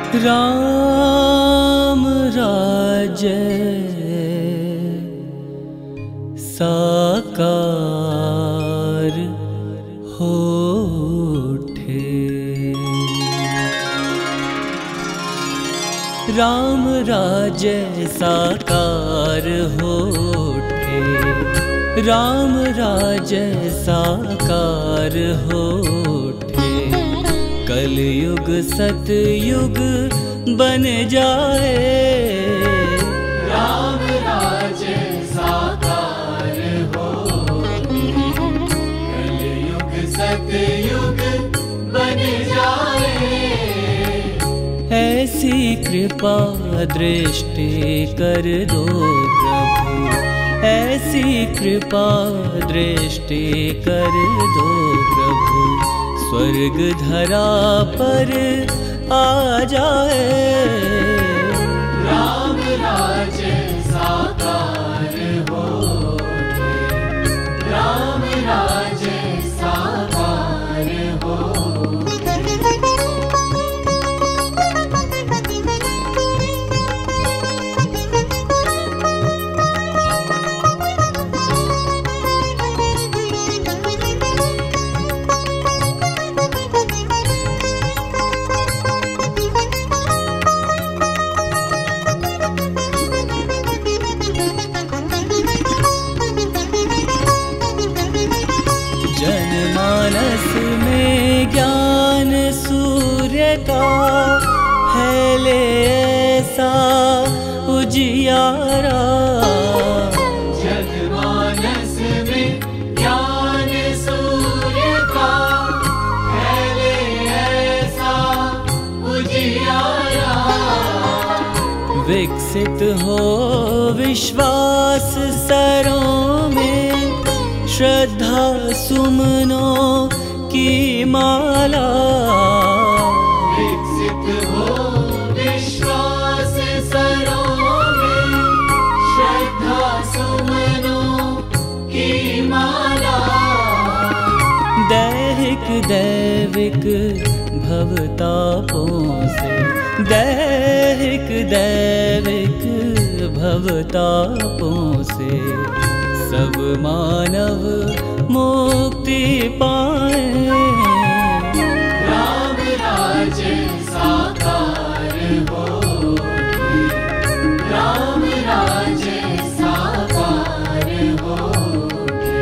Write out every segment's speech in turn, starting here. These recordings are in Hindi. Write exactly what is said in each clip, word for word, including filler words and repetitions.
राम राज्य साकार हो उठे। राम राज्य साकार हो उठे। राम राज्य साकार हो उठे। कलयुग सतयुग बन जाए। राम राज्य साकार हो उठे। कलयुग सतयुग बन जाए। ऐसी कृपा दृष्टि कर दो प्रभु। ऐसी कृपा दृष्टि कर दो प्रभु। स्वर्ग धरा पर आ जाए। राम राज्य साकार हो उठे। राम राज्य साकार हो उठे। जनमानस में ज्ञान सूर्य का फैले ऐसा उजियारा। जनमानस में ज्ञान सूर्य का फैले ऐसा उजियारा। विकसित हो विश्वास सरों में। श्रद्धा सुमनों की माला। विकसित हो विश्वास सरों में। श्रद्धा सुमनों की माला। दैहिक दैविक भवतापों से। दैहिक दैविक भवतापों से सब मानव मुक्ति पाए। राम राज्य साकार हो उठे। राम राज्य साकार हो उठे।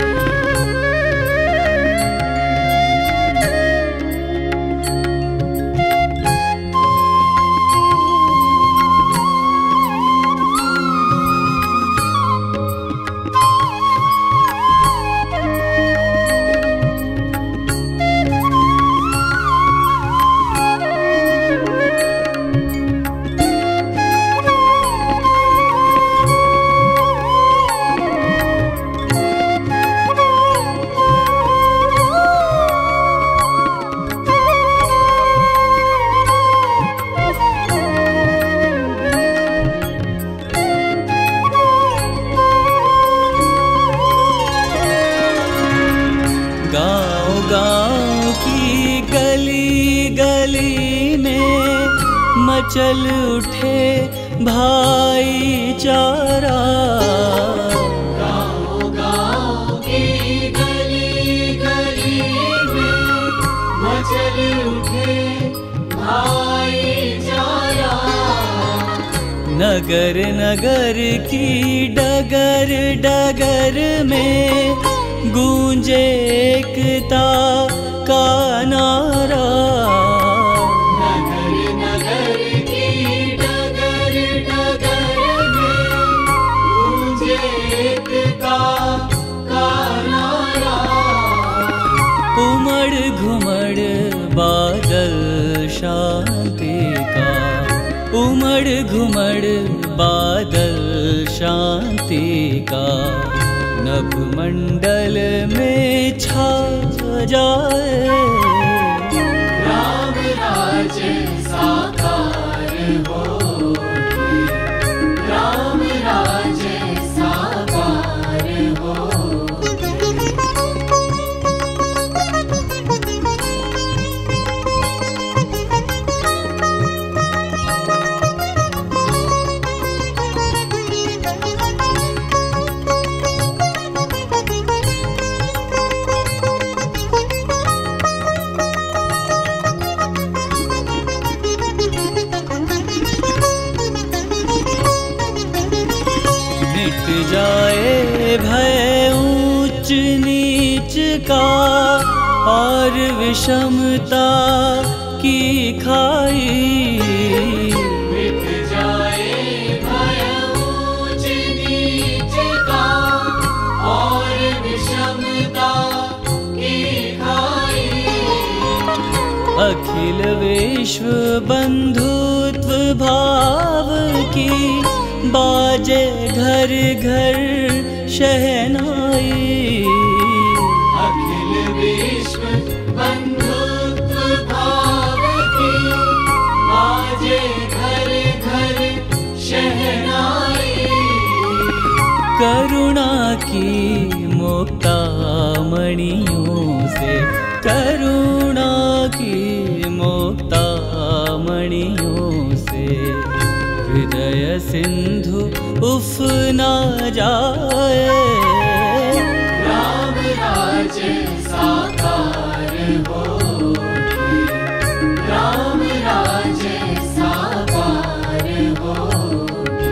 गाँव की गली गली में मचल उठे भाईचारा। गाँव गाँव की गली गली में मचल उठे भाईचारा। नगर नगर की डगर डगर में गूंजे एकता का नारा। नगर नगर की डगर डगर में गूंजे एकता का नारा। उमड़ घुमड़ बादल शांति का। उमड़ घुमड़ बादल शांति का। नभ मंडल में छा जाए। राम राज्य साकार हो उठे। राम राज्य साकार हो उठे। जाए भय ऊंच नीच का और विषमता की खाई। मिट जाए भय ऊंच नीच का और विषमता की खाई। अखिल विश्व बंधुत्व भाव की बाजे घर घर शहनाई। अखिल विश्व बंधुत्व भाव की बाजे घर घर शहनाई। करुणा की मुक्तामणियों से, करुणा की मुक्तामणियों से हृदय सिंधु उफ ना जाए। राम राज्य साकार होके, राम राज्य साकार होके।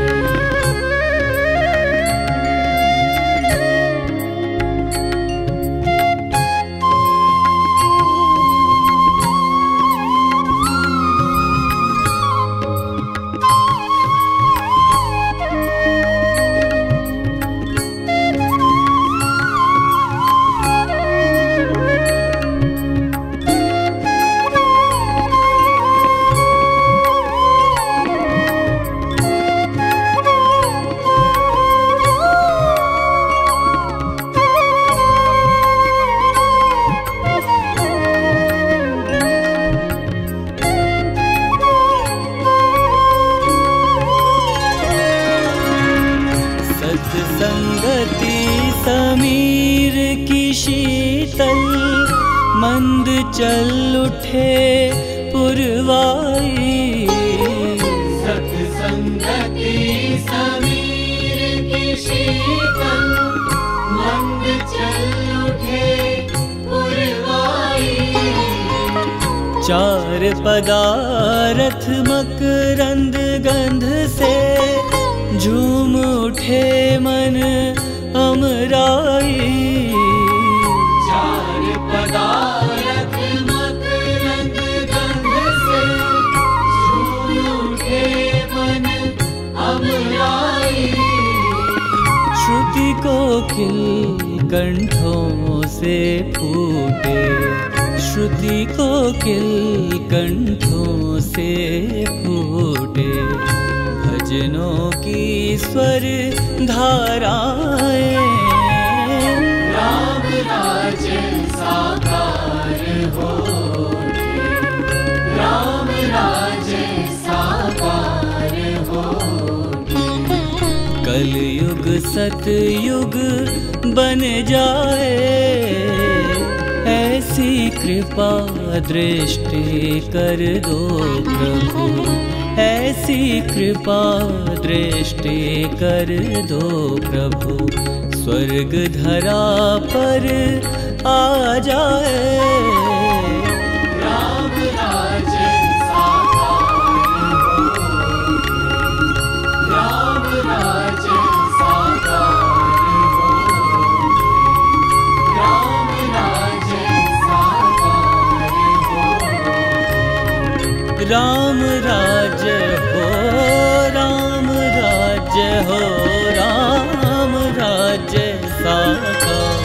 संगति समीर की शीतल मंद चल उठे पुरवाई। सत्संगति समीर की शीतल मंद चल उठे पुरवाई। चार पदारथ मकरंद गंध से झूम उठे मन अमराई। चार पदारथ मकरंद गंध से झूम उठे मन अमराई। श्रुति कोकिल कंठों से फूटे, श्रुति कोकिल कंठों से फूटे भजनों की स्वर धाराएं। राम राज्य साकार होके, राम राज्य साकार होके। कलयुग सतयुग बन जाए, ऐसी कृपा दृष्टि कर दो प्रभु, ऐसी कृपा दृष्टि कर दो प्रभु। स्वर्ग धरा पर आ जाए। राम राज्य साकार होके, राम राज्य साकार होके, राम राज्य साकार होके। राम राज्य हो, राम राज्य हो, राम राज्य साकार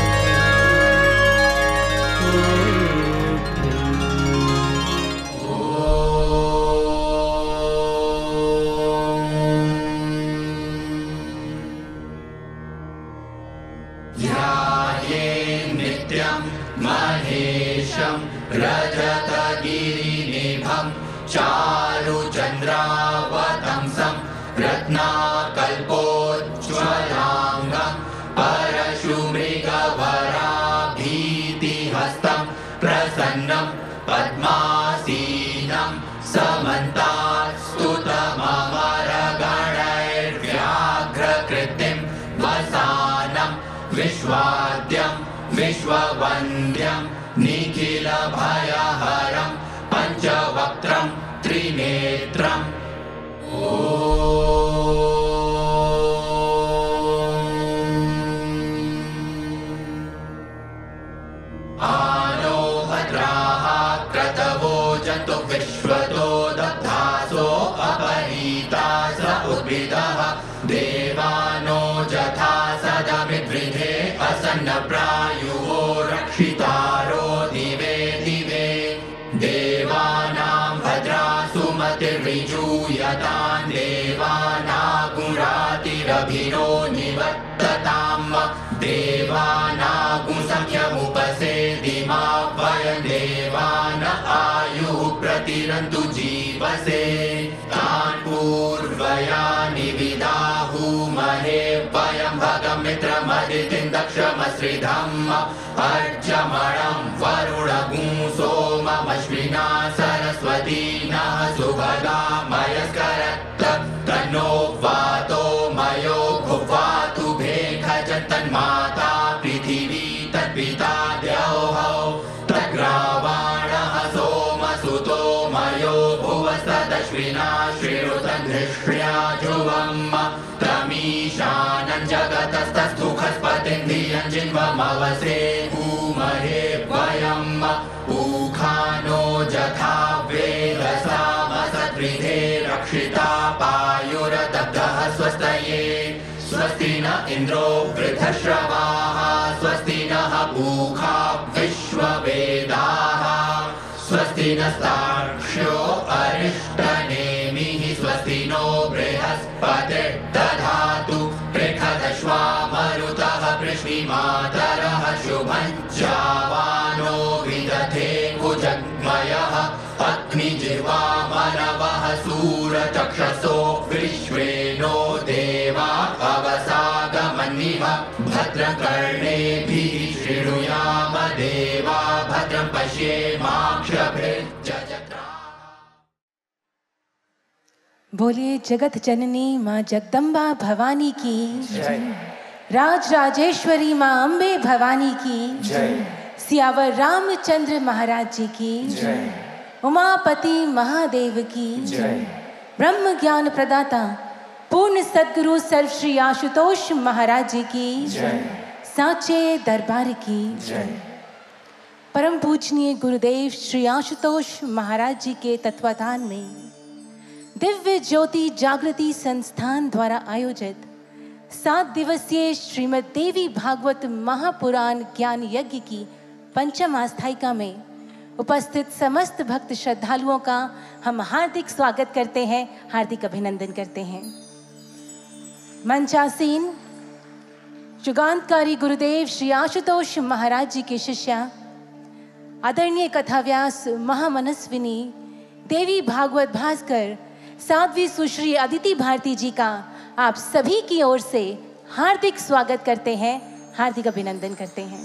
नित्यं महेशं रजतगिरिनिभं चारुचन्द्रावतंसं रत्नाकल्पोज्ज्वलाङ्गं परशुमृगवराभीतिहस्तं प्रसन्नं पद्मासीनं समन्तात्स्तुतममरगणैर्व्याघ्रकृतिं वसानं विश्वाद्यं विश्ववन्द्यं निखिलभयहरं पञ्चवक्त्रं त्रिनेत्रम्। ॐ मतिर्विजूयतां देवानागुरातिरभिनो निवर्तताम् देवानागुसंख्यमुपसेदिमा वयं देवान आयुः प्रतिरन्तु जीवसे तान् पूर्वयानि विदाहुमहे वयं भगमित्रमदितिं दक्षमश्रिधम् अर्जमणं वरुणगुं सोममश्विना सरस्वती नः सुभगा मयस्करत् तन्नो वातो मयो भुवातु भेखजन् तन्माता पृथिवी तत्पिता द्यौः तद्ग्रावाणः सोमसुतो मयो भुवस्तदश्विना श्रीरुतधृष्ट्या ध्रुवम् तमीशानं जगतस्तस्थुखस्पतिं धियं जिन्वमवसे भूमहे वयम् ऊखानो जथा वेदसामसद्विधे रक्षिता पायुरदब्धः स्वस्तये स्वस्ति न इन्द्रो वृद्धश्रवाः स्वस्ति नः पूषा विश्ववेदाः स्वस्ति नस्तार्क्ष्यो अरिष्टनेमिः स्वस्ति नो बृहस्पतिर्दधातु पृषदश्वा मरुतः पृश्निमातरः शुभं जावानो विदधे कुजग्मयः अग्निजिह्वा मनवः सूरचक्षसो विश्वेनो देवा अवसागमन्निव भद्रकर्णेभिः शृणुयाम देवा भद्रं पश्येमाक्षभिर्जजत्रा। बोलिए जगत जननी माँ जगदम्बा भवानी की जय। राज राजेश्वरी माँ अम्बे भवानी की जय। सियावर रामचंद्र महाराज जी की जय। उमापति महादेव की जय। ब्रह्म ज्ञान प्रदाता पूर्ण सद्गुरु सर्व श्री आशुतोष महाराज जी की जय। साचे दरबार की जय। परम पूजनीय गुरुदेव श्री आशुतोष महाराज जी के तत्वाधान में दिव्य ज्योति जागृति संस्थान द्वारा आयोजित सात दिवसीय श्रीमद् देवी भागवत महापुराण ज्ञान यज्ञ की पंचम आस्थायिका में उपस्थित समस्त भक्त श्रद्धालुओं का हम हार्दिक स्वागत करते हैं, हार्दिक अभिनंदन करते हैं। मंचासीन युगांतकारी गुरुदेव श्री आशुतोष महाराज जी के शिष्या आदरणीय कथाव्यास महामनस्विनी देवी भागवत भास्कर साध्वी सुश्री अदिति भारती जी का आप सभी की ओर से हार्दिक स्वागत करते हैं, हार्दिक अभिनंदन करते हैं।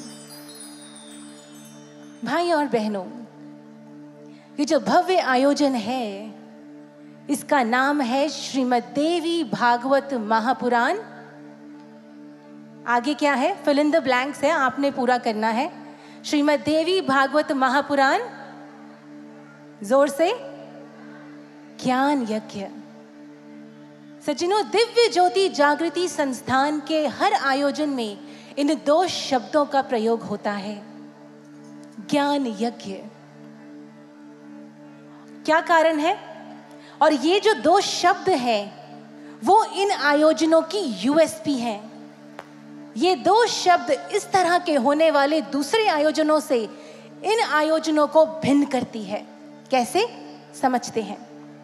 भाई और बहनों, ये जो भव्य आयोजन है इसका नाम है श्रीमद् देवी भागवत महापुराण। आगे क्या है? फिल इन द ब्लैंक्स है, आपने पूरा करना है। श्रीमद् देवी भागवत महापुराण, जोर से, ज्ञान यज्ञ। सज्जनों, दिव्य ज्योति जागृति संस्थान के हर आयोजन में इन दो शब्दों का प्रयोग होता है, ज्ञान यज्ञ। क्या कारण है? और ये जो दो शब्द हैं वो इन आयोजनों की यूएसपी हैं। ये दो शब्द इस तरह के होने वाले दूसरे आयोजनों से इन आयोजनों को भिन्न करती है। कैसे? समझते हैं।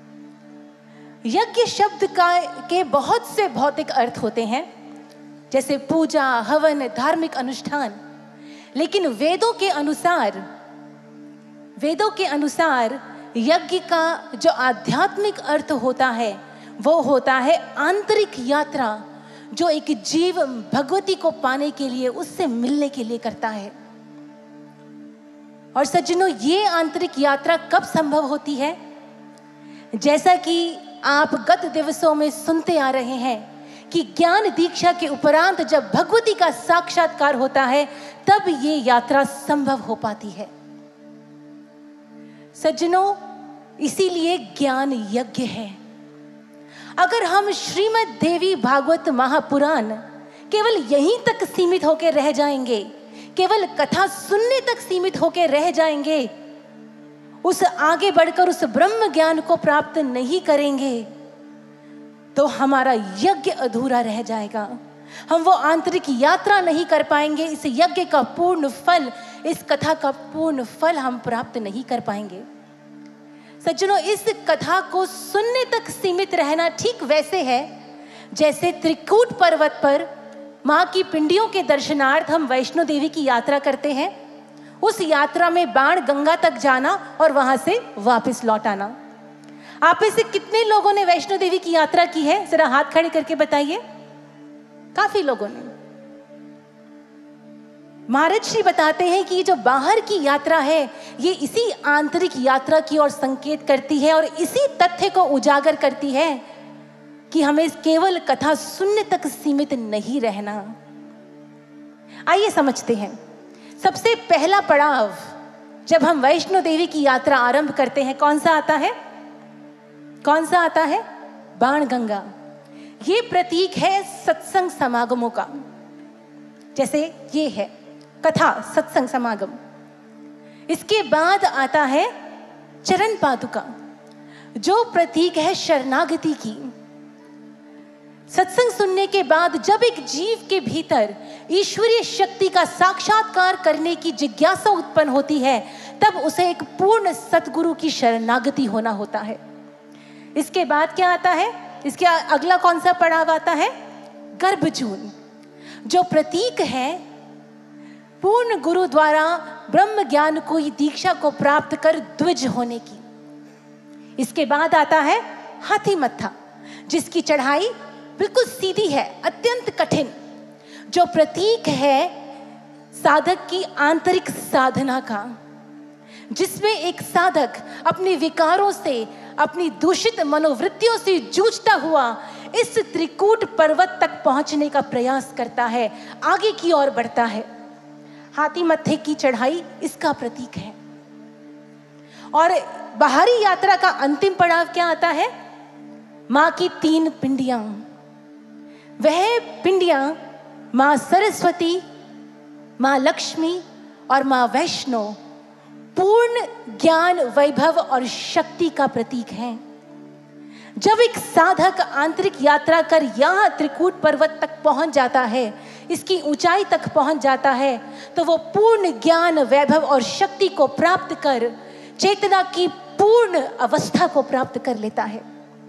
यज्ञ शब्द का के बहुत से भौतिक अर्थ होते हैं, जैसे पूजा, हवन, धार्मिक अनुष्ठान। लेकिन वेदों के अनुसार वेदों के अनुसार यज्ञ का जो आध्यात्मिक अर्थ होता है वो होता है आंतरिक यात्रा, जो एक जीव भगवती को पाने के लिए, उससे मिलने के लिए करता है। और सज्जनों, ये आंतरिक यात्रा कब संभव होती है? जैसा कि आप गत दिवसों में सुनते आ रहे हैं कि ज्ञान दीक्षा के उपरांत जब भगवती का साक्षात्कार होता है तब ये यात्रा संभव हो पाती है। सज्जनों, इसीलिए ज्ञान यज्ञ है। अगर हम श्रीमद् देवी भागवत महापुराण केवल यहीं तक सीमित होकर रह जाएंगे, केवल कथा सुनने तक सीमित होकर रह जाएंगे, उस आगे बढ़कर उस ब्रह्म ज्ञान को प्राप्त नहीं करेंगे, तो हमारा यज्ञ अधूरा रह जाएगा। हम वो आंतरिक यात्रा नहीं कर पाएंगे। इस यज्ञ का पूर्ण फल, इस कथा का पूर्ण फल हम प्राप्त नहीं कर पाएंगे। सज्जनों, इस कथा को सुनने तक सीमित रहना ठीक वैसे है जैसे त्रिकूट पर्वत पर माँ की पिंडियों के दर्शनार्थ हम वैष्णो देवी की यात्रा करते हैं। उस यात्रा में बाण गंगा तक जाना और वहां से वापस लौट आना। आप में से कितने लोगों ने वैष्णो देवी की यात्रा की है? जरा हाथ खड़े करके बताइए। काफी लोगों ने। महाराज श्री बताते हैं कि जो बाहर की यात्रा है ये इसी आंतरिक यात्रा की ओर संकेत करती है और इसी तथ्य को उजागर करती है कि हमें केवल कथा सुनने तक सीमित नहीं रहना। आइए समझते हैं। सबसे पहला पड़ाव जब हम वैष्णो देवी की यात्रा आरंभ करते हैं, कौन सा आता है? कौन सा आता है? बाण गंगा। ये प्रतीक है सत्संग समागमों का। जैसे ये है कथा, सत्संग समागम। इसके बाद आता है चरण पादुका, जो प्रतीक है शरणागति की। सत्संग सुनने के बाद जब एक जीव के भीतर ईश्वरीय शक्ति का साक्षात्कार करने की जिज्ञासा उत्पन्न होती है, तब उसे एक पूर्ण सतगुरु की शरणागति होना होता है। इसके बाद क्या आता है? इसके अगला कौन सा पड़ाव आता है? गर्भजून, जो प्रतीक है पूर्ण गुरु द्वारा ब्रह्म ज्ञान को, दीक्षा को प्राप्त कर द्विज होने की। इसके बाद आता है हाथी मत्था, जिसकी चढ़ाई बिल्कुल सीधी है, अत्यंत कठिन, जो प्रतीक है साधक की आंतरिक साधना का, जिसमें एक साधक अपने विकारों से, अपनी दूषित मनोवृत्तियों से जूझता हुआ इस त्रिकूट पर्वत तक पहुंचने का प्रयास करता है, आगे की ओर बढ़ता है। हाथी मत्थे की चढ़ाई इसका प्रतीक है। और बाहरी यात्रा का अंतिम पड़ाव क्या आता है? मां की तीन पिंडियां। वह पिंडियां मां सरस्वती, मां लक्ष्मी और मां वैष्णो पूर्ण ज्ञान, वैभव और शक्ति का प्रतीक है। जब एक साधक आंतरिक यात्रा कर यहां त्रिकूट पर्वत तक पहुंच जाता है, इसकी ऊंचाई तक पहुंच जाता है, तो वो पूर्ण ज्ञान, वैभव और शक्ति को प्राप्त कर चेतना की पूर्ण अवस्था को प्राप्त कर लेता है।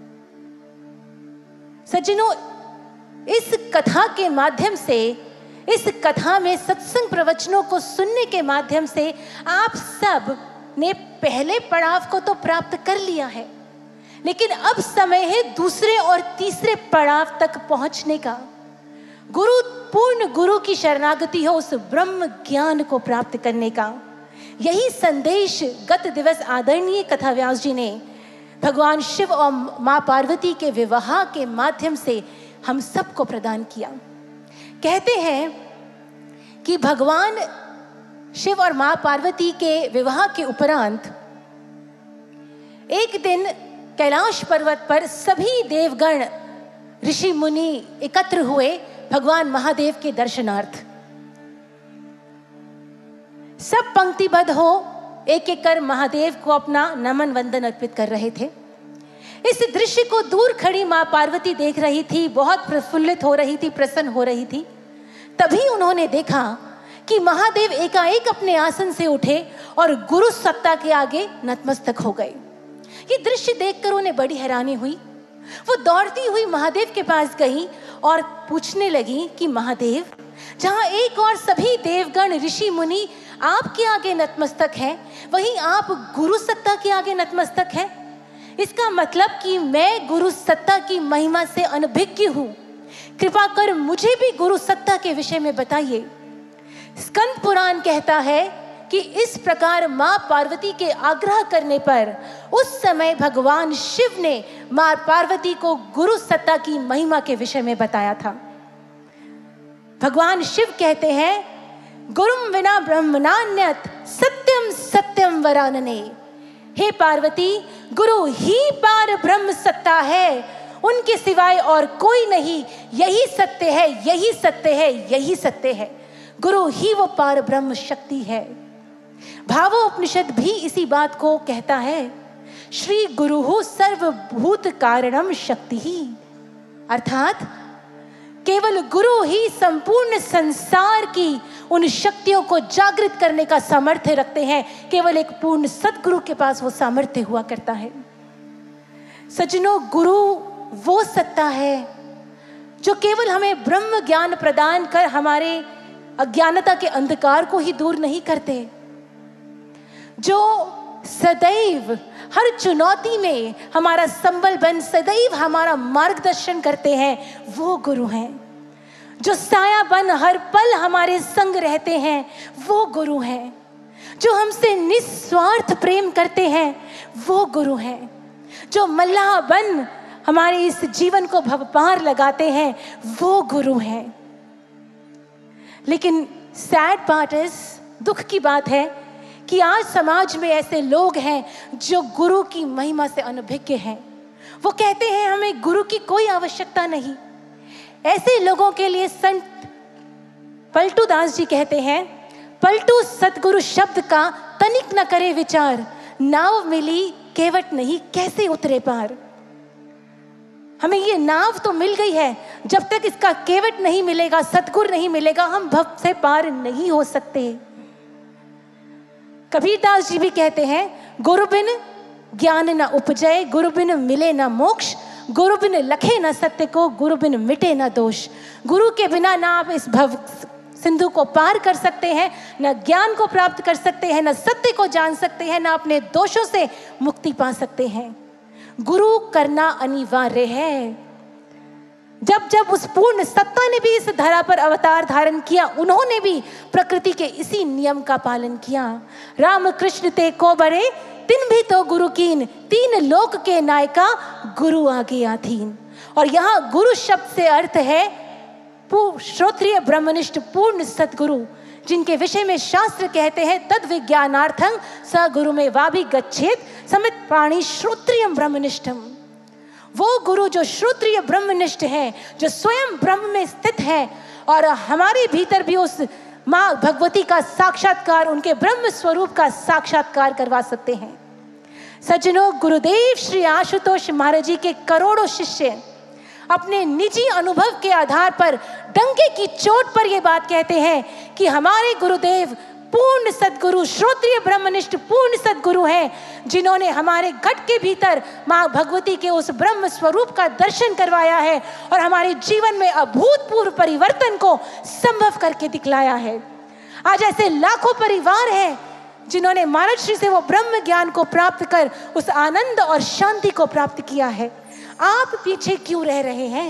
सज्जनों, इस कथा के माध्यम से, इस कथा में सत्संग प्रवचनों को सुनने के माध्यम से आप सब ने पहले पड़ाव को तो प्राप्त कर लिया है, लेकिन अब समय है दूसरे और तीसरे पड़ाव तक पहुंचने का। गुरु, पूर्ण गुरु की शरणागति हो, उस ब्रह्म ज्ञान को प्राप्त करने का। यही संदेश गत दिवस आदरणीय कथाव्यास जी ने भगवान शिव और मां पार्वती के विवाह के माध्यम से हम सबको प्रदान किया। कहते हैं कि भगवान शिव और मां पार्वती के विवाह के उपरांत एक दिन कैलाश पर्वत पर सभी देवगण, ऋषि मुनि एकत्र हुए भगवान महादेव के दर्शनार्थ। सब पंक्तिबद्ध हो एक एक कर महादेव को अपना नमन वंदन अर्पित कर रहे थे। इस दृश्य को दूर खड़ी मां पार्वती देख रही थी, बहुत प्रफुल्लित हो रही थी, प्रसन्न हो रही थी। तभी उन्होंने देखा कि महादेव एकाएक अपने आसन से उठे और गुरु सत्ता के आगे नतमस्तक हो गए। ये दृश्य देखकर उन्हें बड़ी हैरानी हुई। वो दौड़ती हुई महादेव के पास गई और पूछने लगी कि महादेव, जहां एक और सभी देवगण, ऋषि मुनि आपके आगे नतमस्तक हैं, वहीं आप गुरु सत्ता के आगे नतमस्तक हैं। इसका मतलब कि मैं गुरु सत्ता की महिमा से अनभिज्ञ हूं। कृपा कर मुझे भी गुरु सत्ता के विषय में बताइए। स्कंद पुराण कहता है कि इस प्रकार मां पार्वती के आग्रह करने पर उस समय भगवान शिव ने मां पार्वती को गुरु सत्ता की महिमा के विषय में बताया था। भगवान शिव कहते हैं, गुरुम विना ब्रह्मणान्यत सत्यम सत्यम वरानने। हे पार्वती, गुरु ही पार ब्रह्म सत्ता है, उनके सिवाय और कोई नहीं। यही सत्य है, यही सत्य है, यही सत्य है। गुरु ही वो पार ब्रह्म शक्ति है। भावोपनिषद भी इसी बात को कहता है, श्री गुरुहु सर्वभूत कारणम शक्ति ही। अर्थात केवल गुरु ही संपूर्ण संसार की उन शक्तियों को जागृत करने का सामर्थ्य रखते हैं। केवल एक पूर्ण सद्गुरु के पास वो सामर्थ्य हुआ करता है। सज्जनों, गुरु वो सत्ता है जो केवल हमें ब्रह्म ज्ञान प्रदान कर हमारे अज्ञानता के अंधकार को ही दूर नहीं करते, जो सदैव हर चुनौती में हमारा संबल बन सदैव हमारा मार्गदर्शन करते हैं, वो गुरु हैं। जो साया बन हर पल हमारे संग रहते हैं, वो गुरु हैं। जो हमसे निस्वार्थ प्रेम करते हैं, वो गुरु हैं। जो मल्लाह बन हमारे इस जीवन को भवपार लगाते हैं, वो गुरु हैं। लेकिन सैड पार्ट इज, दुख की बात है कि आज समाज में ऐसे लोग हैं जो गुरु की महिमा से अनभिज्ञ हैं। वो कहते हैं हमें गुरु की कोई आवश्यकता नहीं। ऐसे लोगों के लिए संत पलटू दास जी कहते हैं, पलटू सतगुरु शब्द का तनिक न करे विचार, नाव मिली केवट नहीं कैसे उतरे पार। हमें ये नाव तो मिल गई है, जब तक इसका केवट नहीं मिलेगा, सतगुरु नहीं मिलेगा, हम भव से पार नहीं हो सकते। कबीरदास जी भी कहते हैं, गुरु बिन ज्ञान न उपजय, गुरु बिन मिले न मोक्ष, गुरु बिन लखे न सत्य को, गुरु बिन मिटे न दोष। गुरु के बिना ना आप इस भव सिंधु को पार कर सकते हैं, न ज्ञान को प्राप्त कर सकते हैं, न सत्य को जान सकते हैं, न अपने दोषों से मुक्ति पा सकते हैं। गुरु करना अनिवार्य है। जब जब उस पूर्ण सत्ता ने भी इस धरा पर अवतार धारण किया, उन्होंने भी प्रकृति के इसी नियम का पालन किया। राम कृष्ण ते को बड़े तिन भी तो गुरु कीन, तीन लोक के नायका गुरु आगे आधीन। और यहाँ गुरु शब्द से अर्थ है श्रोत्रिय ब्रह्मनिष्ठ पूर्ण सतगुरु, जिनके विषय में शास्त्र कहते हैं तद विज्ञानार्थं स गुरु में वाभि गच्छेत समित प्राणी श्रोत्रियम ब्रह्मनिष्ठम। वो गुरु जो श्रोत्रिय ब्रह्मनिष्ठ है, जो स्वयं ब्रह्म में स्थित है और हमारे भीतर भी उस माँ भगवती का साक्षात्कार, उनके ब्रह्म स्वरूप का साक्षात्कार करवा सकते हैं। सज्जनों, गुरुदेव श्री आशुतोष महाराज जी के करोड़ों शिष्य अपने निजी अनुभव के आधार पर डंके की चोट पर यह बात कहते हैं कि हमारे गुरुदेव पूर्ण सद्गुरु, श्रोत्रिय ब्रह्मनिष्ठ पूर्ण सद्गुरु हैं, जिन्होंने हमारे घट के भीतर माँ भगवती के उस ब्रह्म स्वरूप का दर्शन करवाया है और हमारे जीवन में अभूतपूर्व परिवर्तन को संभव करके दिखलाया है। आज ऐसे लाखों परिवार हैं जिन्होंने महाराज श्री से वो ब्रह्म ज्ञान को प्राप्त कर उस आनंद और शांति को प्राप्त किया है। आप पीछे क्यों रह रहे हैं?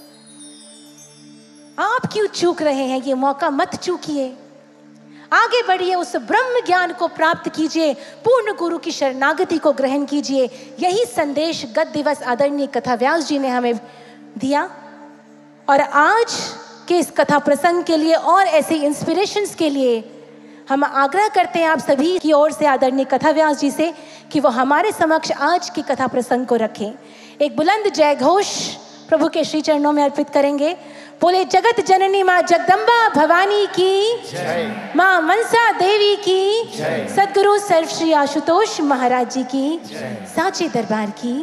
आप क्यों चूक रहे हैं? ये मौका मत चूकिए, आगे बढ़िए, उस ब्रह्म ज्ञान को प्राप्त कीजिए, पूर्ण गुरु की शरणागति को ग्रहण कीजिए। यही संदेश गत दिवस आदरणीय कथा व्यास जी ने हमें दिया। और आज के इस कथा प्रसंग के लिए और ऐसे इंस्पिरेशंस के लिए हम आग्रह करते हैं आप सभी की ओर से आदरणीय कथा व्यास जी से कि वो हमारे समक्ष आज की कथा प्रसंग को रखें। एक बुलंद जय घोष प्रभु के श्री चरणों में अर्पित करेंगे। बोले जगत जननी माँ जगदम्बा भवानी की, माँ मनसा देवी की, सद्गुरु सर्व श्री आशुतोष महाराज जी की, साचे दरबार की।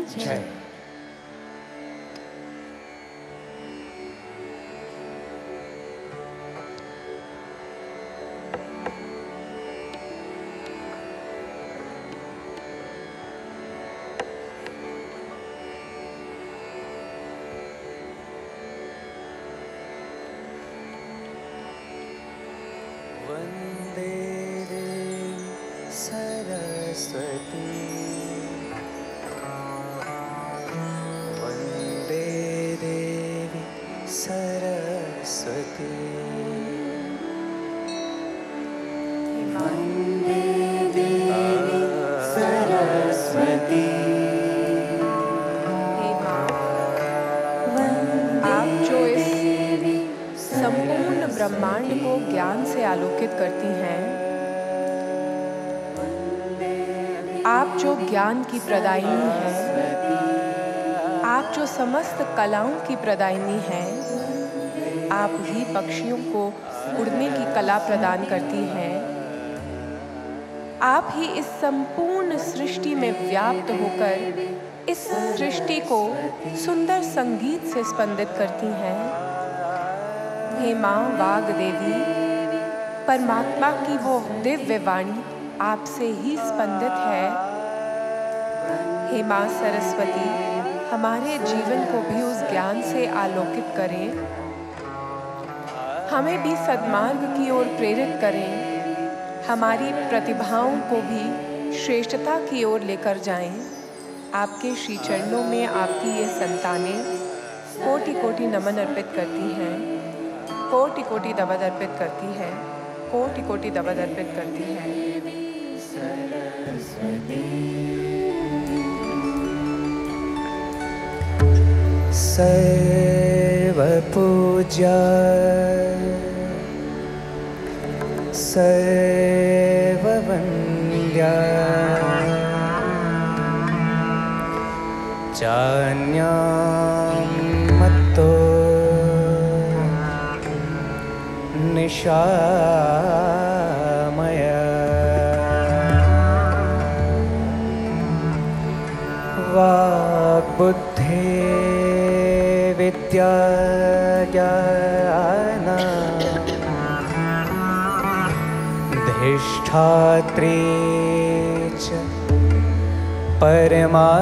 ब्रह्मांड को ज्ञान से आलोकित करती हैं, आप जो ज्ञान की प्रदायिनी हैं, आप जो समस्त कलाओं की प्रदायिनी हैं, आप ही पक्षियों को उड़ने की कला प्रदान करती हैं, आप ही इस संपूर्ण सृष्टि में व्याप्त होकर इस सृष्टि को सुंदर संगीत से स्पंदित करती हैं। हे माँ वाग देवी, परमात्मा की वो दिव्य वाणी आपसे ही स्पंदित है। हे माँ सरस्वती, हमारे जीवन को भी उस ज्ञान से आलोकित करें, हमें भी सद्मार्ग की ओर प्रेरित करें, हमारी प्रतिभाओं को भी श्रेष्ठता की ओर लेकर जाएं। आपके श्री चरणों में आपकी ये संतानें कोटि कोटि नमन अर्पित करती हैं, कोटि कोटि दवद अर्पित करती है, कोटि कोटि दवद अर्पित करती है। सर्व पूज्य सर्व वन्द्या चान्यां मत्तो निशामय वाग्बुद्धि विद्या ज्ञान धिष्ठात्री च परमात्मनः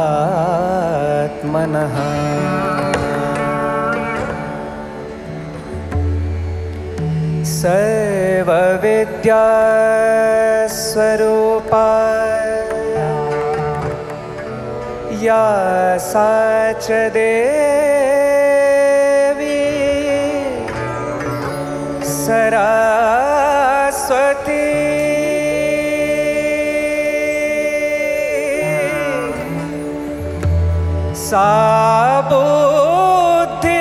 सर्वविद्या स्वरूपा या सा च देवी सरस्वती सा बुद्धि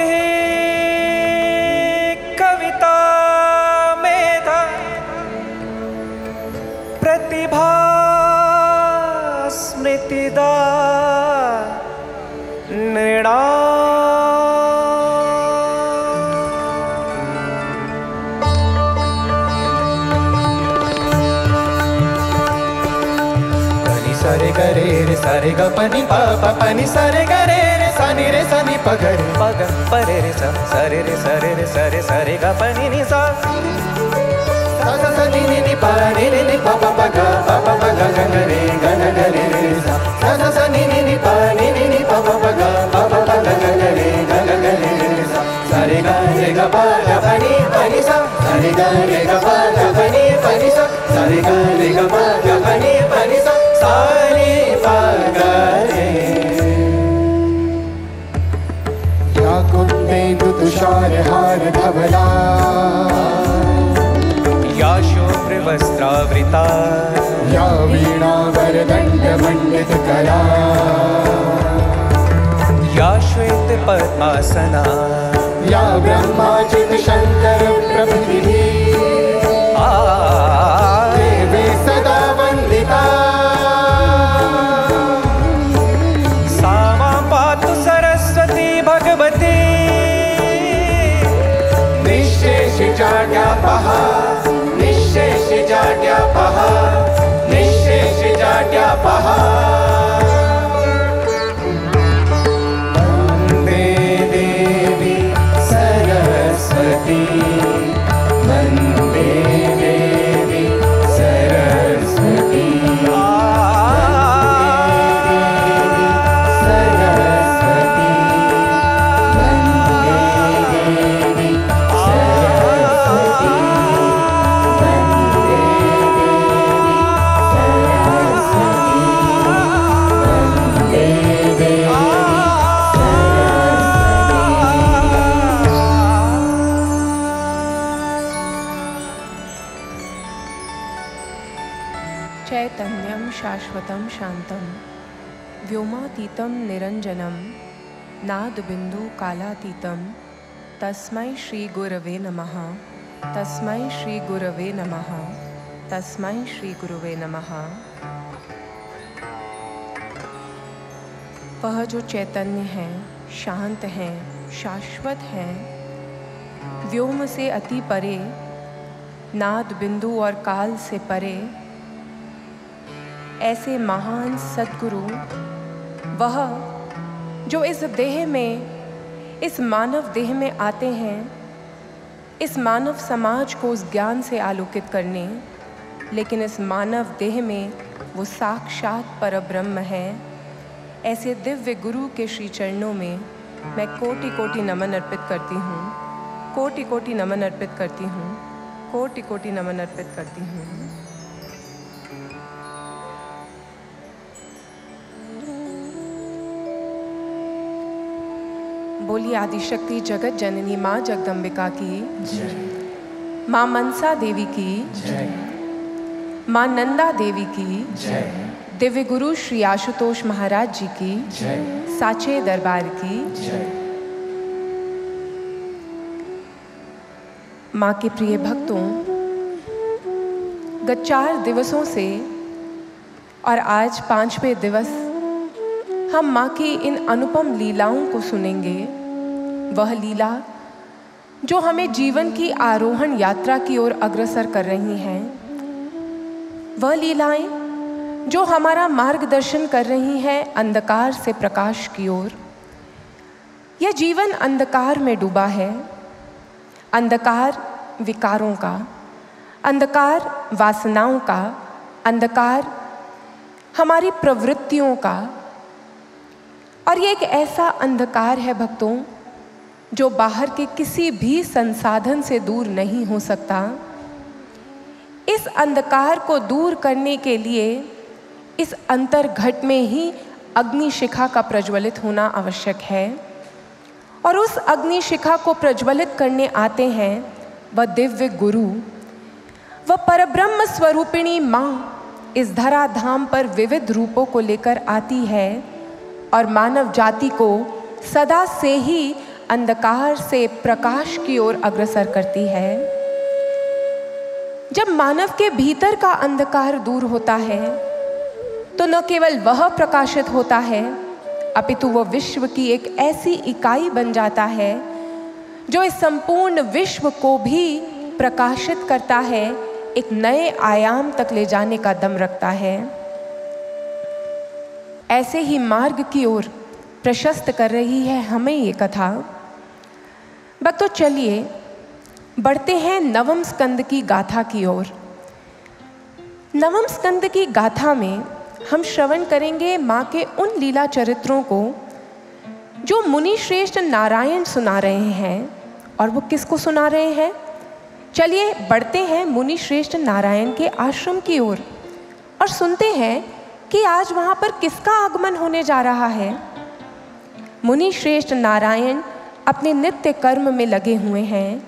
कविता मेधा प्रतिभा स्मृतिदा सारे गरे रे सारे ग पनि प प पनि सारे गरे रे सानी रे सानी प ग रे प ग प रे रे सा सारे रे सारे रे सारे सारे ग पनि नि सा सा सा सा नि नि नि प नि नि नि प प प ग प प प ग ग ग रे ग ग ग रे रे सा सा सा सा नि नि नि प नि नि नि प प प ग प प प ग ग ग रे ग ग ग रे रे सा सारे ग रे ग प ग पनि पनि सा सारे ग रे ग प ग पनि पनि सा सारे ग रे ग प ग पनि पनि सा सारे प ग रे या कुंदेन्दु तुषार हार धवला या शुभ्रवस्त्रावृता या वीणा वरदण्ड मंडित कला या श्वेत पद्मासना या ब्रह्माचित शंकर प्रभृति देवी सदा वंदिता सा मां पातु सरस्वती भगवती निःशेष जाड्यापः निःशेष जाड्यापः निःशेष जाड्यापः वन्दे देवी सरस्वती वन्दे देवी सरस्वती सरस्वती वन्दे देवी सरस्वती वन्दे देवी सरस्वती वन्दे देवी चैतन्यं शाश्वतं शान्तं व्योमातीतं निरञ्जनं नादबिन्दु कालातीतं तस्मै श्री गुरवे नमः तस्मै श्री गुरवे नमः तस्मै श्री गुरवे नमः। वह जो चैतन्य है, शांत है, शाश्वत है, व्योम से अति परे, नाद बिंदु और काल से परे, ऐसे महान सद्गुरु वह जो इस देह में, इस मानव देह में आते हैं, इस मानव समाज को उस ज्ञान से आलोकित करने, लेकिन इस मानव देह में वो साक्षात परब्रह्म है। ऐसे दिव्य गुरु के श्री चरणों में मैं कोटि कोटि नमन अर्पित करती हूँ, कोटि कोटि नमन अर्पित करती हूँ, कोटि कोटि नमन अर्पित करती हूँ। बोलिए आदिशक्ति जगत जननी माँ जगदम्बिका की जय, माँ मनसा देवी की जय, माँ नंदा देवी की जय, दिव्य गुरु श्री आशुतोष महाराज जी की जय, साचे दरबार की जय। माँ के प्रिय भक्तों, गत चार दिवसों से और आज पांचवें दिवस हम माँ की इन अनुपम लीलाओं को सुनेंगे। वह लीला जो हमें जीवन की आरोहण यात्रा की ओर अग्रसर कर रही हैं, वह लीलाएं जो हमारा मार्गदर्शन कर रही हैं अंधकार से प्रकाश की ओर। यह जीवन अंधकार में डूबा है, अंधकार विकारों का, अंधकार वासनाओं का, अंधकार हमारी प्रवृत्तियों का। और ये एक ऐसा अंधकार है भक्तों जो बाहर के किसी भी संसाधन से दूर नहीं हो सकता। इस अंधकार को दूर करने के लिए इस अंतर्घट में ही अग्नि शिखा का प्रज्वलित होना आवश्यक है। और उस अग्नि शिखा को प्रज्वलित करने आते हैं वह दिव्य गुरु, वह परब्रह्म स्वरूपिणी माँ इस धरा धाम पर विविध रूपों को लेकर आती है और मानव जाति को सदा से ही अंधकार से प्रकाश की ओर अग्रसर करती है। जब मानव के भीतर का अंधकार दूर होता है तो न केवल वह प्रकाशित होता है, अपितु वह विश्व की एक ऐसी इकाई बन जाता है जो इस संपूर्ण विश्व को भी प्रकाशित करता है, एक नए आयाम तक ले जाने का दम रखता है। ऐसे ही मार्ग की ओर प्रशस्त कर रही है हमें ये कथा। भक्तों चलिए बढ़ते हैं नवम स्कंद की गाथा की ओर। नवम स्कंद की गाथा में हम श्रवण करेंगे माँ के उन लीला चरित्रों को जो मुनि श्रेष्ठ नारायण सुना रहे हैं। और वो किसको सुना रहे हैं? चलिए बढ़ते हैं मुनि श्रेष्ठ नारायण के आश्रम की ओर और सुनते हैं कि आज वहाँ पर किसका आगमन होने जा रहा है। मुनि श्रेष्ठ नारायण अपने नित्य कर्म में लगे हुए हैं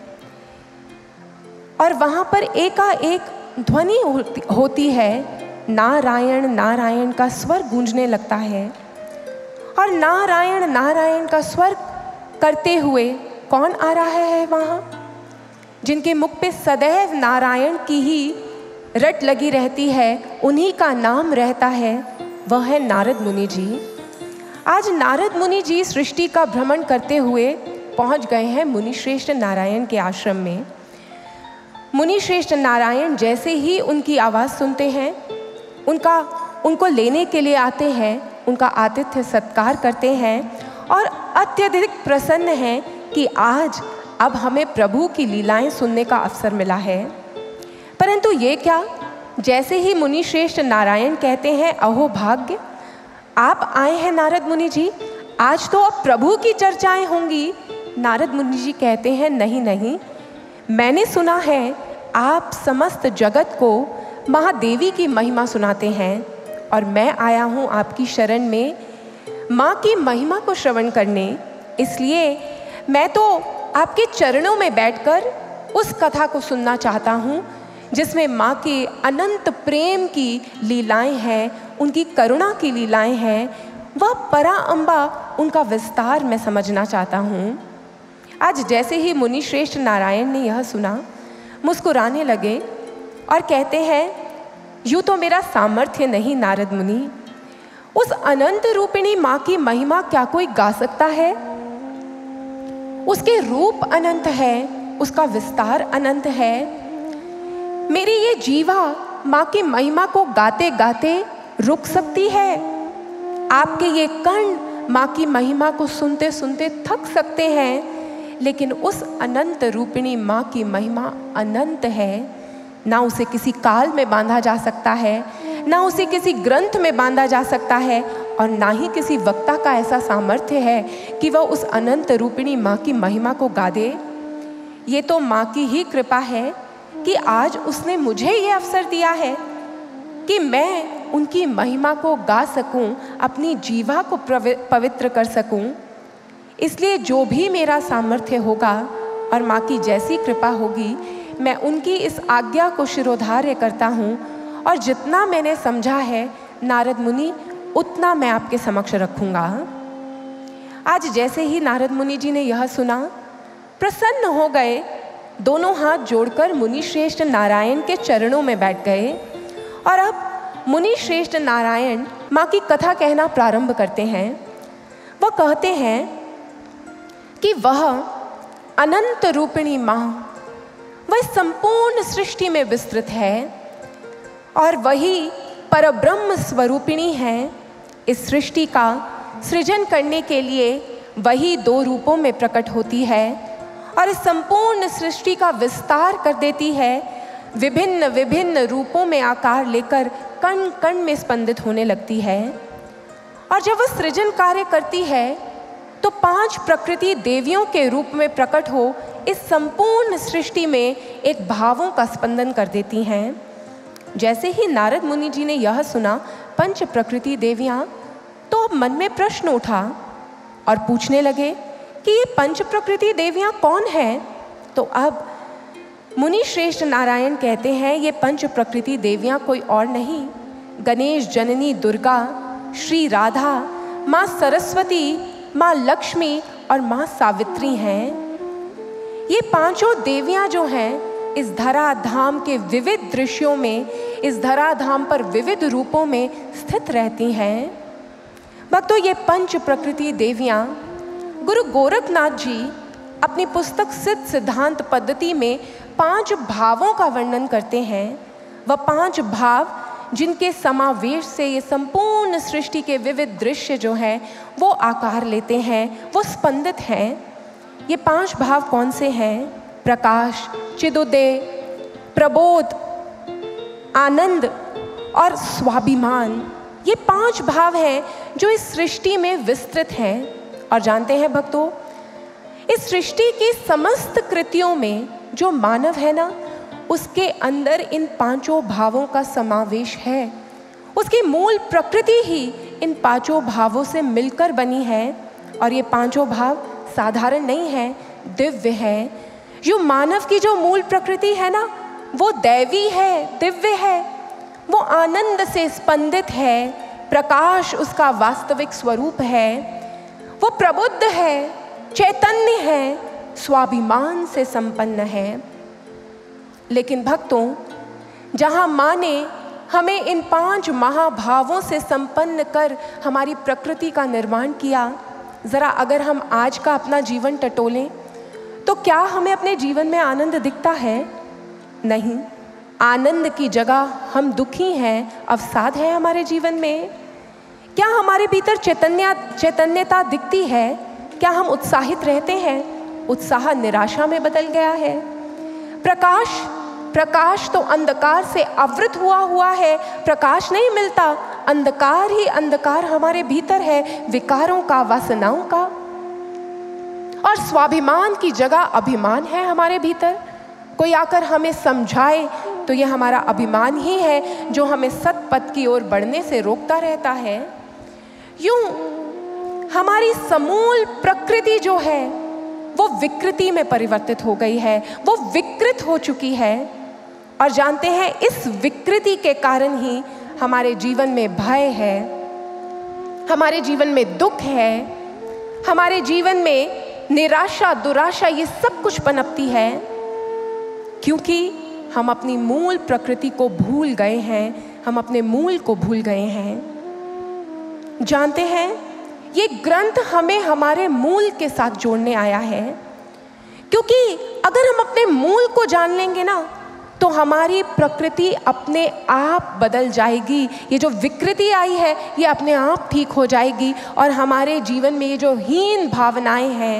और वहाँ पर एकाएक ध्वनि होती है, नारायण नारायण का स्वर गूंजने लगता है। और नारायण नारायण का स्वर करते हुए कौन आ रहा है वहाँ? जिनके मुख पे सदैव नारायण की ही रट लगी रहती है, उन्हीं का नाम रहता है, वह है नारद मुनि जी। आज नारद मुनि जी सृष्टि का भ्रमण करते हुए पहुँच गए हैं मुनि श्रेष्ठ नारायण के आश्रम में। मुनि श्रेष्ठ नारायण जैसे ही उनकी आवाज़ सुनते हैं, उनका उनको लेने के लिए आते हैं, उनका आतिथ्य सत्कार करते हैं और अत्यधिक प्रसन्न हैं कि आज अब हमें प्रभु की लीलाएं सुनने का अवसर मिला है। परंतु ये क्या, जैसे ही मुनि श्रेष्ठ नारायण कहते हैं अहो भाग्य, आप आए हैं नारद मुनि जी, आज तो अब प्रभु की चर्चाएं होंगी। नारद मुनि जी कहते हैं नहीं नहीं, मैंने सुना है आप समस्त जगत को महादेवी की महिमा सुनाते हैं और मैं आया हूँ आपकी शरण में माँ की महिमा को श्रवण करने। इसलिए मैं तो आपके चरणों में बैठकर उस कथा को सुनना चाहता हूँ जिसमें माँ के अनंत प्रेम की लीलाएं हैं, उनकी करुणा की लीलाएं हैं, वह परा अम्बा उनका विस्तार मैं समझना चाहता हूँ। आज जैसे ही मुनि श्रेष्ठ नारायण ने यह सुना, मुस्कुराने लगे और कहते हैं, यूँ तो मेरा सामर्थ्य नहीं नारद मुनि, उस अनंत रूपिणी माँ की महिमा क्या कोई गा सकता है? उसके रूप अनंत है, उसका विस्तार अनंत है। मेरी ये जीवा माँ की महिमा को गाते गाते रुक सकती है? आपके ये कर्ण माँ की महिमा को सुनते सुनते थक सकते हैं? लेकिन उस अनंत रूपिणी माँ की महिमा अनंत है। ना उसे किसी काल में बांधा जा सकता है, ना उसे किसी ग्रंथ में बांधा जा सकता है, और ना ही किसी वक्ता का ऐसा सामर्थ्य है कि वह उस अनंत रूपिणी माँ की महिमा को गा दे। ये तो माँ की ही कृपा है कि आज उसने मुझे ये अवसर दिया है कि मैं उनकी महिमा को गा सकूं, अपनी जीवा को पवित्र कर सकूं। इसलिए जो भी मेरा सामर्थ्य होगा और माँ की जैसी कृपा होगी, मैं उनकी इस आज्ञा को शिरोधार्य करता हूँ, और जितना मैंने समझा है नारद मुनि उतना मैं आपके समक्ष रखूँगा। आज जैसे ही नारद मुनि जी ने यह सुना, प्रसन्न हो गए, दोनों हाथ जोड़कर मुनि श्रेष्ठ नारायण के चरणों में बैठ गए। और अब मुनि श्रेष्ठ नारायण माँ की कथा कहना प्रारंभ करते हैं। वह कहते हैं कि वह अनंत रूपिणी माँ वह संपूर्ण सृष्टि में विस्तृत है, और वही परब्रह्म स्वरूपिणी है। इस सृष्टि का सृजन करने के लिए वही दो रूपों में प्रकट होती है और इस संपूर्ण सृष्टि का विस्तार कर देती है। विभिन्न विभिन्न रूपों में आकार लेकर कण कण में स्पंदित होने लगती है। और जब वह सृजन कार्य करती है तो पांच प्रकृति देवियों के रूप में प्रकट हो इस संपूर्ण सृष्टि में एक भावों का स्पंदन कर देती हैं। जैसे ही नारद मुनि जी ने यह सुना, पंच प्रकृति देवियाँ, तो अब मन में प्रश्न उठा और पूछने लगे कि ये पंच प्रकृति देवियाँ कौन हैं। तो अब मुनि श्रेष्ठ नारायण कहते हैं, ये पंच प्रकृति देवियाँ कोई और नहीं, गणेश जननी दुर्गा, श्री राधा, माँ सरस्वती, माँ लक्ष्मी और माँ सावित्री हैं। ये पांचों देवियाँ जो हैं इस धरा धाम के विविध दृश्यों में, इस धरा धाम पर विविध रूपों में स्थित रहती हैं। भक्तों, ये पंच प्रकृति देवियाँ गुरु गोरखनाथ जी अपनी पुस्तक सिद्ध सिद्धांत पद्धति में पांच भावों का वर्णन करते हैं। वह पांच भाव जिनके समावेश से ये संपूर्ण सृष्टि के विविध दृश्य जो हैं वो आकार लेते हैं, वो स्पंदित हैं। ये पांच भाव कौन से हैं? प्रकाश, चिदोदय, प्रबोध, आनंद और स्वाभिमान। ये पांच भाव हैं जो इस सृष्टि में विस्तृत हैं। और जानते हैं भक्तों, इस सृष्टि की समस्त कृतियों में जो मानव है ना, उसके अंदर इन पांचों भावों का समावेश है। उसकी मूल प्रकृति ही इन पांचों भावों से मिलकर बनी है। और ये पांचों भाव साधारण नहीं है, दिव्य है। जो मानव की जो मूल प्रकृति है ना, वो दैवी है, दिव्य है, वो आनंद से स्पंदित है, प्रकाश उसका वास्तविक स्वरूप है, वो प्रबुद्ध है, चैतन्य है, स्वाभिमान से संपन्न है। लेकिन भक्तों, जहाँ माँ ने हमें इन पांच महाभावों से संपन्न कर हमारी प्रकृति का निर्माण किया, ज़रा अगर हम आज का अपना जीवन टटोलें तो क्या हमें अपने जीवन में आनंद दिखता है? नहीं। आनंद की जगह हम दुखी हैं, अवसाद है हमारे जीवन में। क्या हमारे भीतर चैतन्य चैतन्यता दिखती है? क्या हम उत्साहित रहते हैं? उत्साह निराशा में बदल गया है। प्रकाश प्रकाश तो अंधकार से आवृत हुआ हुआ है, प्रकाश नहीं मिलता, अंधकार ही अंधकार हमारे भीतर है, विकारों का, वासनाओं का। और स्वाभिमान की जगह अभिमान है हमारे भीतर। कोई आकर हमें समझाए तो यह हमारा अभिमान ही है जो हमें सत्पथ की ओर बढ़ने से रोकता रहता है। यूं हमारी समूल प्रकृति जो है वो विकृति में परिवर्तित हो गई है, वो विकृत हो चुकी है। और जानते हैं, इस विकृति के कारण ही हमारे जीवन में भय है, हमारे जीवन में दुख है, हमारे जीवन में निराशा, दुराशा, ये सब कुछ पनपती है, क्योंकि हम अपनी मूल प्रकृति को भूल गए हैं, हम अपने मूल को भूल गए हैं। जानते हैं, ये ग्रंथ हमें हमारे मूल के साथ जोड़ने आया है, क्योंकि अगर हम अपने मूल को जान लेंगे ना तो हमारी प्रकृति अपने आप बदल जाएगी। ये जो विकृति आई है ये अपने आप ठीक हो जाएगी और हमारे जीवन में ये जो हीन भावनाएं हैं,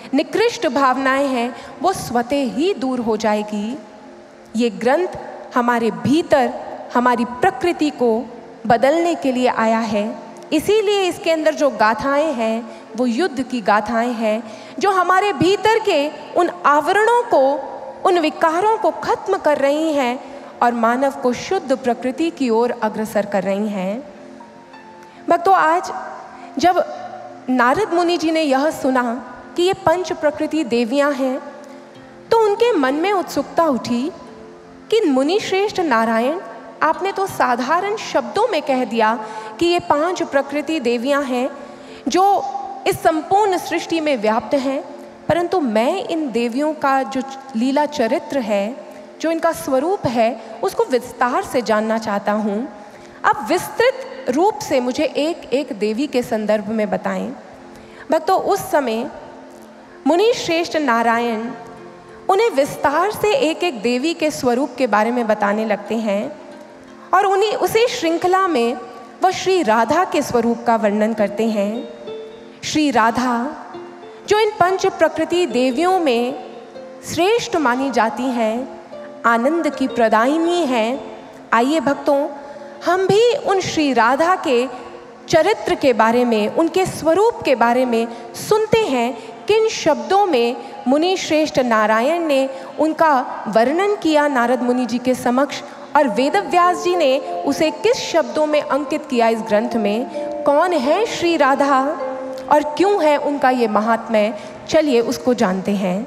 निकृष्ट भावनाएं हैं वो स्वतः ही दूर हो जाएगी। ये ग्रंथ हमारे भीतर हमारी प्रकृति को बदलने के लिए आया है। इसीलिए इसके अंदर जो गाथाएं हैं वो युद्ध की गाथाएं हैं, जो हमारे भीतर के उन आवरणों को, उन विकारों को खत्म कर रही हैं और मानव को शुद्ध प्रकृति की ओर अग्रसर कर रही हैं। भक्तों, आज जब नारद मुनि जी ने यह सुना कि ये पंच प्रकृति देवियां हैं, तो उनके मन में उत्सुकता उठी कि मुनि श्रेष्ठ नारायण, आपने तो साधारण शब्दों में कह दिया कि ये पांच प्रकृति देवियां हैं जो इस संपूर्ण सृष्टि में व्याप्त हैं, परंतु मैं इन देवियों का जो लीला चरित्र है, जो इनका स्वरूप है, उसको विस्तार से जानना चाहता हूँ। अब विस्तृत रूप से मुझे एक एक देवी के संदर्भ में बताएं। भक्तों, उस समय मुनि श्रेष्ठ नारायण उन्हें विस्तार से एक एक देवी के स्वरूप के बारे में बताने लगते हैं और उन्हीं उसी श्रृंखला में वह श्री राधा के स्वरूप का वर्णन करते हैं। श्री राधा जो इन पंच प्रकृति देवियों में श्रेष्ठ मानी जाती हैं, आनंद की प्रदायिनी हैं। आइए भक्तों, हम भी उन श्री राधा के चरित्र के बारे में, उनके स्वरूप के बारे में सुनते हैं। किन शब्दों में मुनि श्रेष्ठ नारायण ने उनका वर्णन किया नारद मुनि जी के समक्ष, और वेदव्यास जी ने उसे किस शब्दों में अंकित किया इस ग्रंथ में। कौन है श्री राधा और क्यों है उनका ये महात्म्य, चलिए उसको जानते हैं।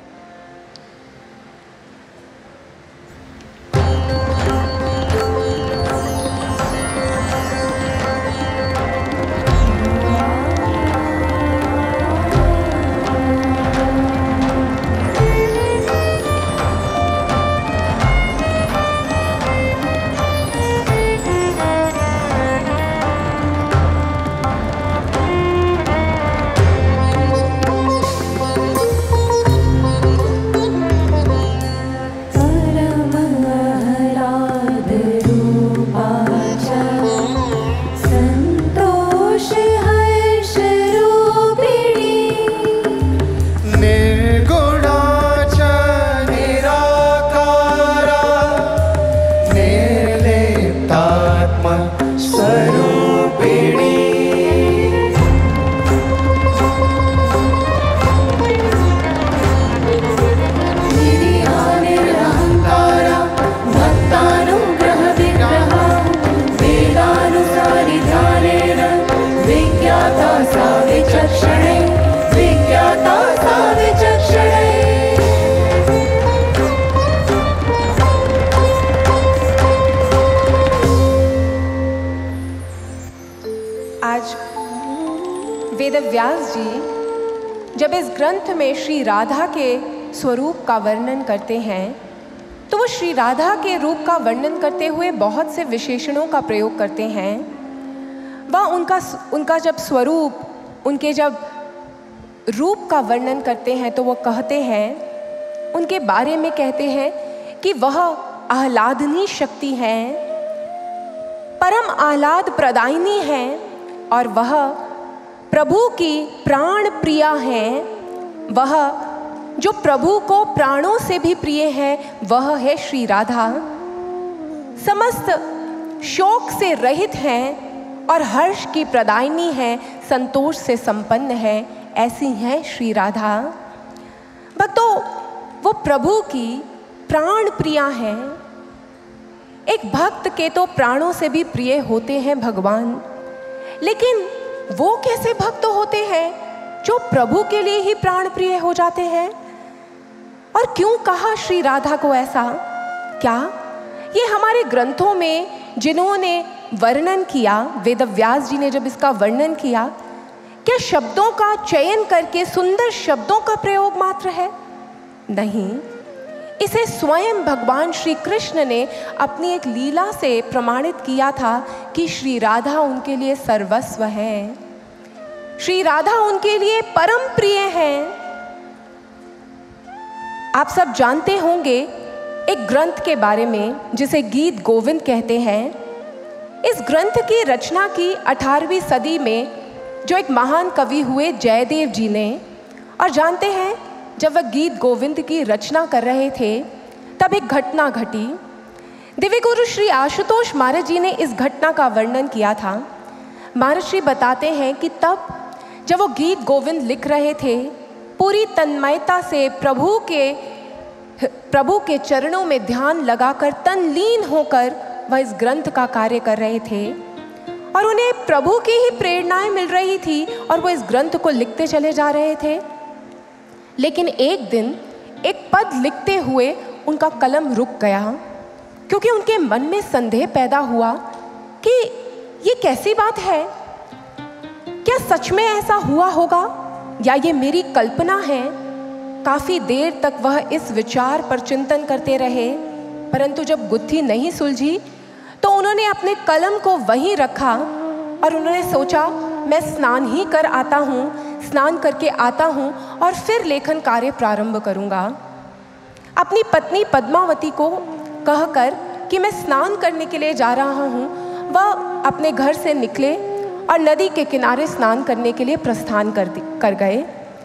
वेदव्यास जी जब इस ग्रंथ में श्री राधा के स्वरूप का वर्णन करते हैं, तो वो श्री राधा के रूप का वर्णन करते हुए बहुत से विशेषणों का प्रयोग करते हैं। वह उनका उनका जब स्वरूप, उनके जब रूप का वर्णन करते हैं, तो वो कहते हैं, उनके बारे में कहते हैं कि वह आह्लादनी शक्ति हैं, परम आह्लाद प्रदायिनी हैं, और वह प्रभु की प्राण प्रिया हैं। वह जो प्रभु को प्राणों से भी प्रिय है, वह है श्री राधा। समस्त शोक से रहित हैं और हर्ष की प्रदायिनी है, संतोष से संपन्न है, ऐसी हैं श्री राधा। भक्तों, वो प्रभु की प्राण प्रिया हैं। एक भक्त के तो प्राणों से भी प्रिय होते हैं भगवान, लेकिन वो कैसे भक्त होते हैं जो प्रभु के लिए ही प्राण प्रिय हो जाते हैं? और क्यों कहा श्री राधा को ऐसा? क्या ये हमारे ग्रंथों में जिन्होंने वर्णन किया, वेदव्यास जी ने जब इसका वर्णन किया, क्या शब्दों का चयन करके सुंदर शब्दों का प्रयोग मात्र है? नहीं, इसे स्वयं भगवान श्री कृष्ण ने अपनी एक लीला से प्रमाणित किया था कि श्री राधा उनके लिए सर्वस्व है, श्री राधा उनके लिए परम प्रिय हैं। आप सब जानते होंगे एक ग्रंथ के बारे में जिसे गीत गोविंद कहते हैं। इस ग्रंथ की रचना की अठारहवीं सदी में जो एक महान कवि हुए जयदेव जी ने, और जानते हैं, जब वह गीत गोविंद की रचना कर रहे थे तब एक घटना घटी। दिव्य गुरु श्री आशुतोष महाराज जी ने इस घटना का वर्णन किया था। महाराज जी बताते हैं कि तब जब वो गीत गोविंद लिख रहे थे, पूरी तन्मयता से प्रभु के प्रभु के चरणों में ध्यान लगाकर तनलीन होकर वह इस ग्रंथ का कार्य कर रहे थे और उन्हें प्रभु की ही प्रेरणाएं मिल रही थी और वो इस ग्रंथ को लिखते चले जा रहे थे। लेकिन एक दिन एक पद लिखते हुए उनका कलम रुक गया, क्योंकि उनके मन में संदेह पैदा हुआ कि ये कैसी बात है, क्या सच में ऐसा हुआ होगा या ये मेरी कल्पना है। काफ़ी देर तक वह इस विचार पर चिंतन करते रहे, परंतु जब गुत्थी नहीं सुलझी तो उन्होंने अपने कलम को वहीं रखा और उन्होंने सोचा, मैं स्नान ही कर आता हूँ, स्नान करके आता हूँ और फिर लेखन कार्य प्रारंभ करूँगा। अपनी पत्नी पद्मावती को कहकर कि मैं स्नान करने के लिए जा रहा हूँ, वह अपने घर से निकले और नदी के किनारे स्नान करने के लिए प्रस्थान कर कर गए।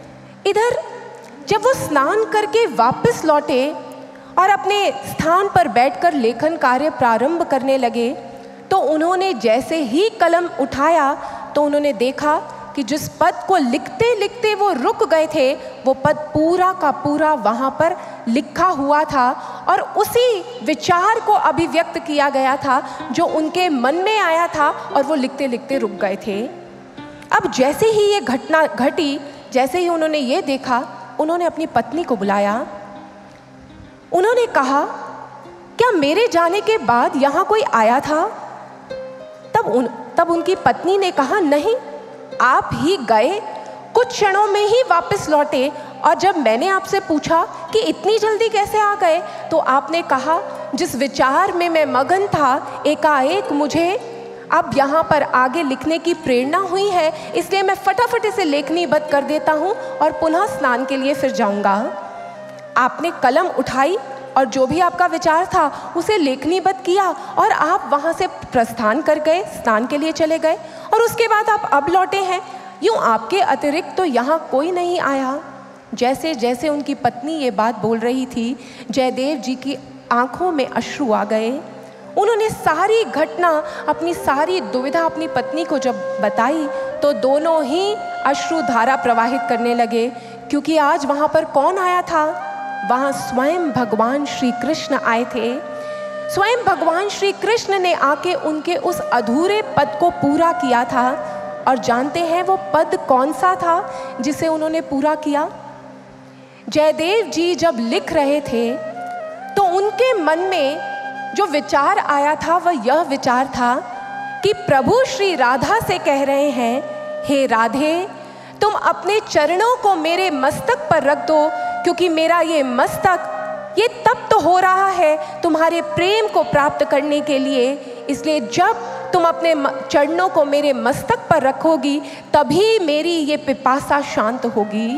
इधर जब वो स्नान करके वापस लौटे और अपने स्थान पर बैठकर लेखन कार्य प्रारंभ करने लगे, तो उन्होंने जैसे ही कलम उठाया तो उन्होंने देखा कि जिस पद को लिखते लिखते वो रुक गए थे, वो पद पूरा का पूरा वहाँ पर लिखा हुआ था और उसी विचार को अभिव्यक्त किया गया था जो उनके मन में आया था और वो लिखते लिखते रुक गए थे। अब जैसे ही ये घटना घटी, जैसे ही उन्होंने ये देखा, उन्होंने अपनी पत्नी को बुलाया। उन्होंने कहा, क्या मेरे जाने के बाद यहाँ कोई आया था? तब उन तब उनकी पत्नी ने कहा, नहीं, आप ही गए, कुछ क्षणों में ही वापस लौटे और जब मैंने आपसे पूछा कि इतनी जल्दी कैसे आ गए, तो आपने कहा, जिस विचार में मैं मगन था, एकाएक मुझे अब यहाँ पर आगे लिखने की प्रेरणा हुई है, इसलिए मैं फटाफट इसे लेखनीबद्ध कर देता हूँ और पुनः स्नान के लिए फिर जाऊँगा। आपने कलम उठाई और जो भी आपका विचार था उसे लेखनीबद्ध किया और आप वहाँ से प्रस्थान कर गए, स्नान के लिए चले गए और उसके बाद आप अब लौटे हैं। यूँ आपके अतिरिक्त तो यहाँ कोई नहीं आया। जैसे जैसे उनकी पत्नी ये बात बोल रही थी, जयदेव जी की आंखों में अश्रु आ गए। उन्होंने सारी घटना, अपनी सारी दुविधा अपनी पत्नी को जब बताई तो दोनों ही अश्रु धारा प्रवाहित करने लगे, क्योंकि आज वहाँ पर कौन आया था? वहाँ स्वयं भगवान श्री कृष्ण आए थे। स्वयं भगवान श्री कृष्ण ने आके उनके उस अधूरे पद को पूरा किया था। और जानते हैं वो पद कौन सा था जिसे उन्होंने पूरा किया? जयदेव जी जब लिख रहे थे तो उनके मन में जो विचार आया था वह यह विचार था कि प्रभु श्री राधा से कह रहे हैं, हे राधे, तुम अपने चरणों को मेरे मस्तक पर रख दो, क्योंकि मेरा ये मस्तक ये तब तो हो रहा है तुम्हारे प्रेम को प्राप्त करने के लिए, इसलिए जब तुम अपने चरणों को मेरे मस्तक पर रखोगी तभी मेरी ये पिपासा शांत होगी।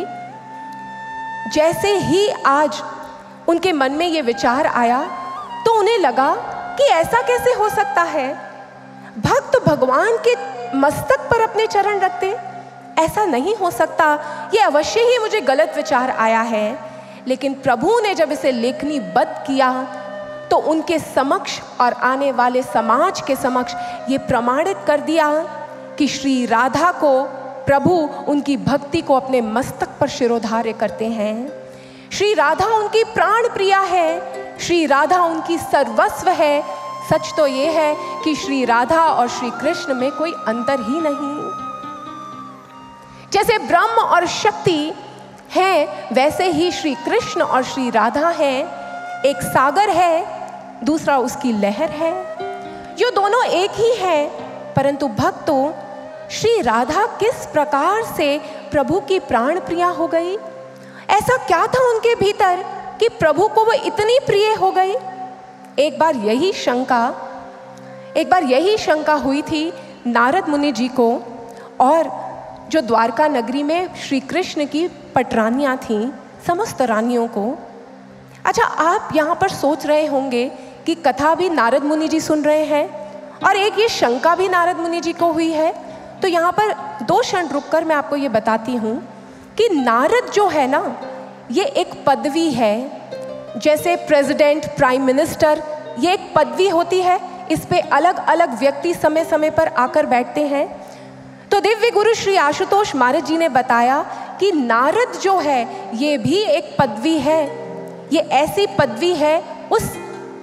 जैसे ही आज उनके मन में ये विचार आया तो उन्हें लगा कि ऐसा कैसे हो सकता है, भक्त भगवान के मस्तक पर अपने चरण रखते, ऐसा नहीं हो सकता, ये अवश्य ही मुझे गलत विचार आया है। लेकिन प्रभु ने जब इसे लेखनीबद्ध किया तो उनके समक्ष और आने वाले समाज के समक्ष ये प्रमाणित कर दिया कि श्री राधा को प्रभु उनकी भक्ति को अपने मस्तक पर शिरोधार्य करते हैं। श्री राधा उनकी प्राण प्रिया है, श्री राधा उनकी सर्वस्व है। सच तो ये है कि श्री राधा और श्री कृष्ण में कोई अंतर ही नहीं। जैसे ब्रह्म और शक्ति है, वैसे ही श्री कृष्ण और श्री राधा है। एक सागर है, दूसरा उसकी लहर है, जो दोनों एक ही है। परंतु भक्तों, श्री राधा किस प्रकार से प्रभु की प्राण प्रिया हो गई? ऐसा क्या था उनके भीतर कि प्रभु को वो इतनी प्रिय हो गई? एक बार यही शंका एक बार यही शंका हुई थी नारद मुनि जी को, और जो द्वारका नगरी में श्री कृष्ण की पटरानियाँ थीं, समस्त रानियों को। अच्छा, आप यहाँ पर सोच रहे होंगे कि कथा भी नारद मुनि जी सुन रहे हैं और एक ये शंका भी नारद मुनि जी को हुई है। तो यहाँ पर दो क्षण रुककर मैं आपको ये बताती हूँ कि नारद जो है ना, ये एक पदवी है, जैसे प्रेसिडेंट, प्राइम मिनिस्टर, ये एक पदवी होती है, इस पे अलग अलग व्यक्ति समय समय पर आकर बैठते हैं। तो दिव्य गुरु श्री आशुतोष महाराज जी ने बताया कि नारद जो है ये भी एक पदवी है, ये ऐसी पदवी है, उस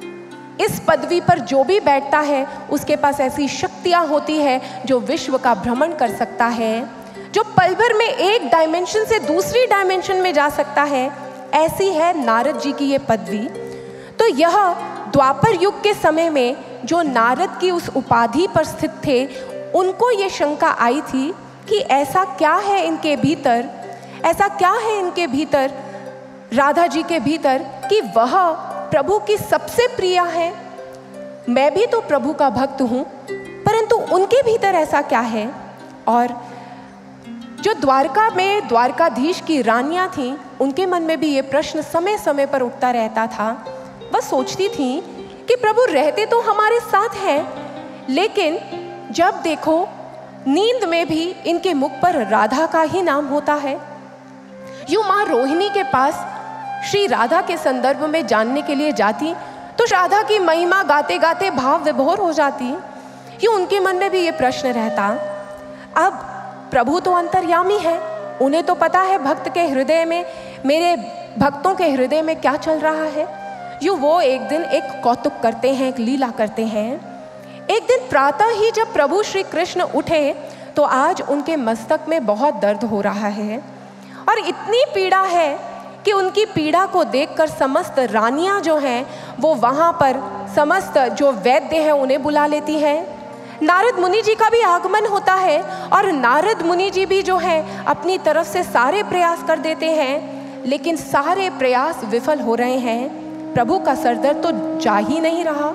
इस पदवी पर जो भी बैठता है उसके पास ऐसी शक्तियाँ होती है जो विश्व का भ्रमण कर सकता है, जो पल भर में एक डायमेंशन से दूसरी डायमेंशन में जा सकता है। ऐसी है नारद जी की ये पदवी। तो यह द्वापर युग के समय में जो नारद की उस उपाधि पर स्थित थे, उनको ये शंका आई थी कि ऐसा क्या है इनके भीतर, ऐसा क्या है इनके भीतर, राधा जी के भीतर, कि वह प्रभु की सबसे प्रिय है। मैं भी तो प्रभु का भक्त हूँ, परंतु उनके भीतर ऐसा क्या है। और जो द्वारका में द्वारकाधीश की रानियां थीं, उनके मन में भी ये प्रश्न समय समय पर उठता रहता था। वह सोचती थी कि प्रभु रहते तो हमारे साथ हैं, लेकिन जब देखो नींद में भी इनके मुख पर राधा का ही नाम होता है। यूं माँ रोहिणी के पास श्री राधा के संदर्भ में जानने के लिए जाती तो राधा की महिमा गाते गाते भाव विभोर हो जाती। यूं उनके मन में भी ये प्रश्न रहता। अब प्रभु तो अंतर्यामी है, उन्हें तो पता है भक्त के हृदय में, मेरे भक्तों के हृदय में क्या चल रहा है। यूं वो एक दिन एक कौतुक करते हैं, एक लीला करते हैं। एक दिन प्रातः ही जब प्रभु श्री कृष्ण उठे तो आज उनके मस्तक में बहुत दर्द हो रहा है और इतनी पीड़ा है कि उनकी पीड़ा को देखकर समस्त रानियां जो हैं वो वहाँ पर समस्त जो वैद्य हैं उन्हें बुला लेती हैं। नारद मुनि जी का भी आगमन होता है और नारद मुनि जी भी जो हैं अपनी तरफ से सारे प्रयास कर देते हैं, लेकिन सारे प्रयास विफल हो रहे हैं। प्रभु का सरदर्द तो जा ही नहीं रहा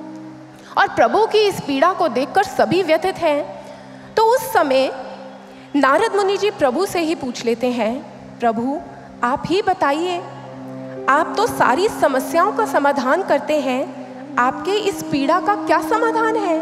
और प्रभु की इस पीड़ा को देखकर सभी व्यथित हैं। तो उस समय नारद मुनि जी प्रभु से ही पूछ लेते हैं, प्रभु आप ही बताइए, आप तो सारी समस्याओं का समाधान करते हैं, आपके इस पीड़ा का क्या समाधान है,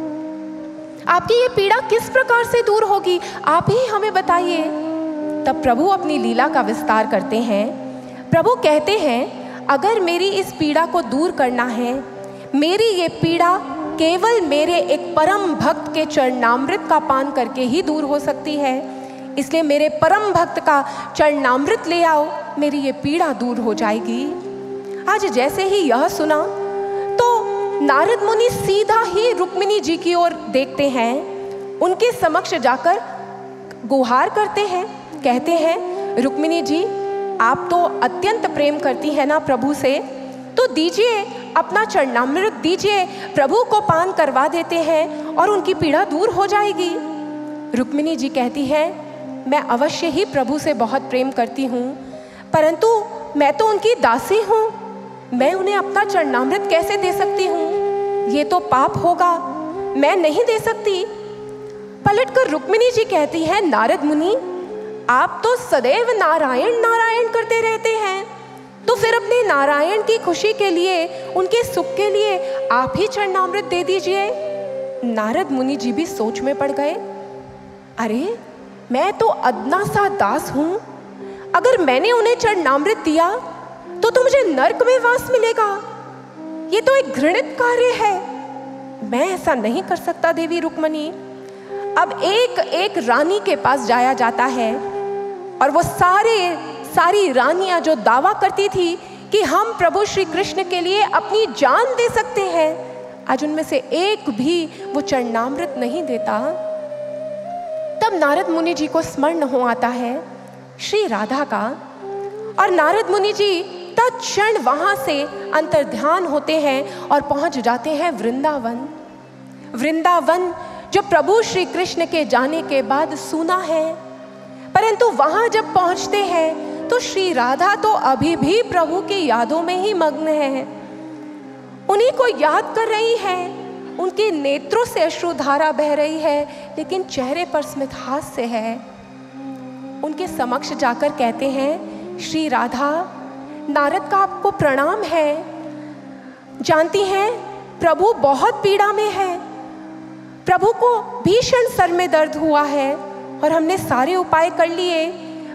आपकी ये पीड़ा किस प्रकार से दूर होगी, आप ही हमें बताइए। तब प्रभु अपनी लीला का विस्तार करते हैं। प्रभु कहते हैं, अगर मेरी इस पीड़ा को दूर करना है, मेरी ये पीड़ा केवल मेरे एक परम भक्त के चरणामृत का पान करके ही दूर हो सकती है, इसलिए मेरे परम भक्त का चरणामृत ले आओ, मेरी ये पीड़ा दूर हो जाएगी। आज जैसे ही यह सुना तो नारद मुनि सीधा ही रुक्मिणी जी की ओर देखते हैं, उनके समक्ष जाकर गुहार करते हैं, कहते हैं, रुक्मिणी जी आप तो अत्यंत प्रेम करती हैं ना प्रभु से, तो दीजिए अपना चरणामृत दीजिए, प्रभु को पान करवा देते हैं और उनकी पीड़ा दूर हो जाएगी। रुक्मिणी जी कहती है, मैं अवश्य ही प्रभु से बहुत प्रेम करती हूँ, परंतु मैं तो उनकी दासी हूँ, मैं उन्हें अपना चरणामृत कैसे दे सकती हूँ, ये तो पाप होगा, मैं नहीं दे सकती। पलटकर रुक्मिणी जी कहती है, नारद मुनि आप तो सदैव नारायण नारायण करते रहते हैं, तो फिर अपने नारायण की खुशी के लिए, उनके सुख के लिए आप ही चरणामृत दे दीजिए। नारद मुनि जी भी सोच में पड़ गए, अरे मैं तो अदना सा दास हूं, अगर मैंने उन्हें चरणामृत दिया तो तो मुझे नरक में वास मिलेगा, ये तो एक घृणित कार्य है, मैं ऐसा नहीं कर सकता देवी रुक्मिणी। अब एक एक रानी के पास जाया जाता है और वो सारे सारी रानियां जो दावा करती थी कि हम प्रभु श्री कृष्ण के लिए अपनी जान दे सकते हैं, आज उनमें से एक भी वो चरणामृत नहीं देता। तब नारद मुनि जी को स्मरण हो आता है श्री राधा का और नारद मुनि जी तत्क्षण वहां से अंतर्ध्यान होते हैं और पहुंच जाते हैं वृंदावन। वृंदावन जो प्रभु श्री कृष्ण के जाने के बाद सुना है, परंतु वहां जब पहुंचते हैं तो श्री राधा तो अभी भी प्रभु की यादों में ही मग्न है, उन्हीं को याद कर रही है, उनके नेत्रों से अश्रुधारा बह रही है, लेकिन चेहरे पर स्मित हास्य है। उनके समक्ष जाकर कहते हैं, श्री राधा नारद का आपको प्रणाम है, जानती हैं प्रभु बहुत पीड़ा में है, प्रभु को भीषण सर में दर्द हुआ है और हमने सारे उपाय कर लिए,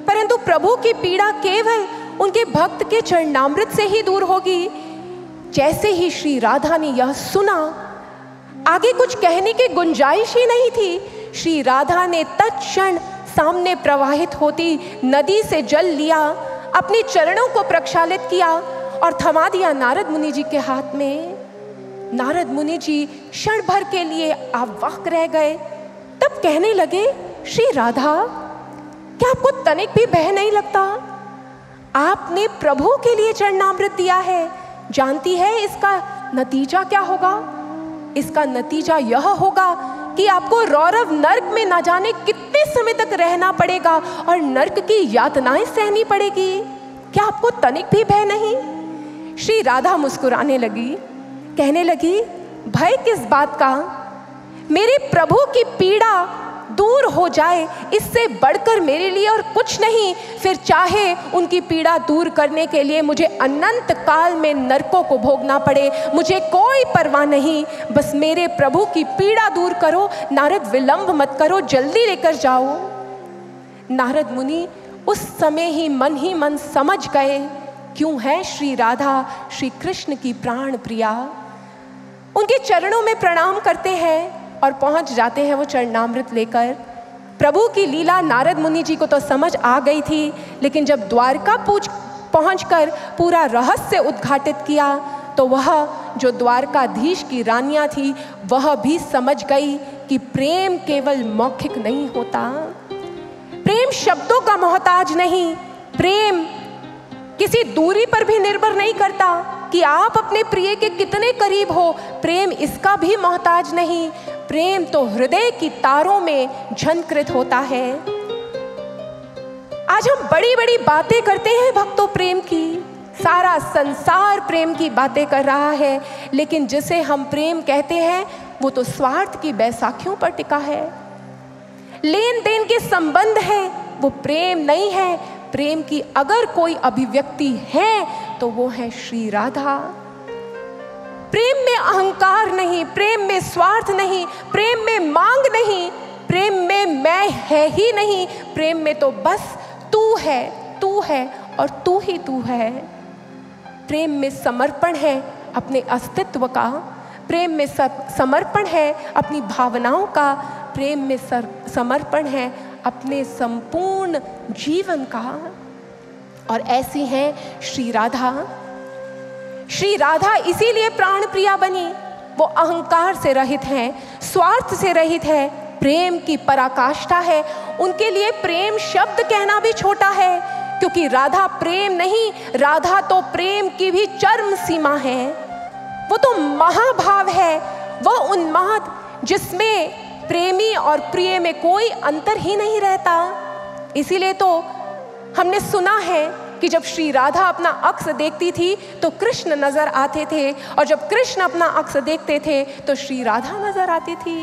परंतु प्रभु की पीड़ा केवल उनके भक्त के चरणामृत से ही दूर होगी। जैसे ही श्री राधा ने यह सुना, आगे कुछ कहने की गुंजाइश ही नहीं थी। श्री राधा ने तत्क्षण सामने प्रवाहित होती नदी से जल लिया, अपने चरणों को प्रक्षालित किया और थमा दिया नारद मुनि जी के हाथ में। नारद मुनि जी क्षण भर के लिए अवाक रह गए। तब कहने लगे, श्री राधा, क्या आपको तनिक भी भय नहीं लगता? आपने प्रभु के लिए चरणामृत दिया है, जानती है इसका नतीजा क्या होगा? इसका नतीजा यह होगा कि आपको रौरव नर्क में ना जाने कितने समय तक रहना पड़ेगा और नर्क की यातनाएं सहनी पड़ेगी। क्या आपको तनिक भी भय नहीं? श्री राधा मुस्कुराने लगी, कहने लगी, भय किस बात का? मेरे प्रभु की पीड़ा दूर हो जाए, इससे बढ़कर मेरे लिए और कुछ नहीं। फिर चाहे उनकी पीड़ा दूर करने के लिए मुझे अनंत काल में नरकों को भोगना पड़े, मुझे कोई परवाह नहीं। बस मेरे प्रभु की पीड़ा दूर करो। नारद, विलंब मत करो, जल्दी लेकर जाओ। नारद मुनि उस समय ही मन ही मन समझ गए क्यों है श्री राधा श्री कृष्ण की प्राण प्रिया। उनके चरणों में प्रणाम करते हैं और पहुंच जाते हैं वो चरणामृत लेकर। प्रभु की लीला नारद मुनि जी को तो समझ आ गई थी, लेकिन जब द्वारका पूछ पहुंचकर पूरा रहस्य उद्घाटित किया तो वह जो द्वारकाधीश की रानियां थी वह भी समझ गई कि प्रेम केवल मौखिक नहीं होता, प्रेम शब्दों का मोहताज नहीं, प्रेम किसी दूरी पर भी निर्भर नहीं करता कि आप अपने प्रिय के कितने करीब हो, प्रेम इसका भी मोहताज नहीं। प्रेम तो हृदय की तारों में झनकृत होता है। आज हम बड़ी बड़ी बातें करते हैं भक्तों प्रेम की, सारा संसार प्रेम की बातें कर रहा है, लेकिन जिसे हम प्रेम कहते हैं वो तो स्वार्थ की बैसाखियों पर टिका है, लेन देन के संबंध है, वो प्रेम नहीं है। प्रेम की अगर कोई अभिव्यक्ति है तो वो है श्री राधा। प्रेम में अहंकार नहीं, प्रेम में स्वार्थ नहीं, प्रेम में मांग नहीं, प्रेम में मैं है ही नहीं, प्रेम में तो बस तू है, तू है और तू ही तू है। प्रेम में समर्पण है अपने अस्तित्व का, प्रेम में समर्पण है अपनी भावनाओं का, प्रेम में समर्पण है अपने संपूर्ण जीवन का। और ऐसी है श्री राधा। श्री राधा इसीलिए प्राण प्रिया बनी। वो अहंकार से रहित हैं, स्वार्थ से रहित है, प्रेम की पराकाष्ठा है। उनके लिए प्रेम शब्द कहना भी छोटा है, क्योंकि राधा प्रेम नहीं, राधा तो प्रेम की भी चरम सीमा है। वो तो महाभाव है, वो उन्माद जिसमें प्रेमी और प्रिय में कोई अंतर ही नहीं रहता। इसीलिए तो हमने सुना है कि जब श्री राधा अपना अक्स देखती थी तो कृष्ण नजर आते थे, और जब कृष्ण अपना अक्स देखते थे तो श्री राधा नजर आती थी।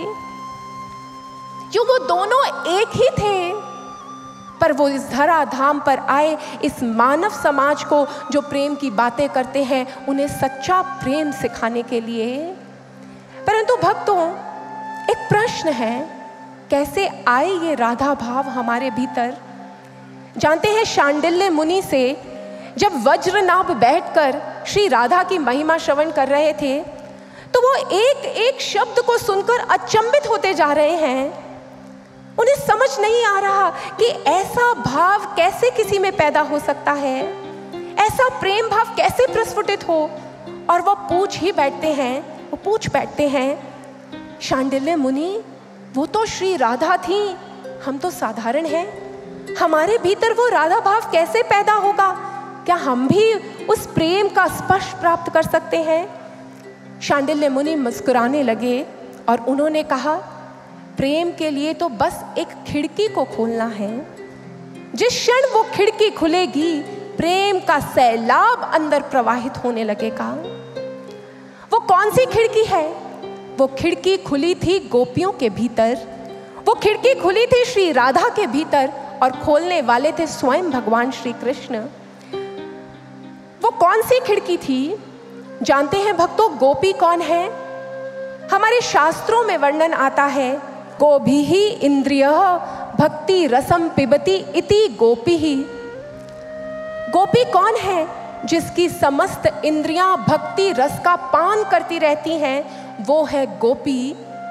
क्यों? वो दोनों एक ही थे, पर वो इस धरा धाम पर आए इस मानव समाज को जो प्रेम की बातें करते हैं उन्हें सच्चा प्रेम सिखाने के लिए। परंतु भक्तों, एक प्रश्न है, कैसे आए ये राधा भाव हमारे भीतर? जानते हैं, शांडिल्य मुनि से जब वज्रनाभ बैठकर श्री राधा की महिमा श्रवण कर रहे थे तो वो एक एक शब्द को सुनकर अचंभित होते जा रहे हैं। उन्हें समझ नहीं आ रहा कि ऐसा भाव कैसे किसी में पैदा हो सकता है, ऐसा प्रेम भाव कैसे प्रस्फुटित हो। और वो पूछ ही बैठते हैं, वो पूछ बैठते हैं, शांडिल्य मुनि, वो तो श्री राधा थी, हम तो साधारण हैं, हमारे भीतर वो राधा भाव कैसे पैदा होगा? क्या हम भी उस प्रेम का स्पर्श प्राप्त कर सकते हैं? शांडिल्य मुनि मुस्कुराने लगे और उन्होंने कहा, प्रेम के लिए तो बस एक खिड़की को खोलना है। जिस क्षण वो खिड़की खुलेगी प्रेम का सैलाब अंदर प्रवाहित होने लगेगा। वो कौन सी खिड़की है? वो खिड़की खुली थी गोपियों के भीतर, वो खिड़की खुली थी श्री राधा के भीतर, और खोलने वाले थे स्वयं भगवान श्री कृष्ण। वो कौन सी खिड़की थी? जानते हैं भक्तों, गोपी कौन है? हमारे शास्त्रों में वर्णन आता है, गोभी ही इंद्रिय भक्ति रसम पिबती इति गोपी ही। गोपी कौन है? जिसकी समस्त इंद्रियां भक्ति रस का पान करती रहती हैं, वो है गोपी।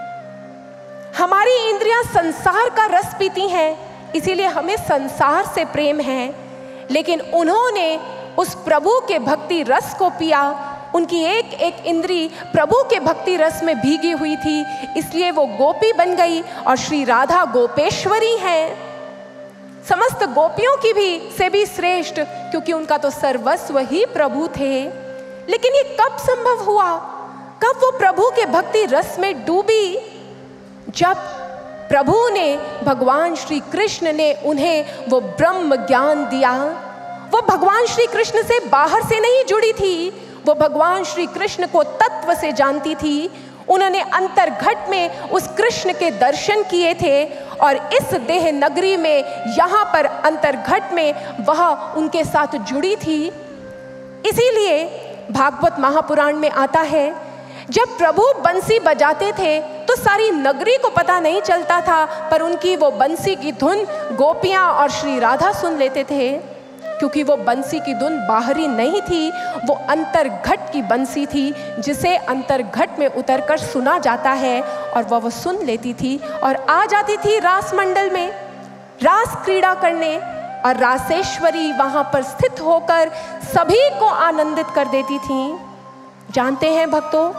हमारी इंद्रियां संसार का रस पीती हैं, इसीलिए हमें संसार से प्रेम है, लेकिन उन्होंने उस प्रभु के भक्ति रस को पिया। उनकी एक एक इंद्री प्रभु के भक्ति रस में भीगी हुई थी, इसलिए वो गोपी बन गई और श्री राधा गोपेश्वरी हैं, समस्त गोपियों की भी से भी श्रेष्ठ, क्योंकि उनका तो सर्वस्व ही प्रभु थे। लेकिन ये कब संभव हुआ? कब वो प्रभु के भक्ति रस में डूबी? जब प्रभु ने, भगवान श्री कृष्ण ने उन्हें वो ब्रह्म ज्ञान दिया। वो भगवान श्री कृष्ण से बाहर से नहीं जुड़ी थी, वो भगवान श्री कृष्ण को तत्व से जानती थी। उन्होंने अंतर्घट में उस कृष्ण के दर्शन किए थे और इस देह नगरी में, यहाँ पर अंतर्घट में वह उनके साथ जुड़ी थी। इसीलिए भागवत महापुराण में आता है, जब प्रभु बंसी बजाते थे तो सारी नगरी को पता नहीं चलता था, पर उनकी वो बंसी की धुन गोपियाँ और श्री राधा सुन लेते थे, क्योंकि वो बंसी की धुन बाहरी नहीं थी, वो अंतर्घट की बंसी थी, जिसे अंतर्घट में उतरकर सुना जाता है। और वह वो सुन लेती थी और आ जाती थी रास मंडल में रास क्रीड़ा करने, और रासेश्वरी वहाँ पर स्थित होकर सभी को आनंदित कर देती थी। जानते हैं भक्तों,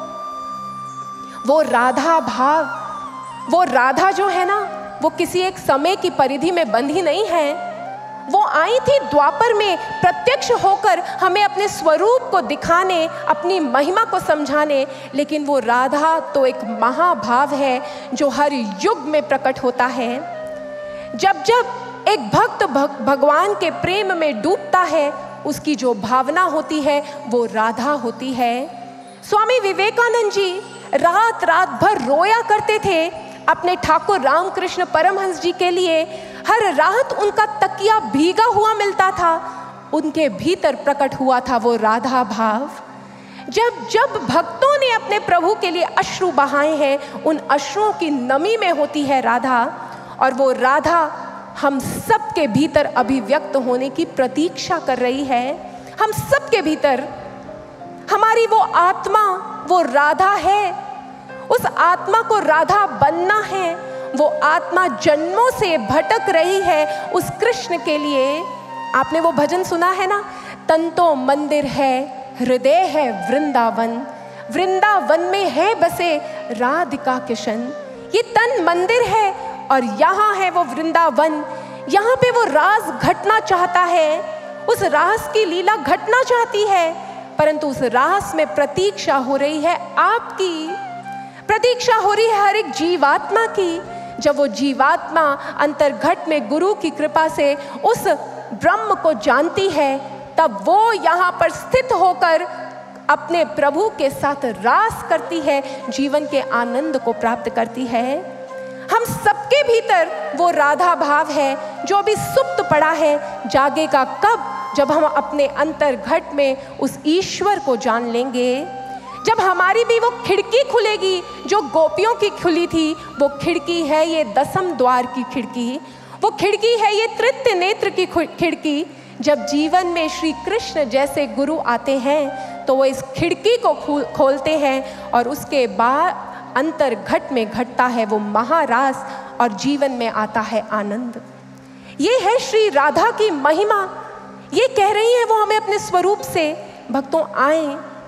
वो राधा भाव, वो राधा जो है ना, वो किसी एक समय की परिधि में बंधी नहीं है। वो आई थी द्वापर में प्रत्यक्ष होकर हमें अपने स्वरूप को दिखाने, अपनी महिमा को समझाने। लेकिन वो राधा तो एक महाभाव है जो हर युग में प्रकट होता है। जब जब एक भक्त भग, भगवान के प्रेम में डूबता है, उसकी जो भावना होती है वो राधा होती है। स्वामी विवेकानंद जी रात रात भर रोया करते थे अपने ठाकुर रामकृष्ण परमहंस जी के लिए। हर रात उनका तकिया भीगा हुआ मिलता था, उनके भीतर प्रकट हुआ था वो राधा भाव। जब जब भक्तों ने अपने प्रभु के लिए अश्रु बहाए हैं, उन अश्रुओं की नमी में होती है राधा, और वो राधा हम सब के भीतर अभिव्यक्त होने की प्रतीक्षा कर रही है। हम सब के भीतर हमारी वो आत्मा, वो राधा है। उस आत्मा को राधा बनना है। वो आत्मा जन्मों से भटक रही है उस कृष्ण के लिए। आपने वो भजन सुना है ना, तन तो मंदिर है, हृदय है वृंदावन, वृंदावन में है बसे राधिका किशन। ये तन मंदिर है और यहाँ है वो वृंदावन। यहाँ पे वो रास घटना चाहता है, उस रास की लीला घटना चाहती है, परंतु उस रास में प्रतीक्षा हो रही है आपकी, प्रतीक्षा हो रही है हर एक जीवात्मा की। जब वो जीवात्मा अंतर्घट में गुरु की कृपा से उस ब्रह्म को जानती है, तब वो यहाँ पर स्थित होकर अपने प्रभु के साथ रास करती है, जीवन के आनंद को प्राप्त करती है। हम सबके भीतर वो राधा भाव है जो भी सुप्त पड़ा है। जागेगा कब? जब हम अपने अंतर्घट में उस ईश्वर को जान लेंगे, जब हमारी भी वो खिड़की खुलेगी जो गोपियों की खुली थी। वो खिड़की है ये दसम द्वार की खिड़की, वो खिड़की है ये तृतीय नेत्र की खिड़की। जब जीवन में श्री कृष्ण जैसे गुरु आते हैं तो वो इस खिड़की को खोलते हैं और उसके बाद अंतर्घट में घटता है वो महारास और जीवन में आता है आनंद। ये है श्री राधा की महिमा। ये कह रही है वो हमें अपने स्वरूप से, भक्तों आए,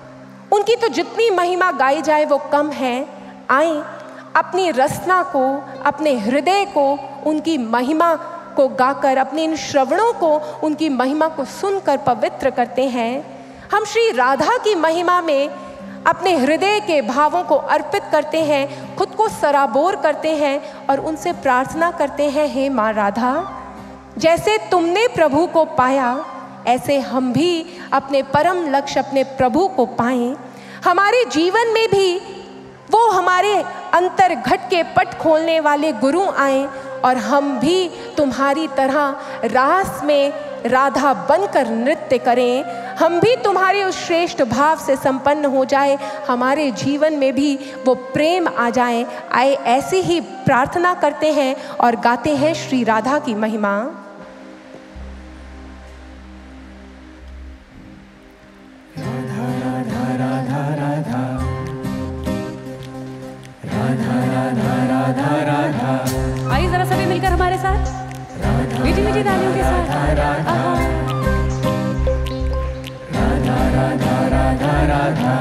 उनकी तो जितनी महिमा गाई जाए वो कम है। आए अपनी रसना को, अपने हृदय को उनकी महिमा को गाकर, अपने इन श्रवणों को उनकी महिमा को सुनकर पवित्र करते हैं। हम श्री राधा की महिमा में अपने हृदय के भावों को अर्पित करते हैं, खुद को सराबोर करते हैं और उनसे प्रार्थना करते हैं, हे माँ राधा, जैसे तुमने प्रभु को पाया ऐसे हम भी अपने परम लक्ष्य अपने प्रभु को पाएं। हमारे जीवन में भी वो हमारे अंतर्घट के पट खोलने वाले गुरु आए और हम भी तुम्हारी तरह रास में राधा बनकर नृत्य करें। हम भी तुम्हारे उस श्रेष्ठ भाव से संपन्न हो जाए, हमारे जीवन में भी वो प्रेम आ जाए। आए ऐसी ही प्रार्थना करते हैं और गाते हैं श्री राधा की महिमा। राधा राधा राधा राधा राधा राधा राधा राधा। आइए जरा सभी मिलकर हमारे साथ मीठी मीठी तालियों के साथ। आहा। राधा राधा राधा राधा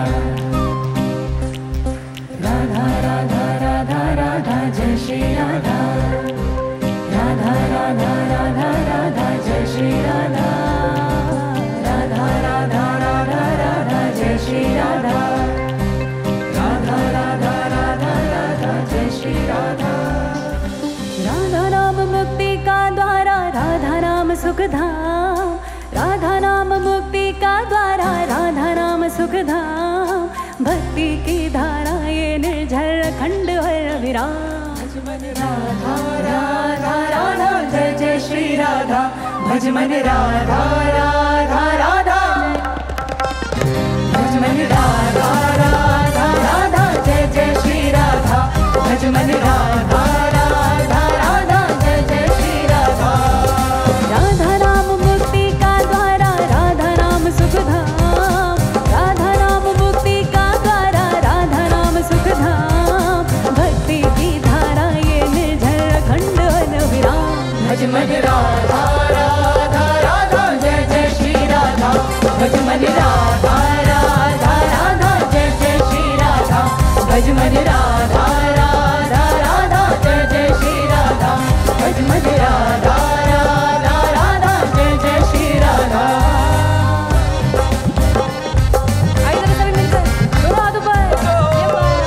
राधा राधा राधा राधा जय श्री राधा। राधा राधा राधा राधा जय श्री राधा। राधा राधा राधा राधा जय श्री राधा। राधा राधा राधा राधा जय श्री राधा। राधा नाम मुक्ति का द्वारा, राधा नाम सुख धाम। राधा नाम मुक्ति का द्वारा, राधा नाम सुख धाम। भक्ति की धारा ये निर्झर खंड हर विराम। राधा राधा राधा जय जय श्री राधा। भज मन राधा राधा राधा। भज मन राधा राधा राधा जय जय श्री राधा। भज मन राधा राधा राधा जय जय श्री राधा। राधा नाम मुक्ति का द्वारा, राधा नाम सुख धाम। राधा नाम मुक्ति का द्वारा, राधा नाम सुख धाम। भक्ति की धारा ये निर्झर खंड हर विराम। भज मन राधा राधा राधा जय जय श्री राधा। भज मन राधा राधा राधा जय जय श्री राधा। भज मन राधा राधा राधा जय जय श्री राधा। भज मन राधा राधा राधा जय जय श्री राधा। आइए जरा सभी मिलकर दोनों हाथ ऊपर। ये बात।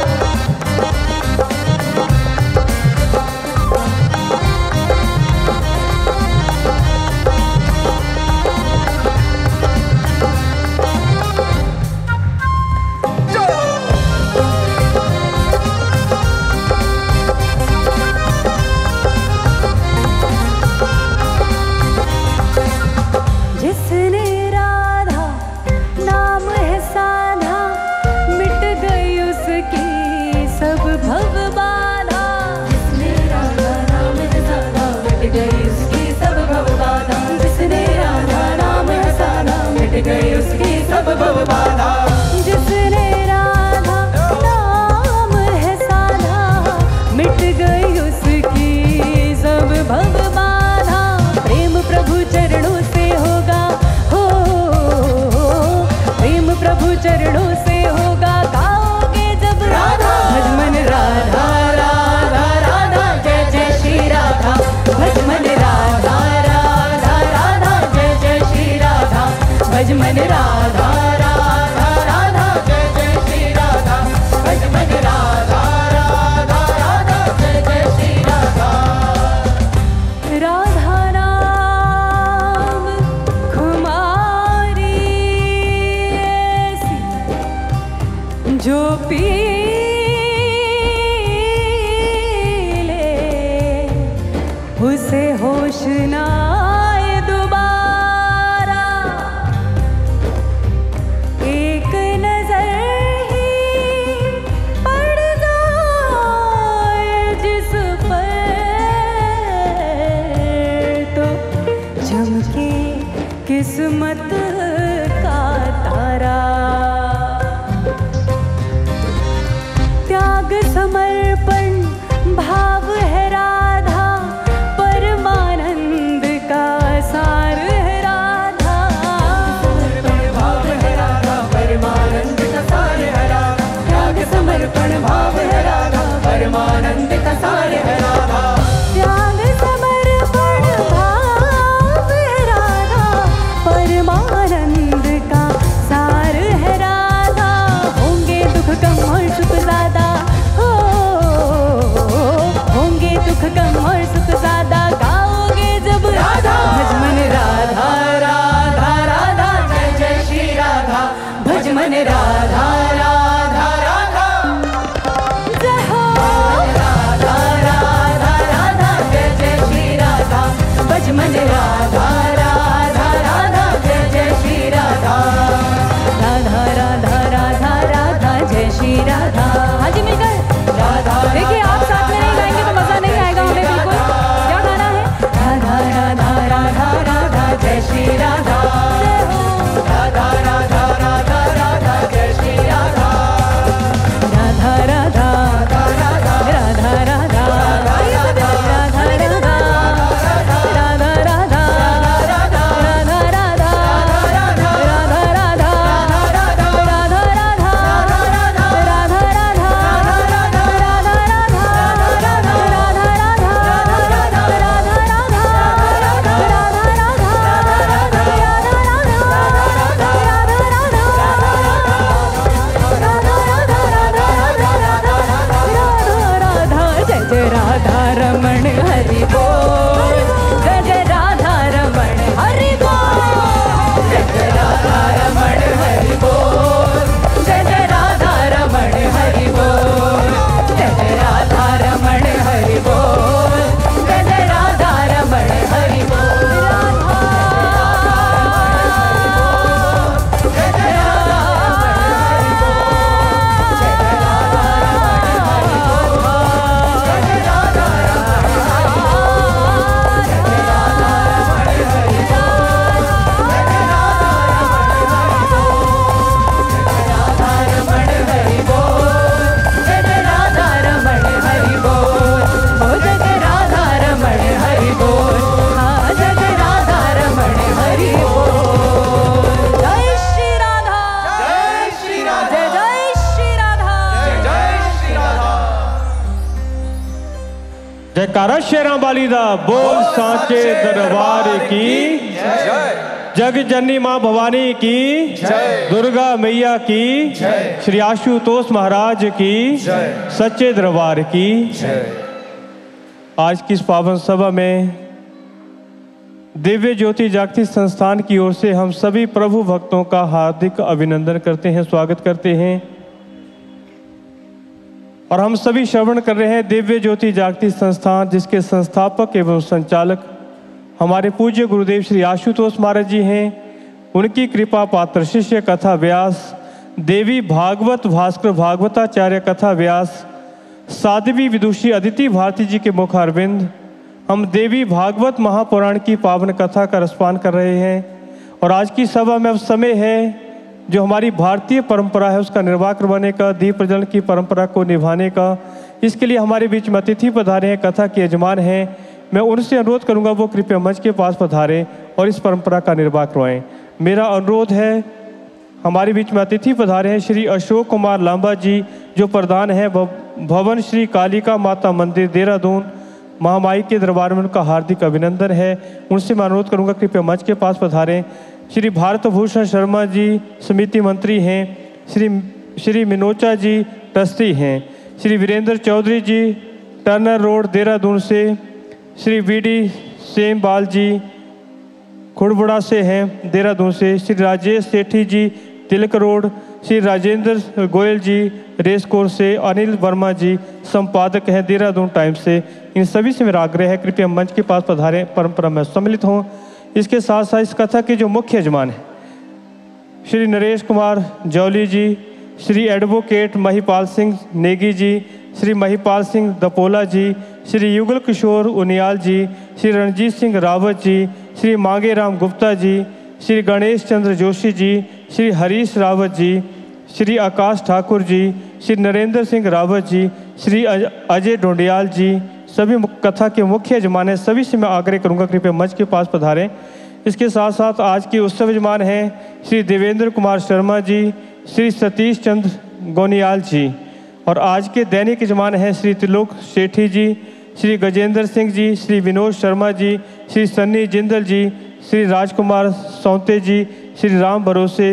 जिसने राधा नाम है साधा, मिट गई उसकी सब भव बाधा। जिसने राधा नाम है साधा, मिट गई उसकी सब भव बाधा। जिसने राधा नाम है साधा, मिट गई उसकी सब भव बाधा। जिसने राधा नाम है साधा, मिट गई उसकी सब भव बाधा। प्रेम प्रभु चरणों से होगा हो, प्रेम प्रभु चरणों से होगा गाओगे जब राधा। भज मन राधा राधा राधा जय जय श्री राधा। भज मन राधा राधा राधा जय जय श्री राधा। भज मन राधा राधा राधा जय जय श्री राधा। भज मन राधा राधा राधा जय जय श्री राधा। राधा नाम खुमारी ऐसी, जो पी ले उसे होश ना आए दोबारा। एक नजर ही पड़ जाए जिस पर, तो चमके किस्मत का तारा। त्याग समर्पण भाव है राधा, परमानंद का सार है राधा। समर्पण भाव है राधा, परमानंद का सार है राधा। त्याग समर्पण भाव है राधा, परमानंद का सार है राधा। त्याग समर्पण भाव है राधा, परमानंद का सार है राधा। होंगे दुख कम और सुख ज्यादा हो, कालीदा बोल सांचे दरबार की जय जग जननी माँ भवानी की जय दुर्गा मैया की जय श्री आशुतोष महाराज की जय सच्चे दरबार की जय। आज की इस पावन सभा में दिव्य ज्योति जागृति संस्थान की ओर से हम सभी प्रभु भक्तों का हार्दिक अभिनंदन करते हैं, स्वागत करते हैं। और हम सभी श्रवण कर रहे हैं दिव्य ज्योति जागृति संस्थान, जिसके संस्थापक एवं संचालक हमारे पूज्य गुरुदेव श्री आशुतोष महाराज जी हैं। उनकी कृपा पात्र शिष्य कथा व्यास देवी भागवत भास्कर भागवताचार्य कथा व्यास साध्वी विदुषी अदिति भारती जी के मुखारविंद हम देवी भागवत महापुराण की पावन कथा का रसपान कर रहे हैं। और आज की सभा में अब समय है जो हमारी भारतीय परंपरा है उसका निर्वाह करवाने का, दीप प्रज्वलन की परंपरा को निभाने का। इसके लिए हमारे बीच में अतिथि पधारे हैं, कथा के यजमान हैं। मैं उनसे अनुरोध करूंगा वो कृपया मंच के पास पधारें और इस परंपरा का निर्वाह करवाएं। मेरा अनुरोध है, हमारे बीच में अतिथि पधारे हैं श्री अशोक कुमार लांबा जी, जो प्रधान हैं भवन श्री कालिका माता मंदिर देहरादून। महामाई के दरबार में उनका हार्दिक अभिनंदन है। उनसे मैं अनुरोध करूंगा कृपया मंच के पास पधारें। श्री भारत भूषण शर्मा जी समिति मंत्री हैं। श्री श्री मिनोचा जी ट्रस्टी हैं। श्री वीरेंद्र चौधरी जी टर्नर रोड देहरादून से। श्री वी डी सेमबाल जी खुड़बुड़ा से हैं देहरादून से। Shri Rajesh Sethi ji Tilak road. Shri Rajendra Goyal ji race course से। अनिल वर्मा जी संपादक हैं देहरादून टाइम्स से। इन सभी से मेरा आग्रह है कृपया मंच के पास पधारें, परंपरा में सम्मिलित हों। इसके साथ साथ इस कथा के जो मुख्य यजमान हैं श्री नरेश कुमार जौली जी, श्री एडवोकेट महिपाल सिंह नेगी जी, श्री महिपाल सिंह दपोला जी, श्री युगल किशोर उनियाल जी, श्री रणजीत सिंह रावत जी, श्री मांगे राम गुप्ता जी, श्री गणेश चंद्र जोशी जी, श्री हरीश रावत जी, श्री आकाश ठाकुर जी, श्री नरेंद्र सिंह रावत जी, श्री अजय ढोंडियाल जी, सभी कथा के मुख्य यजमान हैं। सभी से मैं आग्रह करूंगा कृपया मंच के पास पधारें। इसके साथ साथ आज के उत्सव यजमान हैं श्री देवेंद्र कुमार शर्मा जी, श्री सतीश चंद्र गोनियाल जी। और आज के दैनिक यजमान हैं श्री त्रिलोक सेठी जी, श्री गजेंद्र सिंह जी, श्री विनोद शर्मा जी, श्री सन्नी जिंदल जी, श्री राजकुमार सौंते जी, श्री राम भरोसे।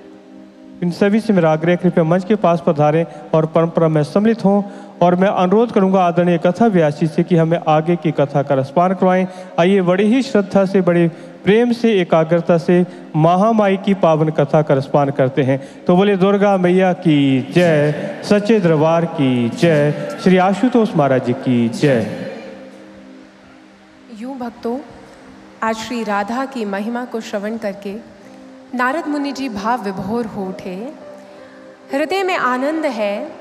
इन सभी से मेरा आग्रह कृपया मंच के पास पधारें और परंपरा में सम्मिलित हों। और मैं अनुरोध करूंगा आदरणीय कथा व्यासी से कि हमें आगे की कथा का रसपान करवाएं। आइए बड़ी ही श्रद्धा से, बड़े प्रेम से, एकाग्रता से महामाई की पावन कथा का रसपान करते हैं। तो बोले दुर्गा मैया की जय, सच्चे दरबार की जय, श्री आशुतोष महाराज जी की जय। यूं भक्तों, आज श्री राधा की महिमा को श्रवण करके नारद मुनि जी भाव विभोर हो उठे। हृदय में आनंद है।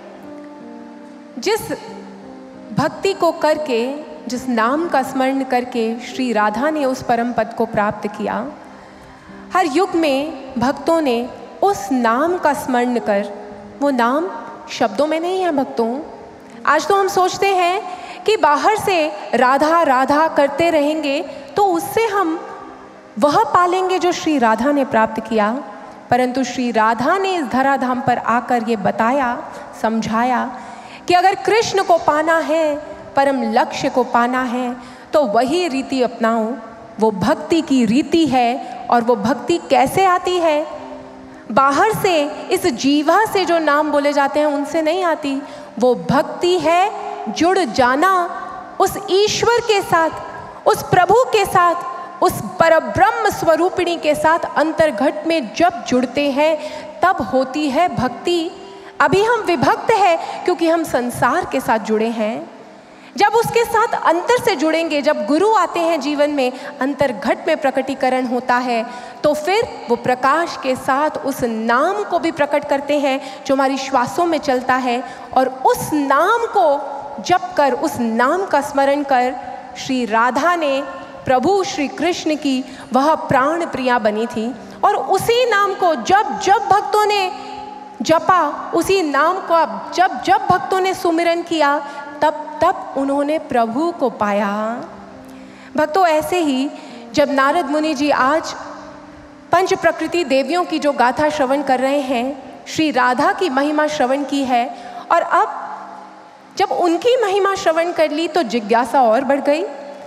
जिस भक्ति को करके, जिस नाम का स्मरण करके श्री राधा ने उस परम पद को प्राप्त किया, हर युग में भक्तों ने उस नाम का स्मरण कर, वो नाम शब्दों में नहीं है भक्तों। आज तो हम सोचते हैं कि बाहर से राधा राधा करते रहेंगे तो उससे हम वह पालेंगे जो श्री राधा ने प्राप्त किया। परंतु श्री राधा ने इस धराधाम पर आकर ये बताया, समझाया कि अगर कृष्ण को पाना है, परम लक्ष्य को पाना है, तो वही रीति अपनाओ। वो भक्ति की रीति है। और वो भक्ति कैसे आती है? बाहर से इस जीवा से जो नाम बोले जाते हैं उनसे नहीं आती। वो भक्ति है जुड़ जाना उस ईश्वर के साथ, उस प्रभु के साथ, उस परब्रह्म स्वरूपिणी के साथ अंतर्घट में जब जुड़ते हैं तब होती है भक्ति। अभी हम विभक्त हैं क्योंकि हम संसार के साथ जुड़े हैं। जब उसके साथ अंतर से जुड़ेंगे, जब गुरु आते हैं जीवन में, अंतर्घट में प्रकटीकरण होता है, तो फिर वो प्रकाश के साथ उस नाम को भी प्रकट करते हैं जो हमारी श्वासों में चलता है। और उस नाम को जप कर, उस नाम का स्मरण कर, श्री राधा ने प्रभु श्री कृष्ण की वह प्राण प्रिया बनी थी। और उसी नाम को जब जब भक्तों ने जपा, उसी नाम को जब जब भक्तों ने सुमिरन किया, तब तब उन्होंने प्रभु को पाया। भक्तों, ऐसे ही जब नारद मुनि जी आज पंच प्रकृति देवियों की जो गाथा श्रवण कर रहे हैं, श्री राधा की महिमा श्रवण की है, और अब जब उनकी महिमा श्रवण कर ली तो जिज्ञासा और बढ़ गई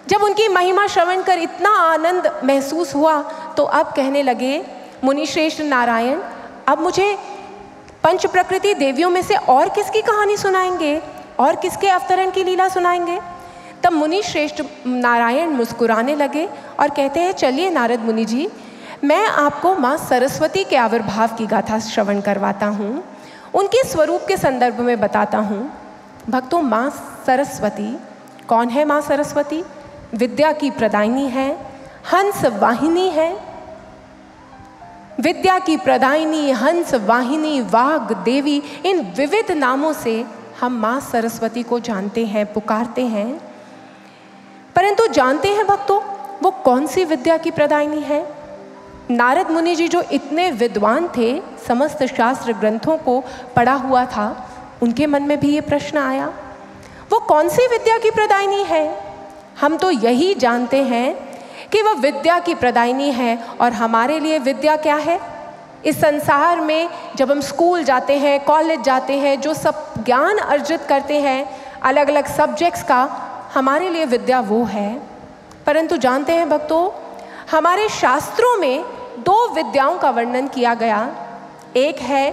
जब उनकी महिमा श्रवण कर इतना आनंद महसूस हुआ तो अब कहने लगे मुनि श्रेष्ठ नारायण, अब मुझे पंच प्रकृति देवियों में से और किसकी कहानी सुनाएंगे, और किसके अवतरण की लीला सुनाएंगे। तब मुनि श्रेष्ठ नारायण मुस्कुराने लगे और कहते हैं, चलिए नारद मुनि जी, मैं आपको माँ सरस्वती के आविर्भाव की गाथा श्रवण करवाता हूँ, उनके स्वरूप के संदर्भ में बताता हूँ। भक्तों, माँ सरस्वती कौन है? माँ सरस्वती विद्या की प्रदायिनी है, हंस वाहिनी है। विद्या की प्रदायिनी, हंस वाहिनी, वाग देवी, इन विविध नामों से हम माँ सरस्वती को जानते हैं, पुकारते हैं। परंतु जानते हैं भक्तों, वो कौन सी विद्या की प्रदायिनी है? नारद मुनि जी जो इतने विद्वान थे, समस्त शास्त्र ग्रंथों को पढ़ा हुआ था, उनके मन में भी ये प्रश्न आया, वो कौन सी विद्या की प्रदायिनी है? हम तो यही जानते हैं कि वह विद्या की प्रदायिनी है। और हमारे लिए विद्या क्या है? इस संसार में जब हम स्कूल जाते हैं, कॉलेज जाते हैं, जो सब ज्ञान अर्जित करते हैं अलग अलग सब्जेक्ट्स का, हमारे लिए विद्या वो है। परंतु जानते हैं भक्तों, हमारे शास्त्रों में दो विद्याओं का वर्णन किया गया। एक है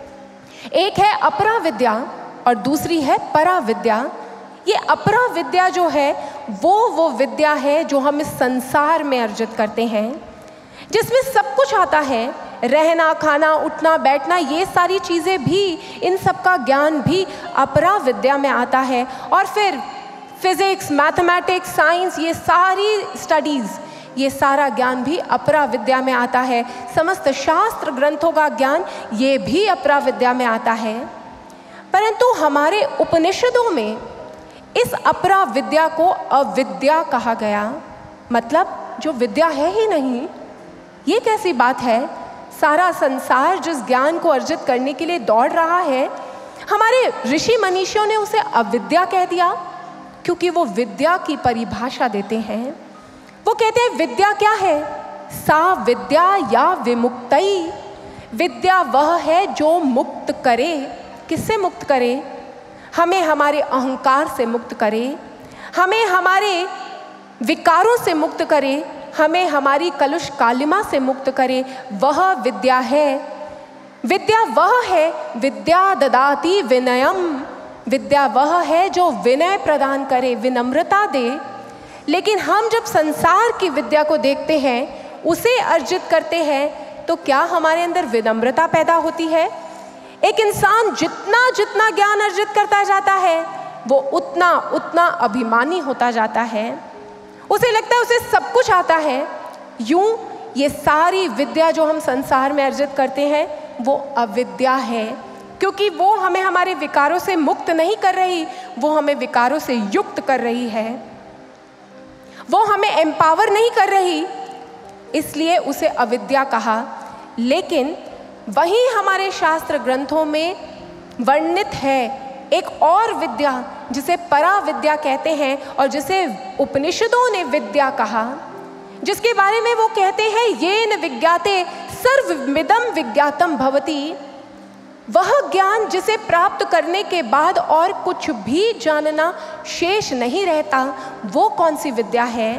एक है अपरा विद्या और दूसरी है परा विद्या। ये अपरा विद्या जो है वो वो विद्या है जो हम इस संसार में अर्जित करते हैं, जिसमें सब कुछ आता है, रहना, खाना, उठना, बैठना, ये सारी चीज़ें भी, इन सब का ज्ञान भी अपरा विद्या में आता है। और फिर फिजिक्स, मैथमेटिक्स, साइंस, ये सारी स्टडीज़, ये सारा ज्ञान भी अपरा विद्या में आता है। समस्त शास्त्र ग्रंथों का ज्ञान ये भी अपरा विद्या में आता है। परंतु हमारे उपनिषदों में इस अपरा विद्या को अविद्या कहा गया, मतलब जो विद्या है ही नहीं। ये कैसी बात है? सारा संसार जिस ज्ञान को अर्जित करने के लिए दौड़ रहा है, हमारे ऋषि मनीषियों ने उसे अविद्या कह दिया, क्योंकि वो विद्या की परिभाषा देते हैं। वो कहते हैं विद्या क्या है? सा विद्या या विमुक्तई, विद्या वह है जो मुक्त करे। किससे मुक्त करे? हमें हमारे अहंकार से मुक्त करे, हमें हमारे विकारों से मुक्त करे, हमें हमारी कलुष कालिमा से मुक्त करे, वह विद्या है। विद्या वह है, विद्या ददाति विनयम, विद्या वह है जो विनय प्रदान करे, विनम्रता दे। लेकिन हम जब संसार की विद्या को देखते हैं, उसे अर्जित करते हैं, तो क्या हमारे अंदर विनम्रता पैदा होती है? एक इंसान जितना जितना ज्ञान अर्जित करता जाता है, वो उतना उतना अभिमानी होता जाता है। उसे लगता है उसे सब कुछ आता है। यूं ये सारी विद्या जो हम संसार में अर्जित करते हैं वो अविद्या है, क्योंकि वो हमें हमारे विकारों से मुक्त नहीं कर रही, वो हमें विकारों से युक्त कर रही है, वो हमें एम्पावर नहीं कर रही, इसलिए उसे अविद्या कहा। लेकिन वहीं हमारे शास्त्र ग्रंथों में वर्णित है एक और विद्या जिसे परा विद्या कहते हैं, और जिसे उपनिषदों ने विद्या कहा, जिसके बारे में वो कहते हैं येन विज्ञाते सर्वमिदं विज्ञातम भवति। वह ज्ञान जिसे प्राप्त करने के बाद और कुछ भी जानना शेष नहीं रहता, वो कौन सी विद्या है?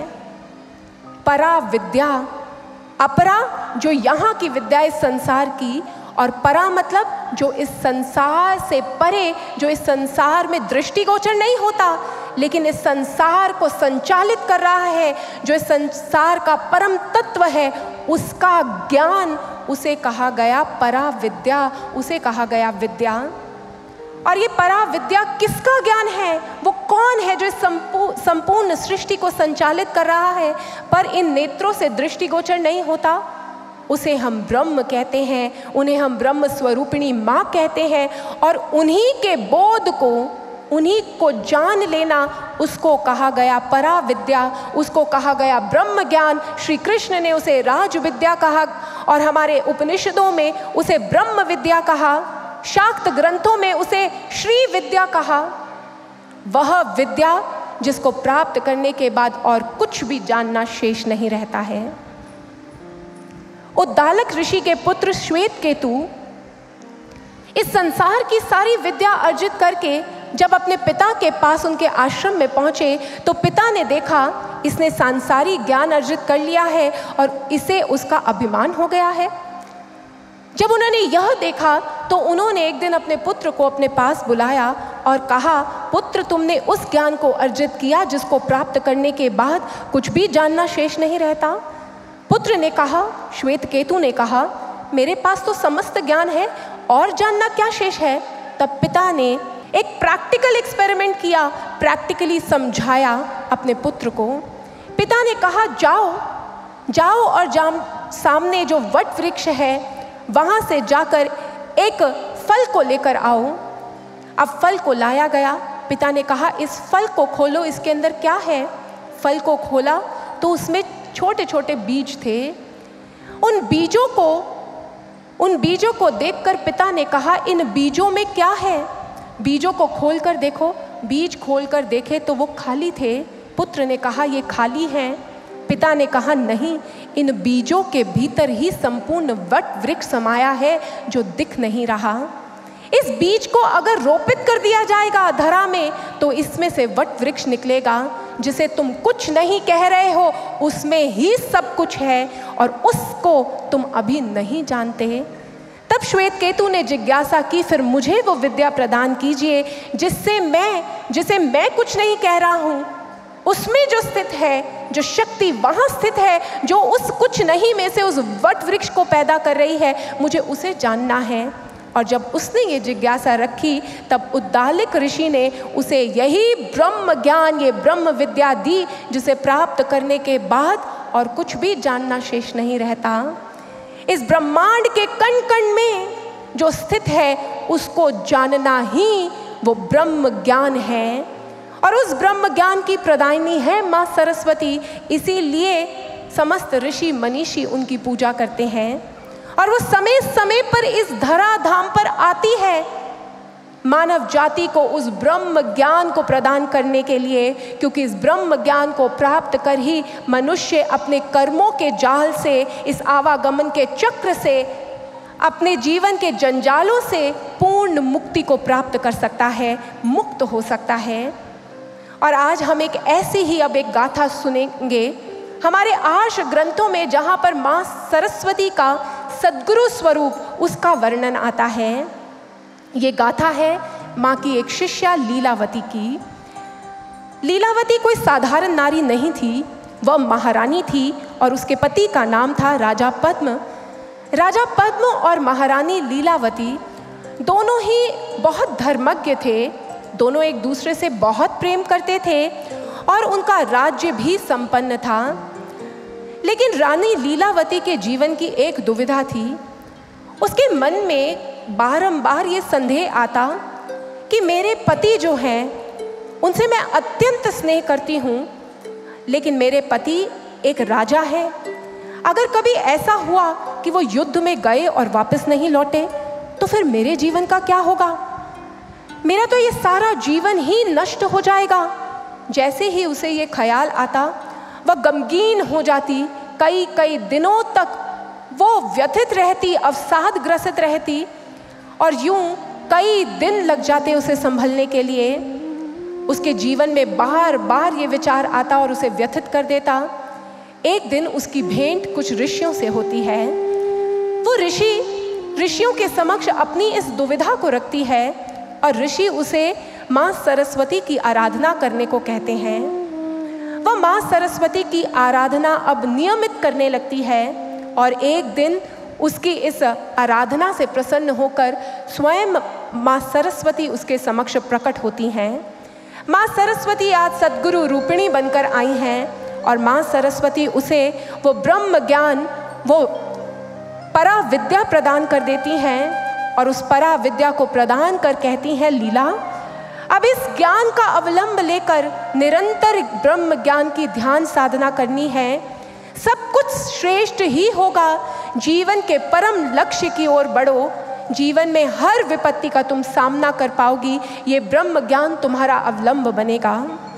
परा विद्या। अपरा जो यहाँ की विद्या इस संसार की, और परा मतलब जो इस संसार से परे, जो इस संसार में दृष्टिगोचर नहीं होता, लेकिन इस संसार को संचालित कर रहा है, जो इस संसार का परम तत्व है, उसका ज्ञान, उसे कहा गया परा विद्या, उसे कहा गया विद्या। और ये परा विद्या किसका ज्ञान है? वो कौन है जो इस संपूर्ण सृष्टि को संचालित कर रहा है, पर इन नेत्रों से दृष्टिगोचर नहीं होता? उसे हम ब्रह्म कहते हैं, उन्हें हम ब्रह्म स्वरूपिणी माँ कहते हैं। और उन्हीं के बोध को, उन्हीं को जान लेना, उसको कहा गया परा विद्या, उसको कहा गया ब्रह्म ज्ञान। श्री कृष्ण ने उसे राज विद्या कहा, और हमारे उपनिषदों में उसे ब्रह्म विद्या कहा, शाक्त ग्रंथों में उसे श्री विद्या कहा। वह विद्या जिसको प्राप्त करने के बाद और कुछ भी जानना शेष नहीं रहता है। उद्दालक ऋषि के पुत्र श्वेत केतु इस संसार की सारी विद्या अर्जित करके जब अपने पिता के पास उनके आश्रम में पहुँचे तो पिता ने देखा इसने सांसारिक ज्ञान अर्जित कर लिया है और इसे उसका अभिमान हो गया है। जब उन्होंने यह देखा तो उन्होंने एक दिन अपने पुत्र को अपने पास बुलाया और कहा, पुत्र, तुमने उस ज्ञान को अर्जित किया जिसको प्राप्त करने के बाद कुछ भी जानना शेष नहीं रहता। पुत्र ने कहा, श्वेतकेतु ने कहा, मेरे पास तो समस्त ज्ञान है और जानना क्या शेष है। तब पिता ने एक प्रैक्टिकल एक्सपेरिमेंट किया, प्रैक्टिकली समझाया अपने पुत्र को। पिता ने कहा, जाओ जाओ और जाम सामने जो वट वृक्ष है वहाँ से जाकर एक फल को लेकर आओ। अब फल को लाया गया। पिता ने कहा, इस फल को खोलो, इसके अंदर क्या है। फल को खोला तो उसमें छोटे छोटे बीज थे। उन बीजों को उन बीजों को देखकर पिता ने कहा, इन बीजों में क्या है। बीजों को खोलकर देखो। बीज खोलकर देखे तो वो खाली थे। पुत्र ने कहा, ये खाली हैं। पिता ने कहा, नहीं, इन बीजों के भीतर ही संपूर्ण वट वृक्ष समाया है जो दिख नहीं रहा। इस बीज को अगर रोपित कर दिया जाएगा धरा में तो इसमें से वट वृक्ष निकलेगा। जिसे तुम कुछ नहीं कह रहे हो उसमें ही सब कुछ है और उसको तुम अभी नहीं जानते। तब श्वेतकेतु ने जिज्ञासा की, फिर मुझे वो विद्या प्रदान कीजिए जिससे मैं जिसे मैं कुछ नहीं कह रहा हूँ, उसमें जो स्थित है, जो शक्ति वहाँ स्थित है, जो उस कुछ नहीं में से उस वट वृक्ष को पैदा कर रही है, मुझे उसे जानना है। और जब उसने ये जिज्ञासा रखी तब उद्दालिक ऋषि ने उसे यही ब्रह्म ज्ञान, ये ब्रह्म विद्या दी जिसे प्राप्त करने के बाद और कुछ भी जानना शेष नहीं रहता। इस ब्रह्मांड के कण कण में जो स्थित है उसको जानना ही वो ब्रह्म ज्ञान है और उस ब्रह्म ज्ञान की प्रदायिनी है माँ सरस्वती। इसीलिए समस्त ऋषि मनीषी उनकी पूजा करते हैं और वो समय समय पर इस धरा धाम पर आती है मानव जाति को उस ब्रह्म ज्ञान को प्रदान करने के लिए, क्योंकि इस ब्रह्म ज्ञान को प्राप्त कर ही मनुष्य अपने कर्मों के जाल से, इस आवागमन के चक्र से, अपने जीवन के जंजालों से पूर्ण मुक्ति को प्राप्त कर सकता है, मुक्त हो सकता है। और आज हम एक ऐसी ही अब एक गाथा सुनेंगे हमारे आर्ष ग्रंथों में, जहाँ पर माँ सरस्वती का सद्गुरु स्वरूप उसका वर्णन आता है। ये गाथा है माँ की एक शिष्या लीलावती की। लीलावती कोई साधारण नारी नहीं थी, वह महारानी थी और उसके पति का नाम था राजा पद्म। राजा पद्म और महारानी लीलावती दोनों ही बहुत धर्मज्ञ थे, दोनों एक दूसरे से बहुत प्रेम करते थे और उनका राज्य भी संपन्न था। लेकिन रानी लीलावती के जीवन की एक दुविधा थी। उसके मन में बारंबार ये संदेह आता कि मेरे पति जो हैं उनसे मैं अत्यंत स्नेह करती हूँ, लेकिन मेरे पति एक राजा है। अगर कभी ऐसा हुआ कि वो युद्ध में गए और वापस नहीं लौटे तो फिर मेरे जीवन का क्या होगा। मेरा तो ये सारा जीवन ही नष्ट हो जाएगा। जैसे ही उसे ये ख्याल आता वह गमगीन हो जाती। कई कई दिनों तक वो व्यथित रहती, अवसादग्रसित रहती और यूं कई दिन लग जाते उसे संभलने के लिए। उसके जीवन में बार बार ये विचार आता और उसे व्यथित कर देता। एक दिन उसकी भेंट कुछ ऋषियों से होती है। वो ऋषि ऋषियों के समक्ष अपनी इस दुविधा को रखती है और ऋषि उसे माँ सरस्वती की आराधना करने को कहते हैं। वह माँ सरस्वती की आराधना अब नियमित करने लगती है और एक दिन उसकी इस आराधना से प्रसन्न होकर स्वयं माँ सरस्वती उसके समक्ष प्रकट होती हैं। माँ सरस्वती आज सद्गुरु रूपिणी बनकर आई हैं और माँ सरस्वती उसे वो ब्रह्म ज्ञान, वो परा विद्या प्रदान कर देती हैं और उस परा विद्या को प्रदान कर कहती हैं, लीला अब इस ज्ञान का अवलंब लेकर निरंतर ब्रह्म ज्ञान की ध्यान साधना करनी है। सब कुछ श्रेष्ठ ही होगा। जीवन के परम लक्ष्य की ओर बढ़ो। जीवन में हर विपत्ति का तुम सामना कर पाओगी। ये ब्रह्म ज्ञान तुम्हारा अवलंब बनेगा।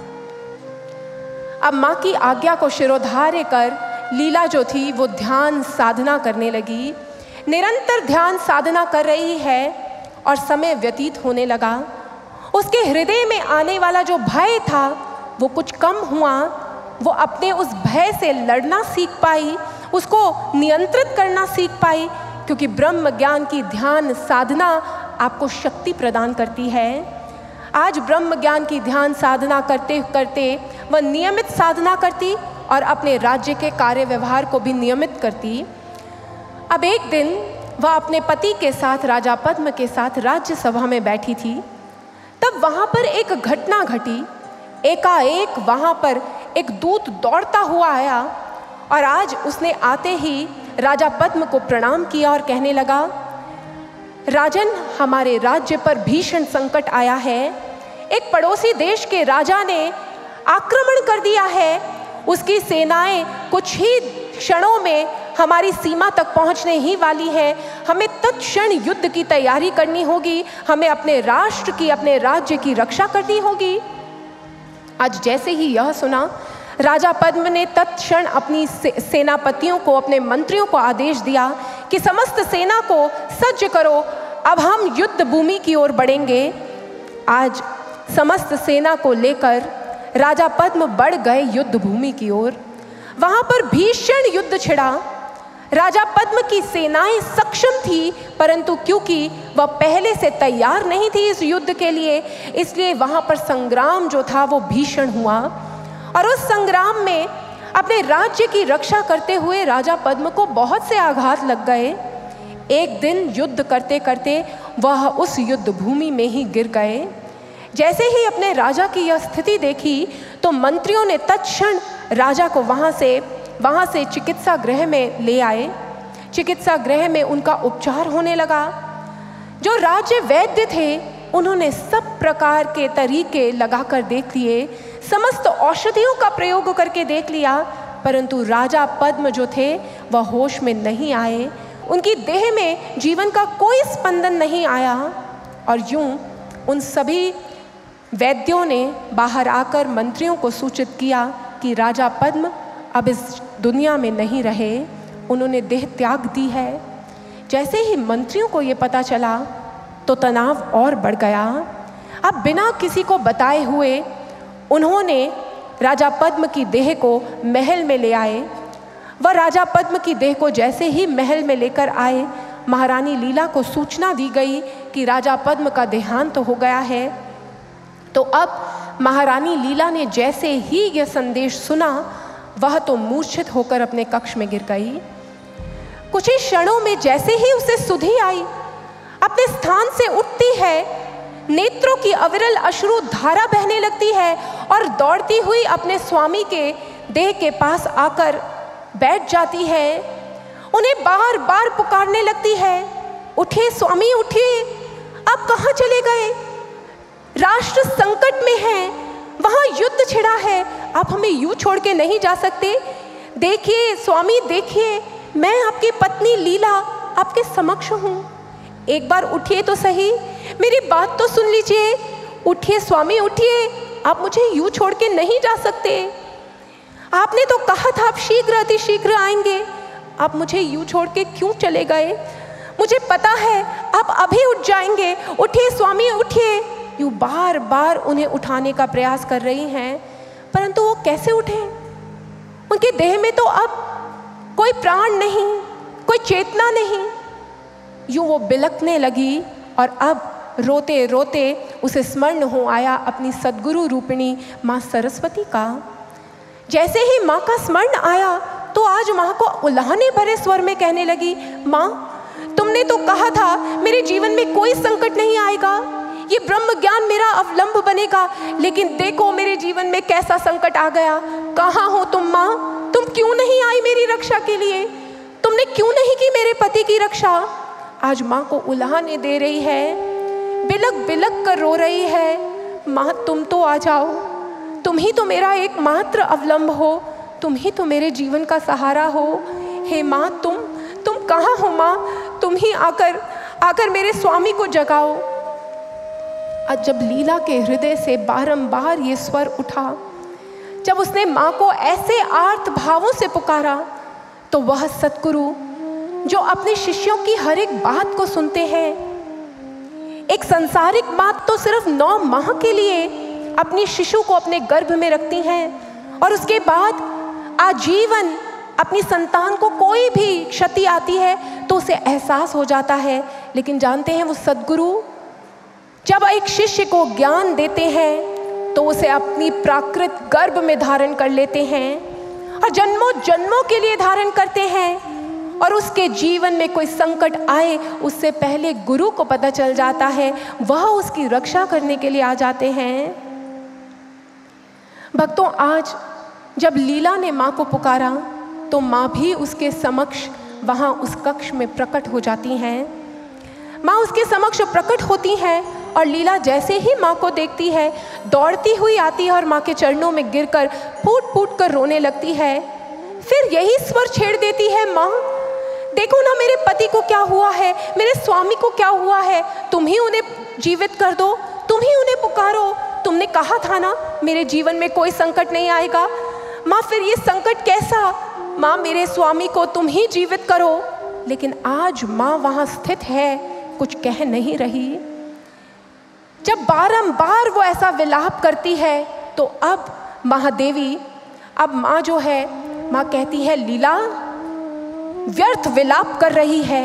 अब माँ की आज्ञा को शिरोधार्य कर लीला जो थी वो ध्यान साधना करने लगी। निरंतर ध्यान साधना कर रही है और समय व्यतीत होने लगा। उसके हृदय में आने वाला जो भय था वो कुछ कम हुआ। वो अपने उस भय से लड़ना सीख पाई, उसको नियंत्रित करना सीख पाई, क्योंकि ब्रह्म ज्ञान की ध्यान साधना आपको शक्ति प्रदान करती है। आज ब्रह्म ज्ञान की ध्यान साधना करते करते वह नियमित साधना करती और अपने राज्य के कार्य व्यवहार को भी नियमित करती। अब एक दिन वह अपने पति के साथ, राजा पद्म के साथ राज्यसभा में बैठी थी। तब वहाँ पर एक घटना घटी। एकाएक वहाँ पर एक दूत दौड़ता हुआ आया और आज उसने आते ही राजा पद्म को प्रणाम किया और कहने लगा, राजन, हमारे राज्य पर भीषण संकट आया है। एक पड़ोसी देश के राजा ने आक्रमण कर दिया है। उसकी सेनाएं कुछ ही क्षणों में हमारी सीमा तक पहुंचने ही वाली है। हमें तत्क्षण युद्ध की तैयारी करनी होगी। हमें अपने राष्ट्र की, अपने राज्य की रक्षा करनी होगी। आज जैसे ही यह सुना, राजा पद्म ने तत्क्षण अपनी से, सेनापतियों को, अपने मंत्रियों को आदेश दिया कि समस्त सेना को सज्ज करो, अब हम युद्ध भूमि की ओर बढ़ेंगे। आज समस्त सेना को लेकर राजा पद्म बढ़ गए युद्ध भूमि की ओर। वहां पर भीषण युद्ध छिड़ा। राजा पद्म की सेनाएं सक्षम थी, परंतु क्योंकि वह पहले से तैयार नहीं थी इस युद्ध के लिए, इसलिए वहां पर संग्राम जो था वो भीषण हुआ। और उस संग्राम में अपने राज्य की रक्षा करते हुए राजा पद्म को बहुत से आघात लग गए। एक दिन युद्ध करते करते वह उस युद्ध भूमि में ही गिर गए। जैसे ही अपने राजा की यह स्थिति देखी तो मंत्रियों ने तत्क्षण राजा को वहाँ से वहाँ से चिकित्सा गृह में ले आए। चिकित्सा गृह में उनका उपचार होने लगा। जो राज्य वैद्य थे उन्होंने सब प्रकार के तरीके लगाकर देख लिए, समस्त औषधियों का प्रयोग करके देख लिया, परंतु राजा पद्म जो थे वह होश में नहीं आए। उनकी देह में जीवन का कोई स्पंदन नहीं आया। और यूं उन सभी वैद्यों ने बाहर आकर मंत्रियों को सूचित किया कि राजा पद्म अब इस दुनिया में नहीं रहे, उन्होंने देह त्याग दी है। जैसे ही मंत्रियों को ये पता चला तो तनाव और बढ़ गया। अब बिना किसी को बताए हुए उन्होंने राजा पद्म की देह को महल में ले आए। वह राजा पद्म की देह को जैसे ही महल में लेकर आए, महारानी लीला को सूचना दी गई कि राजा पद्म का देहांत हो गया है। तो अब महारानी लीला ने जैसे ही यह संदेश सुना, वह तो मूर्छित होकर अपने कक्ष में गिर गई। कुछ ही क्षणों में जैसे ही उसे सुधि आई, अपने स्थान से उठती है, नेत्रों की अविरल अश्रु धारा बहने लगती है और दौड़ती हुई अपने स्वामी के देह के पास आकर बैठ जाती है। उन्हें बार बार पुकारने लगती है, उठिए स्वामी उठिए, अब कहाँ चले गए? राष्ट्र संकट में है, वहाँ युद्ध छिड़ा है, आप हमें यूं छोड़ के नहीं जा सकते। देखिए स्वामी देखिए, मैं आपकी पत्नी लीला आपके समक्ष हूँ, एक बार उठिए तो सही, मेरी बात तो सुन लीजिए। उठिए स्वामी उठिए, आप मुझे यूं छोड़ के नहीं जा सकते। आपने तो कहा था आप शीघ्र अति शीघ्र आएंगे, आप मुझे यूं छोड़ के क्यों चले गए? मुझे पता है आप अभी उठ जाएंगे, उठिए स्वामी उठिए। यूं बार बार उन्हें उठाने का प्रयास कर रही हैं, परंतु वो कैसे उठे? उनके देह में तो अब कोई प्राण नहीं, कोई चेतना नहीं। यूं वो बिलखने लगी और अब रोते रोते उसे स्मरण हो आया अपनी सद्गुरु रूपिणी माँ सरस्वती का। जैसे ही माँ का स्मरण आया तो आज माँ को उल्लाहने भरे स्वर में कहने लगी, माँ तुमने तो कहा था मेरे जीवन में कोई संकट नहीं आएगा, ये ब्रह्म ज्ञान मेरा अवलंब बनेगा, लेकिन देखो मेरे जीवन में कैसा संकट आ गया। कहाँ हो तुम माँ? तुम क्यों नहीं आई मेरी रक्षा के लिए? तुमने क्यों नहीं की मेरे पति की रक्षा? आज माँ को उल्लाहने दे रही है, बिलक बिलक कर रो रही है। माँ तुम तो आ जाओ, तुम ही तो मेरा एकमात्र अवलंब हो, तुम ही तो मेरे जीवन का सहारा हो। हे माँ तुम तुम कहाँ हो माँ? तुम ही आकर आकर मेरे स्वामी को जगाओ। आज जब लीला के हृदय से बारंबार ये स्वर उठा, जब उसने माँ को ऐसे आर्त भावों से पुकारा, तो वह सतगुरु जो अपने शिष्यों की हर एक बात को सुनते हैं, एक संसारिक माँ तो सिर्फ नौ माह के लिए अपनी शिशु को अपने गर्भ में रखती हैं और उसके बाद आजीवन अपनी संतान को कोई भी क्षति आती है तो उसे एहसास हो जाता है। लेकिन जानते हैं वो सद्गुरु जब एक शिष्य को ज्ञान देते हैं तो उसे अपनी प्राकृत गर्भ में धारण कर लेते हैं और जन्मों जन्मों के लिए धारण करते हैं। और उसके जीवन में कोई संकट आए उससे पहले गुरु को पता चल जाता है, वह उसकी रक्षा करने के लिए आ जाते हैं। भक्तों, आज जब लीला ने माँ को पुकारा तो माँ भी उसके समक्ष वहाँ उस कक्ष में प्रकट हो जाती हैं। माँ उसके समक्ष प्रकट होती हैं और लीला जैसे ही माँ को देखती है दौड़ती हुई आती है और माँ के चरणों में गिरकर फूट फूट कर रोने लगती है। फिर यही स्वर छेड़ देती है, माँ देखो ना मेरे पति को क्या हुआ है, मेरे स्वामी को क्या हुआ है, तुम ही उन्हें जीवित कर दो, तुम ही उन्हें पुकारो, तुमने कहा था ना मेरे जीवन में कोई संकट नहीं आएगा। माँ फिर ये संकट कैसा, माँ मेरे स्वामी को तुम ही जीवित करो। लेकिन आज माँ वहाँ स्थित है, कुछ कह नहीं रही। जब बारंबार वो ऐसा विलाप करती है तो अब महादेवी, अब माँ जो है, माँ कहती है लीला व्यर्थ विलाप कर रही है।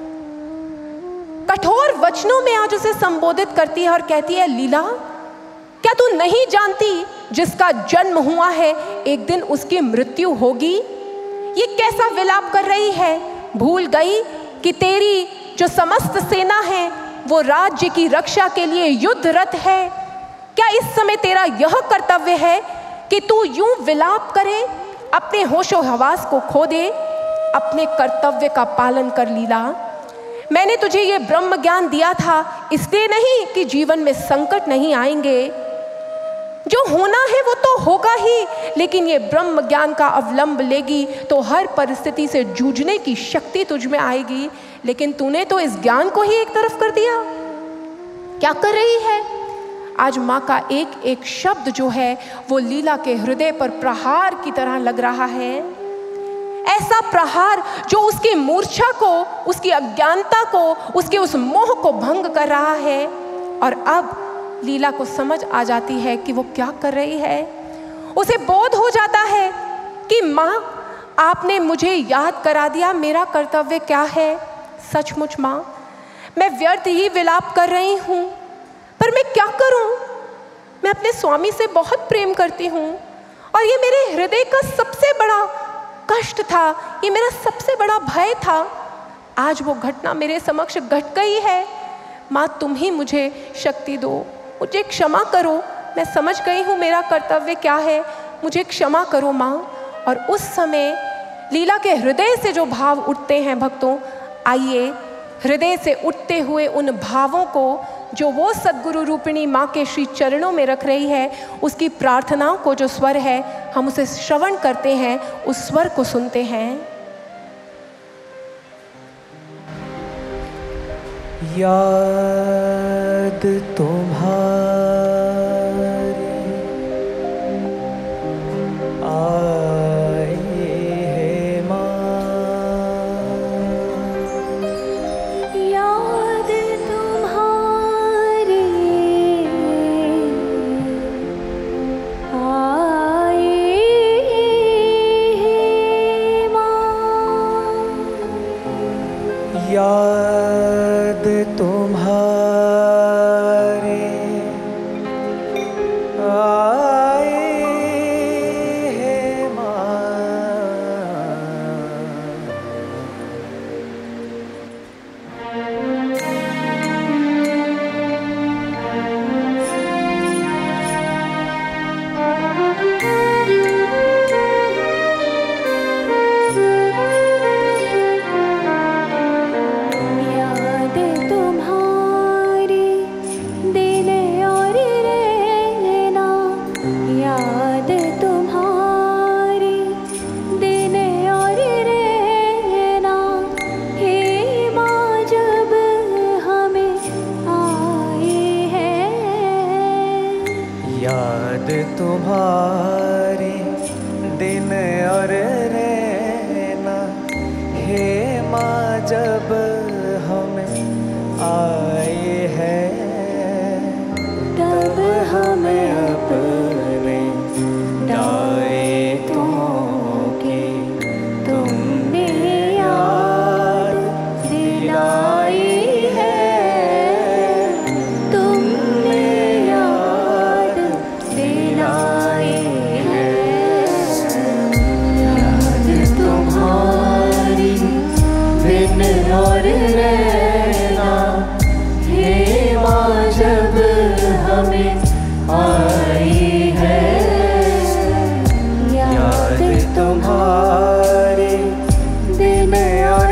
कठोर वचनों में आज उसे संबोधित करती है और कहती है लीला क्या तू नहीं जानती जिसका जन्म हुआ है एक दिन उसकी मृत्यु होगी। ये कैसा विलाप कर रही है, भूल गई कि तेरी जो समस्त सेना है वो राज्य की रक्षा के लिए युद्धरत है। क्या इस समय तेरा यह कर्तव्य है कि तू यूं विलाप करे, अपने होशो हवास को खो दे, अपने कर्तव्य का पालन कर लीला। मैंने तुझे ये ब्रह्म ज्ञान दिया था इसलिए नहीं कि जीवन में संकट नहीं आएंगे, जो होना है वो तो होगा ही, लेकिन ये ब्रह्म ज्ञान का अवलंब लेगी तो हर परिस्थिति से जूझने की शक्ति तुझ में आएगी। लेकिन तूने तो इस ज्ञान को ही एक तरफ कर दिया। क्या कर रही है? आज माँ का एक एक शब्द जो है वो लीला के हृदय पर प्रहार की तरह लग रहा है। ऐसा प्रहार जो उसकी मूर्छा को, उसकी अज्ञानता को, उसके उस मोह को भंग कर रहा है। और अब लीला को समझ आ जाती है कि वो क्या कर रही है। उसे बोध हो जाता है कि माँ आपने मुझे याद करा दिया मेरा कर्तव्य क्या है। सचमुच माँ मैं व्यर्थ ही विलाप कर रही हूँ, पर मैं क्या करूँ। मैं अपने स्वामी से बहुत प्रेम करती हूँ और ये मेरे हृदय का सबसे बड़ा कष्ट था, ये मेरा सबसे बड़ा भय था। आज वो घटना मेरे समक्ष घट गई है। माँ तुम ही मुझे शक्ति दो, मुझे क्षमा करो। मैं समझ गई हूँ मेरा कर्तव्य क्या है, मुझे क्षमा करो माँ। और उस समय लीला के हृदय से जो भाव उठते हैं भक्तों, आइए हृदय से उठते हुए उन भावों को जो वो सद्गुरु रूपिणी माँ के श्री चरणों में रख रही है, उसकी प्रार्थनाओं को जो स्वर है हम उसे श्रवण करते हैं, उस स्वर को सुनते हैं। याद तुम्हारी आई है माँ, याद तुम्हारी आई है माँ, याद तुम्हारी आई है माँ, याद तुम्हारी दिन और रहना, याद तुम्हारी दिन और रहना, हे माँ जब हमें आए हैं। याद तुम्हारी दिन और रहना, हे माँ जब हमें आए हैं। हमें अपने दायित्वों की तुमने याद दिलाई है, तुमने याद दिलाई है। याद तुम्हारी दिन और रहना हे माँ जब हमें आई है। याद तुम्हारी दिन और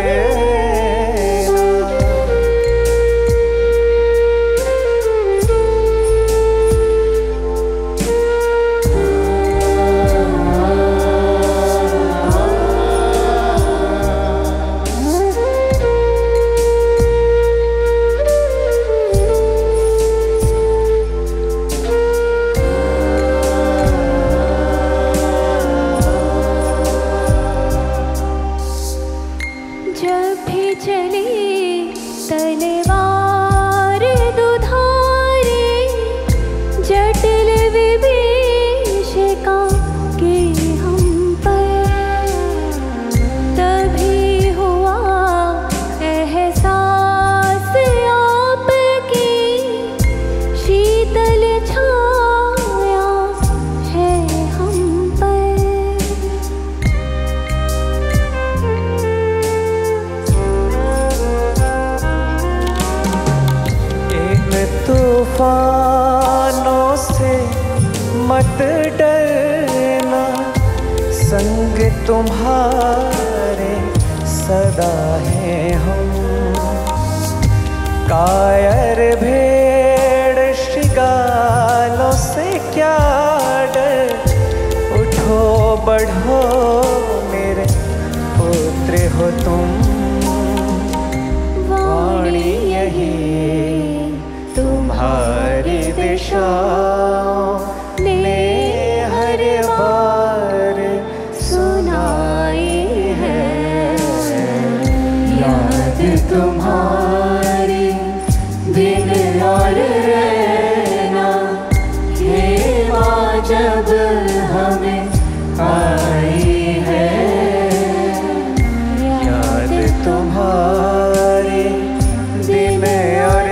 जब भी चली तलवार दुधारी, जटिल विभीषिका के हम पर, तभी हुआ एहसास आपकी, शीतल छाया है हम पर। तूफानों से मत डरना, संग तुम्हारे सदा हैं हम। कायर भेड़ शिगालों से क्या डर, उठो बढ़ो मेरे पुत्र हो तुम। वाणी यही तुम्हारी दिशाओं ने हर बार सुनाई है। याद तुम्हारी दिन और रहना हे माँ जब हमें आई है। याद तुम्हारी दिन और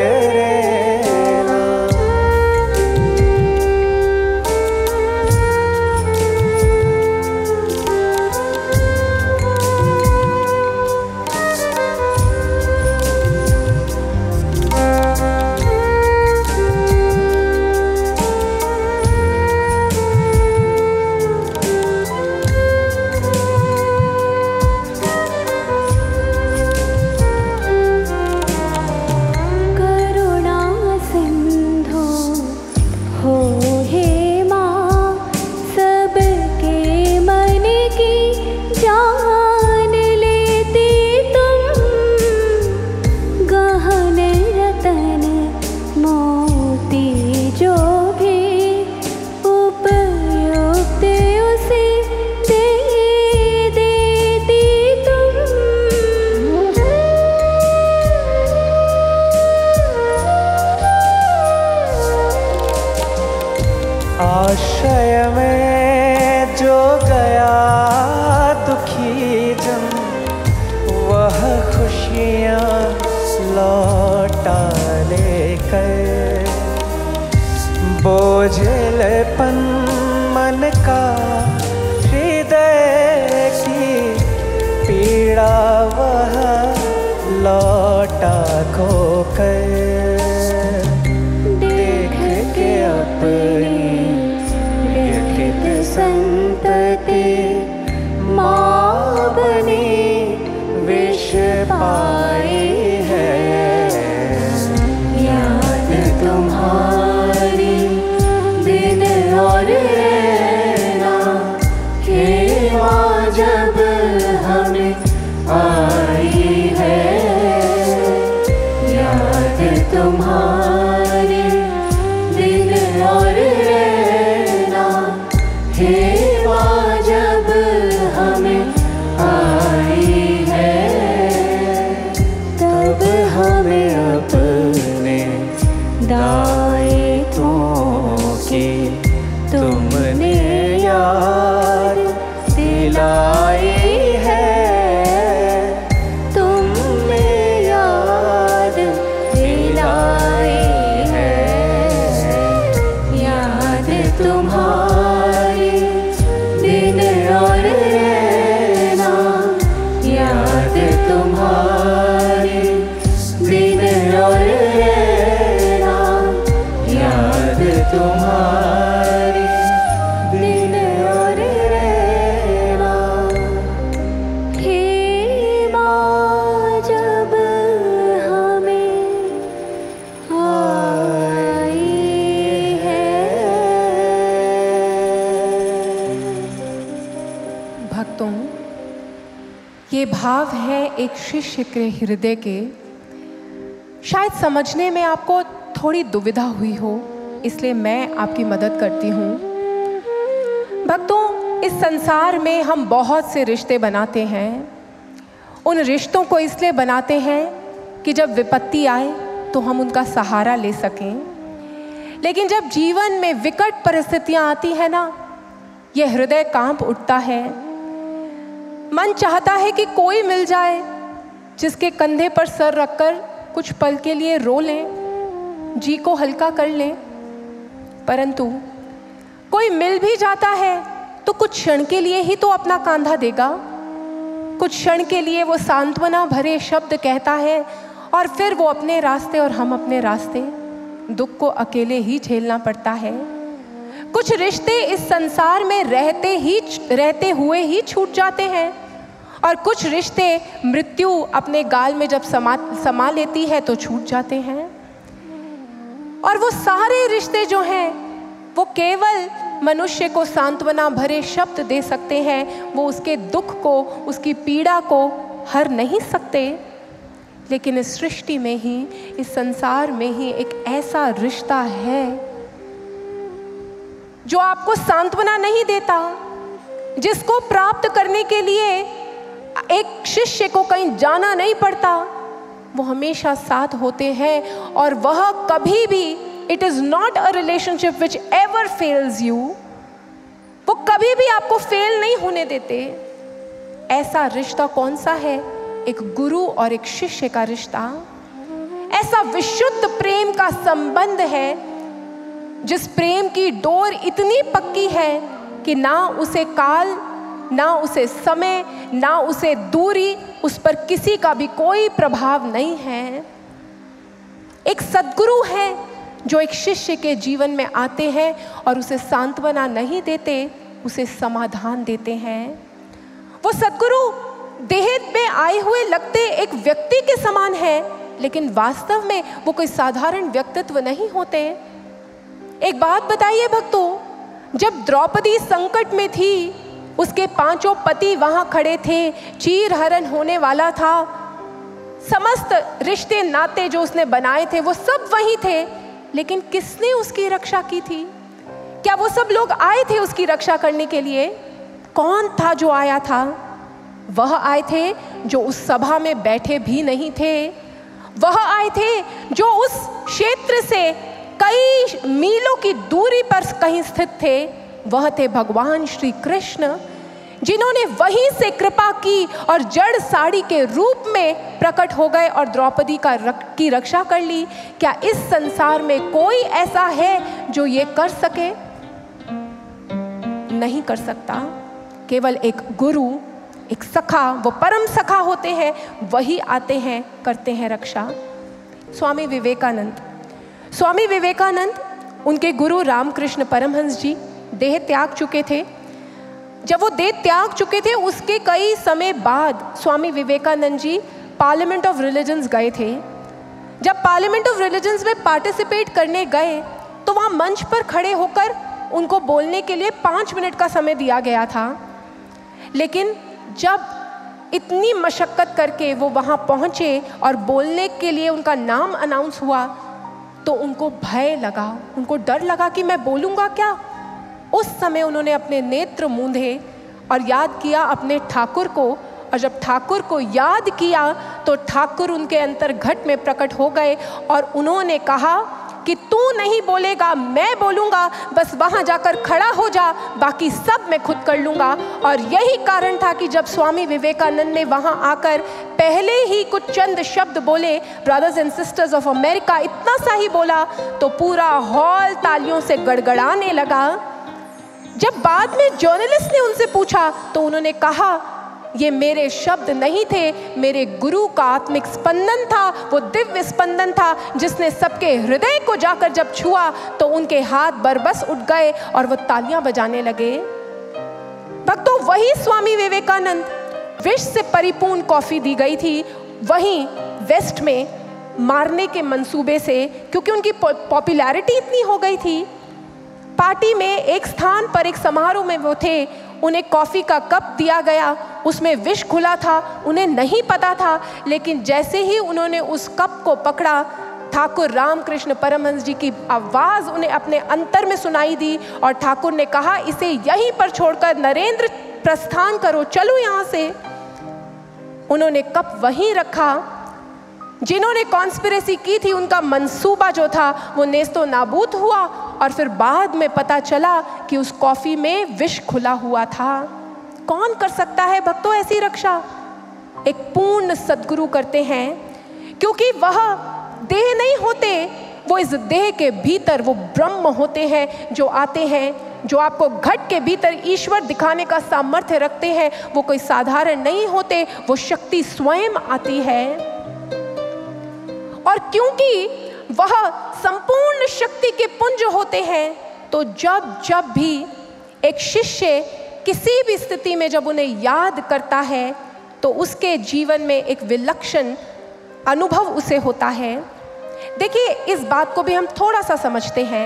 आश्रय में जो गया दुखी जन, वह खुशियाँ लौटा लेकर। बोझलपन मन का हृदय की पीड़ा वह लौटा खोकर। देख के अपनी संतति माँ बनी विष पाई है। याद तुम्हारी दिन और रहना हे माँ जब हमें आई है। याद तुम्हारी दिन और रहना हे माँ जब हमें आई है। तब हमें अपने दायित्वों भाव हैं एक शिष्य के हृदय के। शायद समझने में आपको थोड़ी दुविधा हुई हो, इसलिए मैं आपकी मदद करती हूँ। भक्तों, इस संसार में हम बहुत से रिश्ते बनाते हैं। उन रिश्तों को इसलिए बनाते हैं कि जब विपत्ति आए तो हम उनका सहारा ले सकें। लेकिन जब जीवन में विकट परिस्थितियां आती हैं ना, यह हृदय कांप उठता है। मन चाहता है कि कोई मिल जाए जिसके कंधे पर सर रखकर कुछ पल के लिए रो लें, जी को हल्का कर लें। परंतु कोई मिल भी जाता है तो कुछ क्षण के लिए ही तो अपना कंधा देगा, कुछ क्षण के लिए वो सांत्वना भरे शब्द कहता है और फिर वो अपने रास्ते और हम अपने रास्ते। दुख को अकेले ही झेलना पड़ता है। कुछ रिश्ते इस संसार में रहते ही रहते हुए ही छूट जाते हैं और कुछ रिश्ते मृत्यु अपने गाल में जब समा समा लेती है तो छूट जाते हैं। और वो सारे रिश्ते जो हैं वो केवल मनुष्य को सांत्वना भरे शब्द दे सकते हैं, वो उसके दुख को, उसकी पीड़ा को हर नहीं सकते। लेकिन इस सृष्टि में ही, इस संसार में ही एक ऐसा रिश्ता है जो आपको सांत्वना नहीं देता, जिसको प्राप्त करने के लिए एक शिष्य को कहीं जाना नहीं पड़ता। वो हमेशा साथ होते हैं और वह कभी भी, it is not a relationship which ever fails you, वो कभी भी आपको फेल नहीं होने देते। ऐसा रिश्ता कौन सा है? एक गुरु और एक शिष्य का रिश्ता। ऐसा विशुद्ध प्रेम का संबंध है जिस प्रेम की डोर इतनी पक्की है कि ना उसे काल, ना उसे समय, ना उसे दूरी, उस पर किसी का भी कोई प्रभाव नहीं है। एक सद्गुरु है जो एक शिष्य के जीवन में आते हैं और उसे सांत्वना नहीं देते, उसे समाधान देते हैं। वो सद्गुरु देह में आए हुए लगते एक व्यक्ति के समान है, लेकिन वास्तव में वो कोई साधारण व्यक्तित्व नहीं होते। एक बात बताइए भक्तों, जब द्रौपदी संकट में थी, उसके पांचों पति वहां खड़े थे, चीर हरण होने वाला था, समस्त रिश्ते नाते जो उसने बनाए थे वो सब वही थे, लेकिन किसने उसकी रक्षा की थी? क्या वो सब लोग आए थे उसकी रक्षा करने के लिए? कौन था जो आया था? वह आए थे जो उस सभा में बैठे भी नहीं थे। वह आए थे जो उस क्षेत्र से कई मीलों की दूरी पर कहीं स्थित थे। वह थे भगवान श्री कृष्ण, जिन्होंने वहीं से कृपा की और जड़ साड़ी के रूप में प्रकट हो गए और द्रौपदी का रक, की रक्षा कर ली। क्या इस संसार में कोई ऐसा है जो ये कर सके? नहीं कर सकता। केवल एक गुरु, एक सखा, वो परम सखा होते हैं, वही आते हैं, करते हैं रक्षा। स्वामी विवेकानंद स्वामी विवेकानंद उनके गुरु रामकृष्ण परमहंस जी देह त्याग चुके थे। जब वो देह त्याग चुके थे उसके कई समय बाद Swami Vivekananda ji parliament of religions गए थे। जब पार्लियामेंट ऑफ रिलीजन्स में पार्टिसिपेट करने गए तो वहाँ मंच पर खड़े होकर उनको बोलने के लिए पाँच मिनट का समय दिया गया था। लेकिन जब इतनी मशक्क़त करके वो वहाँ पहुँचे और बोलने के लिए उनका नाम अनाउंस हुआ तो उनको भय लगा, उनको डर लगा कि मैं बोलूँगा क्या। उस समय उन्होंने अपने नेत्र मूंधे और याद किया अपने ठाकुर को, और जब ठाकुर को याद किया तो ठाकुर उनके अंतर घट में प्रकट हो गए और उन्होंने कहा कि तू नहीं बोलेगा, मैं बोलूँगा, बस वहाँ जाकर खड़ा हो जा, बाकी सब मैं खुद कर लूँगा। और यही कारण था कि जब स्वामी विवेकानंद ने वहाँ आकर पहले ही कुछ चंद शब्द बोले, brothers and sisters of America, इतना सा ही बोला तो पूरा हॉल तालियों से गड़गड़ाने लगा। जब बाद में जर्नलिस्ट ने उनसे पूछा तो उन्होंने कहा ये मेरे शब्द नहीं थे, मेरे गुरु का आत्मिक स्पंदन था, वो दिव्य स्पंदन था जिसने सबके हृदय को जाकर जब छुआ तो उनके हाथ बरबस उठ गए और वो तालियां बजाने लगे। भक्तों, वही स्वामी विवेकानंद, विष से परिपूर्ण कॉफी दी गई थी, वहीं वेस्ट में मारने के मंसूबे से, क्योंकि उनकी पॉपुलैरिटी इतनी हो गई थी, पार्टी में एक स्थान पर एक समारोह में वो थे, उन्हें कॉफ़ी का कप दिया गया, उसमें विष घुला था, उन्हें नहीं पता था, लेकिन जैसे ही उन्होंने उस कप को पकड़ा, ठाकुर रामकृष्ण परमहंस जी की आवाज़ उन्हें अपने अंतर में सुनाई दी और ठाकुर ने कहा, इसे यहीं पर छोड़कर नरेंद्र प्रस्थान करो, चलो यहाँ से। उन्होंने कप वहीं रखा। जिन्होंने कॉन्स्पिरेसी की थी उनका मंसूबा जो था वो नेस्तो नाबूद हुआ और फिर बाद में पता चला कि उस कॉफ़ी में विष खुला हुआ था। कौन कर सकता है भक्तों ऐसी रक्षा? एक पूर्ण सद्गुरु करते हैं, क्योंकि वह देह नहीं होते, वो इस देह के भीतर वो ब्रह्म होते हैं जो आते हैं, जो आपको घट के भीतर ईश्वर दिखाने का सामर्थ्य रखते हैं। वो कोई साधारण नहीं होते, वो शक्ति स्वयं आती है। और क्योंकि वह संपूर्ण शक्ति के पुंज होते हैं, तो जब जब भी एक शिष्य किसी भी स्थिति में जब उन्हें याद करता है तो उसके जीवन में एक विलक्षण अनुभव उसे होता है। देखिए, इस बात को भी हम थोड़ा सा समझते हैं।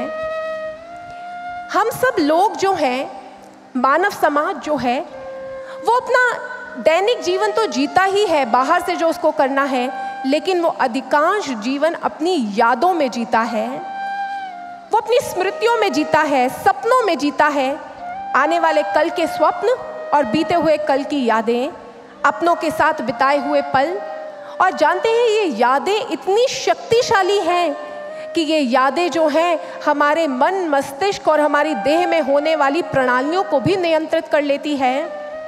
हम सब लोग जो हैं, मानव समाज जो है, वो अपना दैनिक जीवन तो जीता ही है, बाहर से जो उसको करना है, लेकिन वो अधिकांश जीवन अपनी यादों में जीता है, वो अपनी स्मृतियों में जीता है, सपनों में जीता है। आने वाले कल के स्वप्न और बीते हुए कल की यादें, अपनों के साथ बिताए हुए पल। और जानते हैं, ये यादें इतनी शक्तिशाली हैं कि ये यादें जो हैं हमारे मन, मस्तिष्क और हमारी देह में होने वाली प्रणालियों को भी नियंत्रित कर लेती है।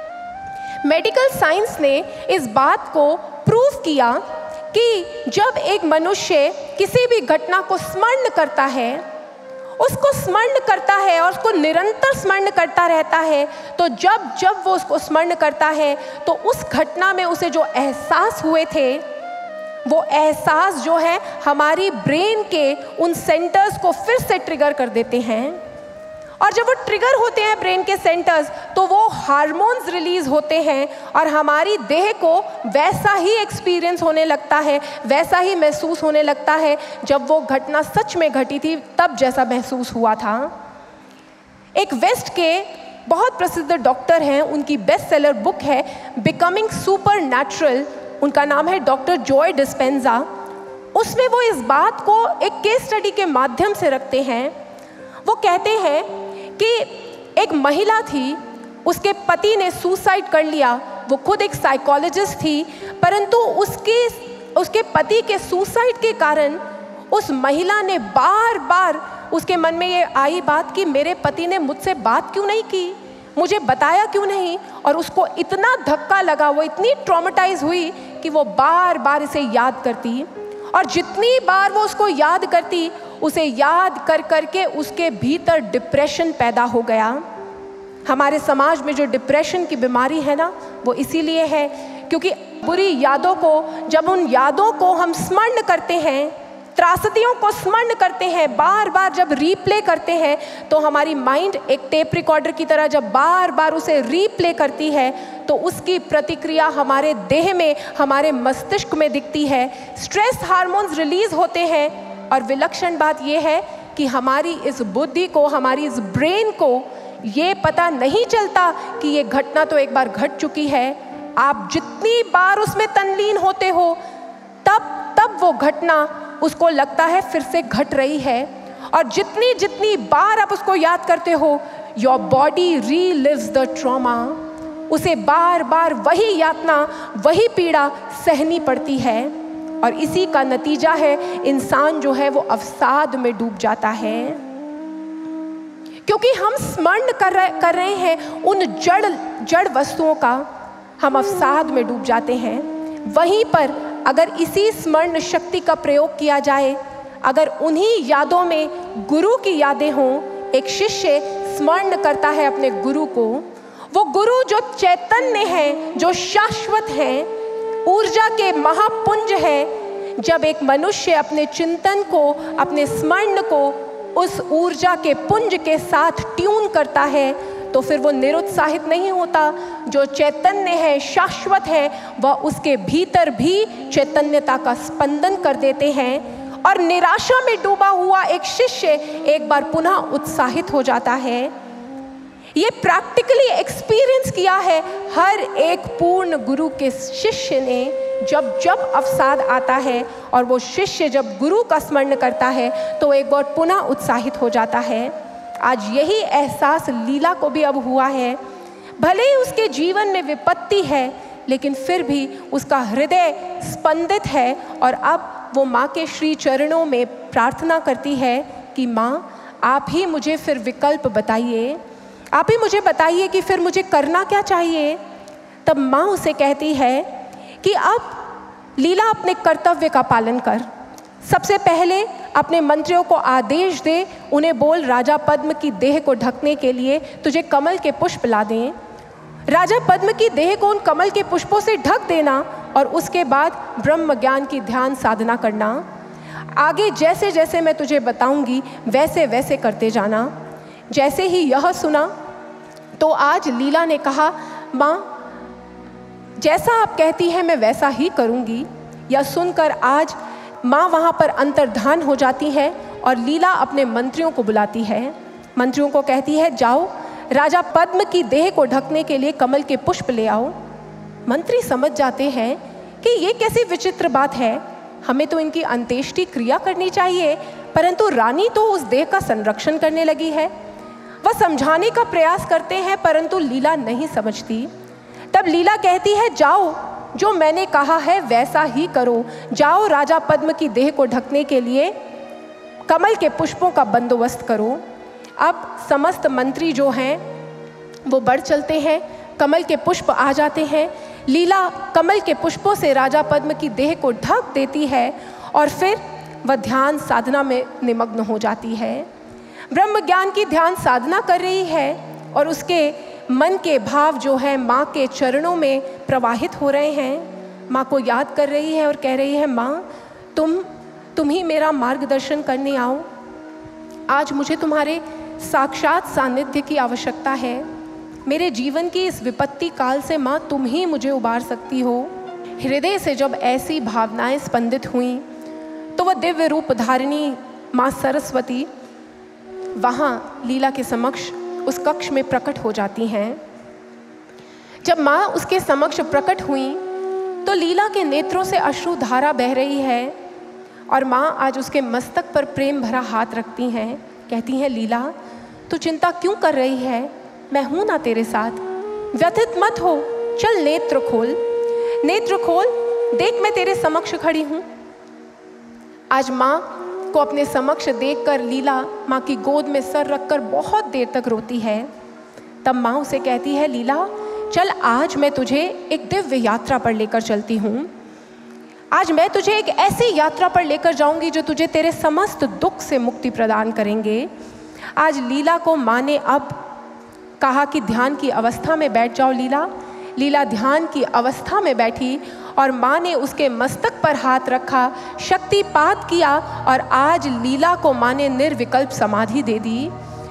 मेडिकल साइंस ने इस बात को प्रूव किया कि जब एक मनुष्य किसी भी घटना को स्मरण करता है, उसको स्मरण करता है और उसको निरंतर स्मरण करता रहता है, तो जब जब वो उसको स्मरण करता है तो उस घटना में उसे जो एहसास हुए थे, वो एहसास जो है हमारी ब्रेन के उन सेंटर्स को फिर से ट्रिगर कर देते हैं। और जब वो ट्रिगर होते हैं ब्रेन के सेंटर्स, तो वो हार्मोन्स रिलीज होते हैं और हमारी देह को वैसा ही एक्सपीरियंस होने लगता है, वैसा ही महसूस होने लगता है जब वो घटना सच में घटी थी, तब जैसा महसूस हुआ था। एक वेस्ट के बहुत प्रसिद्ध डॉक्टर हैं, उनकी बेस्ट सेलर बुक है बिकमिंग सुपर नेचुरल, उनका नाम है डॉक्टर जॉय डिस्पेंजा। उसमें वो इस बात को एक केस स्टडी के माध्यम से रखते हैं। वो कहते हैं कि एक महिला थी, उसके पति ने सुसाइड कर लिया। वो खुद एक साइकोलॉजिस्ट थी, परंतु उसके उसके पति के सुसाइड के कारण उस महिला ने बार बार, उसके मन में ये आई बात कि मेरे पति ने मुझसे बात क्यों नहीं की, मुझे बताया क्यों नहीं। और उसको इतना धक्का लगा, वो इतनी ट्रॉमेटाइज हुई कि वो बार बार इसे याद करती। और जितनी बार वो उसको याद करती, उसे याद कर करके उसके भीतर डिप्रेशन पैदा हो गया। हमारे समाज में जो डिप्रेशन की बीमारी है ना, वो इसीलिए है क्योंकि बुरी यादों को, जब उन यादों को हम स्मरण करते हैं, त्रासदियों को स्मरण करते हैं, बार बार जब रीप्ले करते हैं, तो हमारी माइंड एक टेप रिकॉर्डर की तरह जब बार बार उसे रीप्ले करती है, तो उसकी प्रतिक्रिया हमारे देह में, हमारे मस्तिष्क में दिखती है। स्ट्रेस हार्मोन्स रिलीज होते हैं। और विलक्षण बात यह है कि हमारी इस बुद्धि को, हमारी इस ब्रेन को ये पता नहीं चलता कि ये घटना तो एक बार घट चुकी है। आप जितनी बार उसमें तल्लीन होते हो, तब तब वो घटना उसको लगता है फिर से घट रही है। और जितनी जितनी बार आप उसको याद करते हो, your body relives the trauma. उसे बार बार वही यातना, वही पीड़ा सहनी पड़ती है। और इसी का नतीजा है इंसान जो है वो अवसाद में डूब जाता है, क्योंकि हम स्मरण कर रहे कर रहे हैं उन जड़ जड़ वस्तुओं का, हम अवसाद में डूब जाते हैं। वहीं पर अगर इसी स्मरण शक्ति का प्रयोग किया जाए, अगर उन्हीं यादों में गुरु की यादें हों, एक शिष्य स्मरण करता है अपने गुरु को, वो गुरु जो चैतन्य है, जो शाश्वत है, ऊर्जा के महापुंज है। जब एक मनुष्य अपने चिंतन को, अपने स्मरण को उस ऊर्जा के पुंज के साथ ट्यून करता है, तो फिर वो निरुत्साहित नहीं होता। जो चैतन्य है, शाश्वत है, वह उसके भीतर भी चैतन्यता का स्पंदन कर देते हैं। और निराशा में डूबा हुआ एक शिष्य एक बार पुनः उत्साहित हो जाता है। ये प्रैक्टिकली एक्सपीरियंस किया है हर एक पूर्ण गुरु के शिष्य ने। जब जब अवसाद आता है और वो शिष्य जब गुरु का स्मरण करता है तो एक बार पुनः उत्साहित हो जाता है। आज यही एहसास लीला को भी अब हुआ है। भले ही उसके जीवन में विपत्ति है लेकिन फिर भी उसका हृदय स्पंदित है और अब वो माँ के श्री चरणों में प्रार्थना करती है कि माँ आप ही मुझे फिर विकल्प बताइए, आप ही मुझे बताइए कि फिर मुझे करना क्या चाहिए। तब माँ उसे कहती है कि अब लीला अपने कर्तव्य का पालन कर। सबसे पहले अपने मंत्रियों को आदेश दे, उन्हें बोल राजा पद्म की देह को ढकने के लिए तुझे कमल के पुष्प ला दें। राजा पद्म की देह को उन कमल के पुष्पों से ढक देना और उसके बाद ब्रह्म ज्ञान की ध्यान साधना करना। आगे जैसे जैसे मैं तुझे बताऊंगी वैसे वैसे करते जाना। जैसे ही यह सुना तो आज लीला ने कहा, माँ जैसा आप कहती हैं मैं वैसा ही करूंगी। यह सुनकर आज माँ वहाँ पर अंतर्धान हो जाती है और लीला अपने मंत्रियों को बुलाती है। मंत्रियों को कहती है, जाओ राजा पद्म की देह को ढकने के लिए कमल के पुष्प ले आओ। मंत्री समझ जाते हैं कि ये कैसी विचित्र बात है, हमें तो इनकी अंत्येष्टि क्रिया करनी चाहिए, परंतु रानी तो उस देह का संरक्षण करने लगी है। वह समझाने का प्रयास करते हैं परंतु लीला नहीं समझती। तब लीला कहती है, जाओ जो मैंने कहा है वैसा ही करो, जाओ राजा पद्म की देह को ढकने के लिए कमल के पुष्पों का बंदोबस्त करो। अब समस्त मंत्री जो हैं वो बढ़ चलते हैं, कमल के पुष्प आ जाते हैं। लीला कमल के पुष्पों से राजा पद्म की देह को ढक देती है और फिर वह ध्यान साधना में निमग्न हो जाती है। ब्रह्म ज्ञान की ध्यान साधना कर रही है और उसके मन के भाव जो है माँ के चरणों में प्रवाहित हो रहे हैं। माँ को याद कर रही है और कह रही है, माँ तुम तुम ही मेरा मार्गदर्शन करने आओ। आज मुझे तुम्हारे साक्षात सानिध्य की आवश्यकता है। मेरे जीवन की इस विपत्ति काल से माँ तुम ही मुझे उबार सकती हो। हृदय से जब ऐसी भावनाएं स्पंदित हुईं तो वह दिव्य रूप धारिणी माँ सरस्वती वहाँ लीला के समक्ष उस कक्ष में प्रकट हो जाती हैं। जब माँ उसके समक्ष प्रकट हुई तो लीला के नेत्रों से अश्रु धारा बह रही है और माँ आज उसके मस्तक पर प्रेम भरा हाथ रखती हैं। कहती हैं, लीला तू चिंता क्यों कर रही है, मैं हूं ना तेरे साथ, व्यथित मत हो, चल नेत्र खोल, नेत्र खोल, देख मैं तेरे समक्ष खड़ी हूं। आज माँ को अपने समक्ष देखकर लीला माँ की गोद में सर रखकर बहुत देर तक रोती है। तब माँ उसे कहती है, लीला चल आज मैं तुझे एक दिव्य यात्रा पर लेकर चलती हूँ। आज मैं तुझे एक ऐसी यात्रा पर लेकर जाऊंगी जो तुझे तेरे समस्त दुख से मुक्ति प्रदान करेंगे। आज लीला को माँ ने अब कहा कि ध्यान की अवस्था में बैठ जाओ लीला। लीला ध्यान की अवस्था में बैठी और माँ ने उसके मस्तक पर हाथ रखा, शक्तिपात किया और आज लीला को माँ ने निर्विकल्प समाधि दे दी।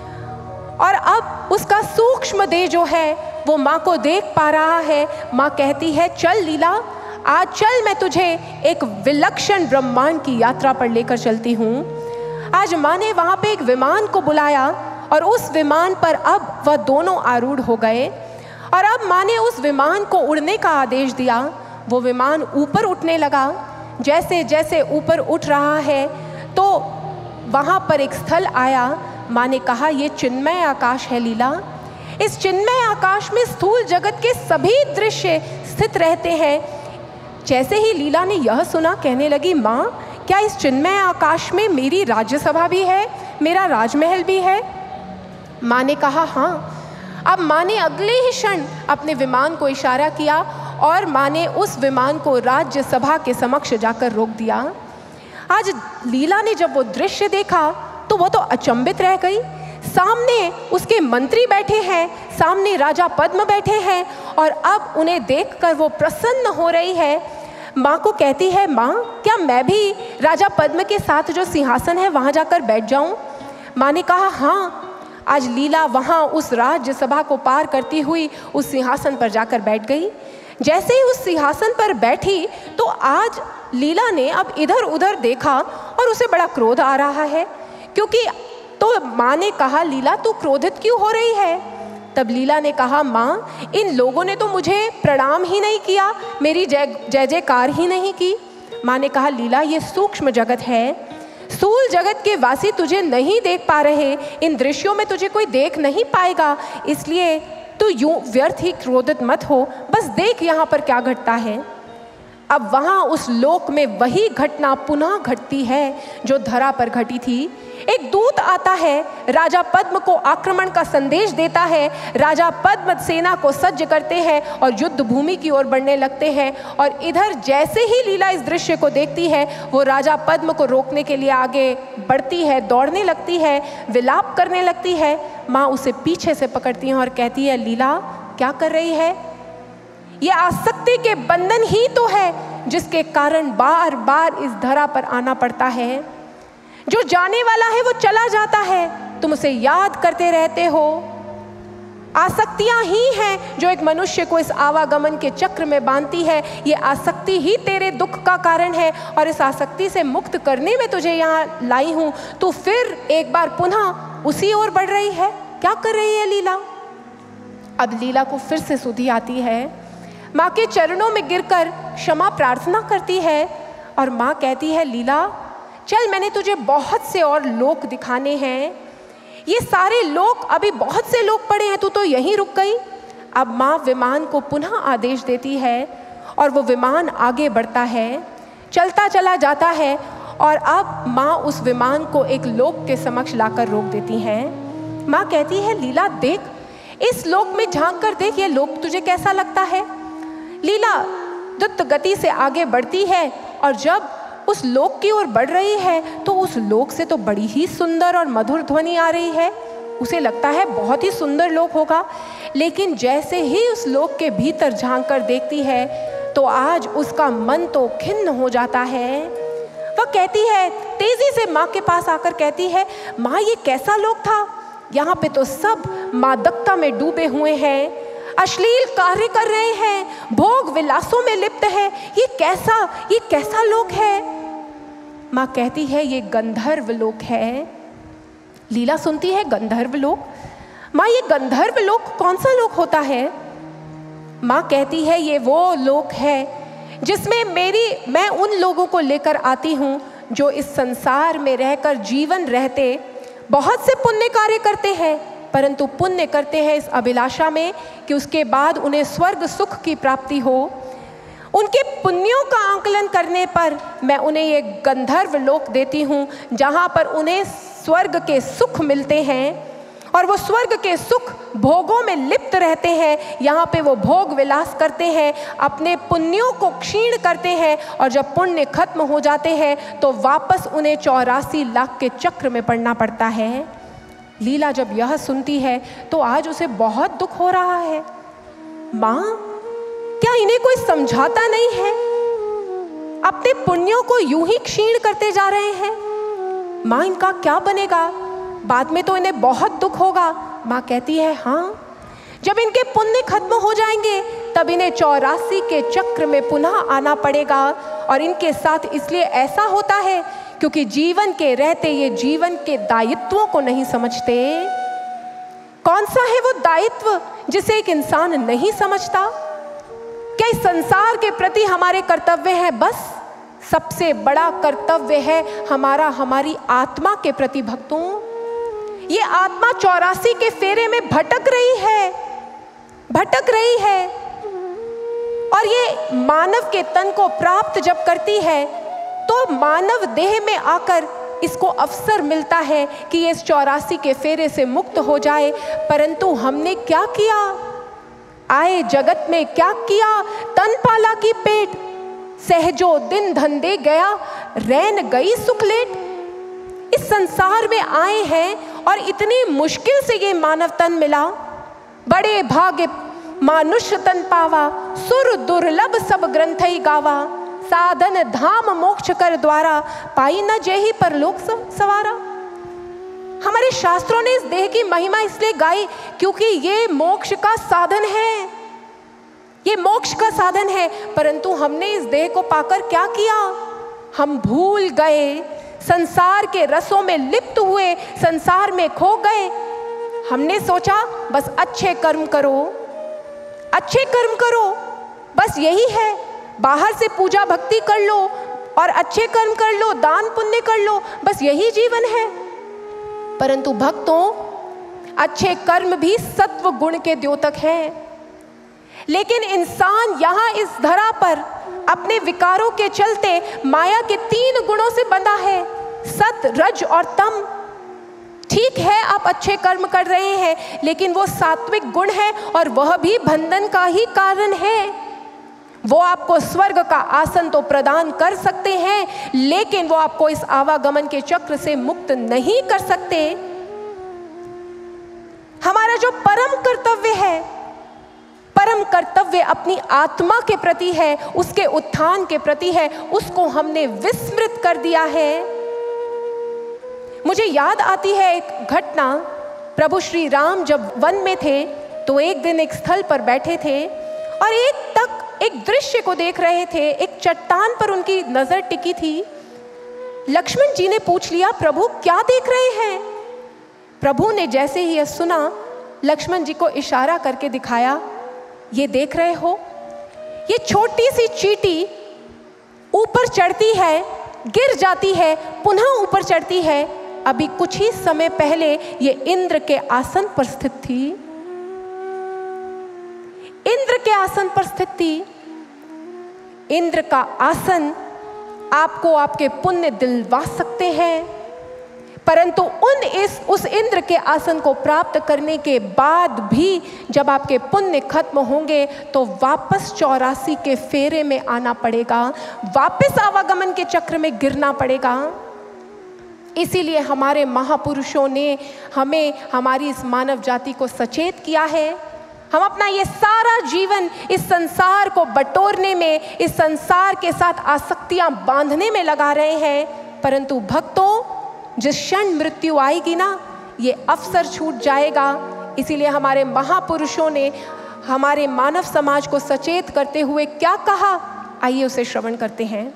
और अब उसका सूक्ष्म देह जो है वो माँ को देख पा रहा है। माँ कहती है, चल लीला आज चल, मैं तुझे एक विलक्षण ब्रह्मांड की यात्रा पर लेकर चलती हूँ। आज माँ ने वहाँ पे एक विमान को बुलाया और उस विमान पर अब वह दोनों आरूढ़ हो गए और अब माँ ने उस विमान को उड़ने का आदेश दिया। वो विमान ऊपर उठने लगा। जैसे जैसे ऊपर उठ रहा है तो वहाँ पर एक स्थल आया। माँ ने कहा, ये चिन्मय आकाश है लीला। इस चिन्मय आकाश में स्थूल जगत के सभी दृश्य स्थित रहते हैं। जैसे ही लीला ने यह सुना, कहने लगी, माँ क्या इस चिन्मय आकाश में मेरी राज्यसभा भी है, मेरा राजमहल भी है? माँ ने कहा, हाँ। अब माँ ने अगले ही क्षण अपने विमान को इशारा किया और माँ ने उस विमान को राज्यसभा के समक्ष जाकर रोक दिया। आज लीला ने जब वो दृश्य देखा तो वो तो अचंभित रह गई। सामने उसके मंत्री बैठे हैं, सामने राजा पद्म बैठे हैं और अब उन्हें देखकर वो प्रसन्न हो रही है। माँ को कहती है, माँ क्या मैं भी राजा पद्म के साथ जो सिंहासन है वहाँ जाकर बैठ जाऊँ? माँ ने कहा, हाँ। आज लीला वहाँ उस राज्यसभा को पार करती हुई उस सिंहासन पर जाकर बैठ गई। जैसे ही उस सिंहासन पर बैठी तो आज लीला ने अब इधर उधर देखा और उसे बड़ा क्रोध आ रहा है, क्योंकि तो माँ ने कहा, लीला तू क्रोधित क्यों हो रही है? तब लीला ने कहा, माँ इन लोगों ने तो मुझे प्रणाम ही नहीं किया, मेरी जय जय जयकार ही नहीं की। माँ ने कहा, लीला ये सूक्ष्म जगत है, स्थूल जगत के वासी तुझे नहीं देख पा रहे, इन दृश्यों में तुझे कोई देख नहीं पाएगा, इसलिए तू यूं व्यर्थ ही क्रोधित मत हो, बस देख यहाँ पर क्या घटता है। अब वहाँ उस लोक में वही घटना पुनः घटती है जो धरा पर घटी थी। एक दूत आता है, राजा पद्म को आक्रमण का संदेश देता है। राजा पद्म सेना को सज्ज करते हैं और युद्ध भूमि की ओर बढ़ने लगते हैं। और इधर जैसे ही लीला इस दृश्य को देखती है, वो राजा पद्म को रोकने के लिए आगे बढ़ती है, दौड़ने लगती है, विलाप करने लगती है। माँ उसे पीछे से पकड़ती है और कहती है, लीला क्या कर रही है? ये आसक्ति के बंधन ही तो है जिसके कारण बार बार इस धरा पर आना पड़ता है। जो जाने वाला है वो चला जाता है, तुम उसे याद करते रहते हो। आसक्तियां ही हैं जो एक मनुष्य को इस आवागमन के चक्र में बांधती है। ये आसक्ति ही तेरे दुख का कारण है और इस आसक्ति से मुक्त करने में तुझे यहाँ लाई हूँ। तू फिर एक बार पुनः उसी ओर बढ़ रही है, क्या कर रही है लीला? अब लीला को फिर से सुधि आती है, माँ के चरणों में गिरकर क्षमा प्रार्थना करती है और माँ कहती है, लीला चल, मैंने तुझे बहुत से और लोक दिखाने हैं, ये सारे लोक, अभी बहुत से लोक पड़े हैं, तू तो यहीं रुक गई। अब माँ विमान को पुनः आदेश देती है और वो विमान आगे बढ़ता है, चलता चला जाता है। और अब माँ उस विमान को एक लोक के समक्ष लाकर रोक देती हैं। माँ कहती है, लीला देख, इस लोक में झांक कर देख, ये लोक तुझे कैसा लगता है? लीला द्रुत गति से आगे बढ़ती है और जब उस लोक की ओर बढ़ रही है तो उस लोक से तो बड़ी ही सुंदर और मधुर ध्वनि आ रही है। उसे लगता है बहुत ही सुंदर लोक होगा, लेकिन जैसे ही उस लोक के भीतर झांक कर देखती है तो आज उसका मन तो खिन्न हो जाता है। वह कहती है, तेजी से माँ के पास आकर कहती है, माँ ये कैसा लोक था? यहाँ पे तो सब मादकता में डूबे हुए हैं, अश्लील कार्य कर रहे हैं, भोग विलासों में लिप्त है, ये कैसा ये कैसा लोक है? माँ कहती है, ये गंधर्व लोक है। लीला सुनती है, गंधर्व लोक? माँ ये गंधर्व लोक कौन सा लोक होता है? माँ कहती है, ये वो लोक है जिसमें मेरी मैं उन लोगों को लेकर आती हूँ जो इस संसार में रहकर जीवन रहते बहुत से पुण्य कार्य करते हैं, परंतु पुण्य करते हैं इस अभिलाषा में कि उसके बाद उन्हें स्वर्ग सुख की प्राप्ति हो। उनके पुण्यों का आंकलन करने पर मैं उन्हें ये गंधर्व लोक देती हूँ, जहाँ पर उन्हें स्वर्ग के सुख मिलते हैं और वो स्वर्ग के सुख भोगों में लिप्त रहते हैं। यहाँ पे वो भोग विलास करते हैं, अपने पुण्यों को क्षीण करते हैं और जब पुण्य खत्म हो जाते हैं तो वापस उन्हें चौरासी लाख के चक्र में पड़ना पड़ता है। लीला जब यह सुनती है तो आज उसे बहुत दुख हो रहा है। माँ, क्या इन्हें कोई समझाता नहीं है? अपने पुण्यों को यूं ही क्षीण करते जा रहे हैं। माँ, इनका क्या बनेगा? बाद में तो इन्हें बहुत दुख होगा। माँ कहती है, हाँ, जब इनके पुण्य खत्म हो जाएंगे तब इन्हें चौरासी के चक्र में पुनः आना पड़ेगा। और इनके साथ इसलिए ऐसा होता है क्योंकि जीवन के रहते ये जीवन के दायित्वों को नहीं समझते। कौन सा है वो दायित्व जिसे एक इंसान नहीं समझता? क्या इस संसार के प्रति हमारे कर्तव्य है? बस सबसे बड़ा कर्तव्य है हमारा हमारी आत्मा के प्रति। भक्तों, ये आत्मा चौरासी के फेरे में भटक रही है भटक रही है और ये मानव के तन को प्राप्त जब करती है तो मानव देह में आकर इसको अवसर मिलता है कि ये इस चौरासी के फेरे से मुक्त हो जाए। परंतु हमने क्या किया? आए जगत में क्या किया? तन पाला की पेट, सहजो दिन धंधे गया, रैन गई सुखलेट। इस संसार में आए हैं और इतनी मुश्किल से ये मानव तन मिला। बड़े भाग्य मानुष्य तन पावा, सुर दुर्लभ सब ग्रंथई गावा। साधन धाम मोक्ष कर द्वारा, पाई न जेहि परलोक सवारा। हमारे शास्त्रों ने इस देह की महिमा इसलिए गाई क्योंकि ये मोक्ष का साधन है, ये मोक्ष का साधन है। परंतु हमने इस देह को पाकर क्या किया? हम भूल गए, संसार के रसों में लिप्त हुए, संसार में खो गए। हमने सोचा बस अच्छे कर्म करो, अच्छे कर्म करो, बस यही है। बाहर से पूजा भक्ति कर लो और अच्छे कर्म कर लो, दान पुण्य कर लो, बस यही जीवन है। परंतु भक्तों, अच्छे कर्म भी सत्व गुण के द्योतक है, लेकिन इंसान यहाँ इस धरा पर अपने विकारों के चलते माया के तीन गुणों से बंधा है, सत, रज और तम। ठीक है, आप अच्छे कर्म कर रहे हैं, लेकिन वो सात्विक गुण है और वह भी बंधन का ही कारण है। वो आपको स्वर्ग का आसन तो प्रदान कर सकते हैं, लेकिन वो आपको इस आवागमन के चक्र से मुक्त नहीं कर सकते। हमारा जो परम कर्तव्य है, परम कर्तव्य अपनी आत्मा के प्रति है, उसके उत्थान के प्रति है, उसको हमने विस्मृत कर दिया है। मुझे याद आती है एक घटना। प्रभु श्री राम जब वन में थे तो एक दिन एक स्थल पर बैठे थे और एक तक एक दृश्य को देख रहे थे। एक चट्टान पर उनकी नजर टिकी थी। लक्ष्मण जी ने पूछ लिया, प्रभु क्या देख रहे हैं? प्रभु ने जैसे ही यह सुना, लक्ष्मण जी को इशारा करके दिखाया, ये देख रहे हो, ये छोटी सी चींटी ऊपर चढ़ती है, गिर जाती है, पुनः ऊपर चढ़ती है। अभी कुछ ही समय पहले ये इंद्र के आसन पर स्थित थी, इंद्र के आसन पर स्थित थी। इंद्र का आसन आपको आपके पुण्य दिलवा सकते हैं, परंतु उन इस उस इंद्र के आसन को प्राप्त करने के बाद भी जब आपके पुण्य खत्म होंगे तो वापस चौरासी के फेरे में आना पड़ेगा, वापस आवागमन के चक्र में गिरना पड़ेगा। इसीलिए हमारे महापुरुषों ने हमें, हमारी इस मानव जाति को सचेत किया है। हम अपना ये सारा जीवन इस संसार को बटोरने में, इस संसार के साथ आसक्तियां बांधने में लगा रहे हैं, परंतु भक्तों, जिस क्षण मृत्यु आएगी ना, ये अवसर छूट जाएगा। इसीलिए हमारे महापुरुषों ने हमारे मानव समाज को सचेत करते हुए क्या कहा, आइए उसे श्रवण करते हैं।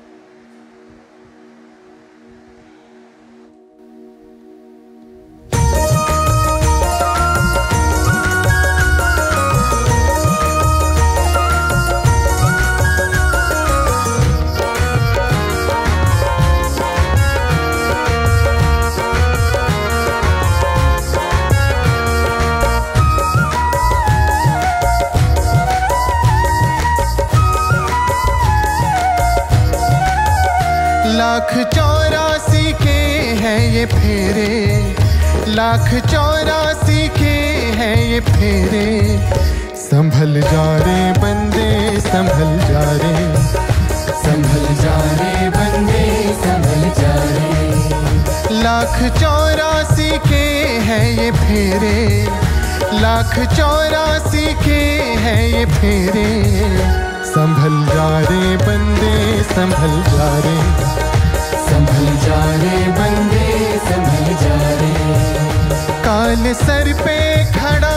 लाख चौरासी के हैं ये फेरे, लाख चौरासी के हैं ये फेरे, संभल जा रे बंदे संभल जा रे, संभल जा रे बंदे संभल जा रे। लाख चौरासी के हैं ये फेरे, लाख चौरासी के हैं ये फेरे, संभल जा रे बंदे संभल जा रे, संभल जा रे बंदे संभल जा रे। काल सर पे खड़ा,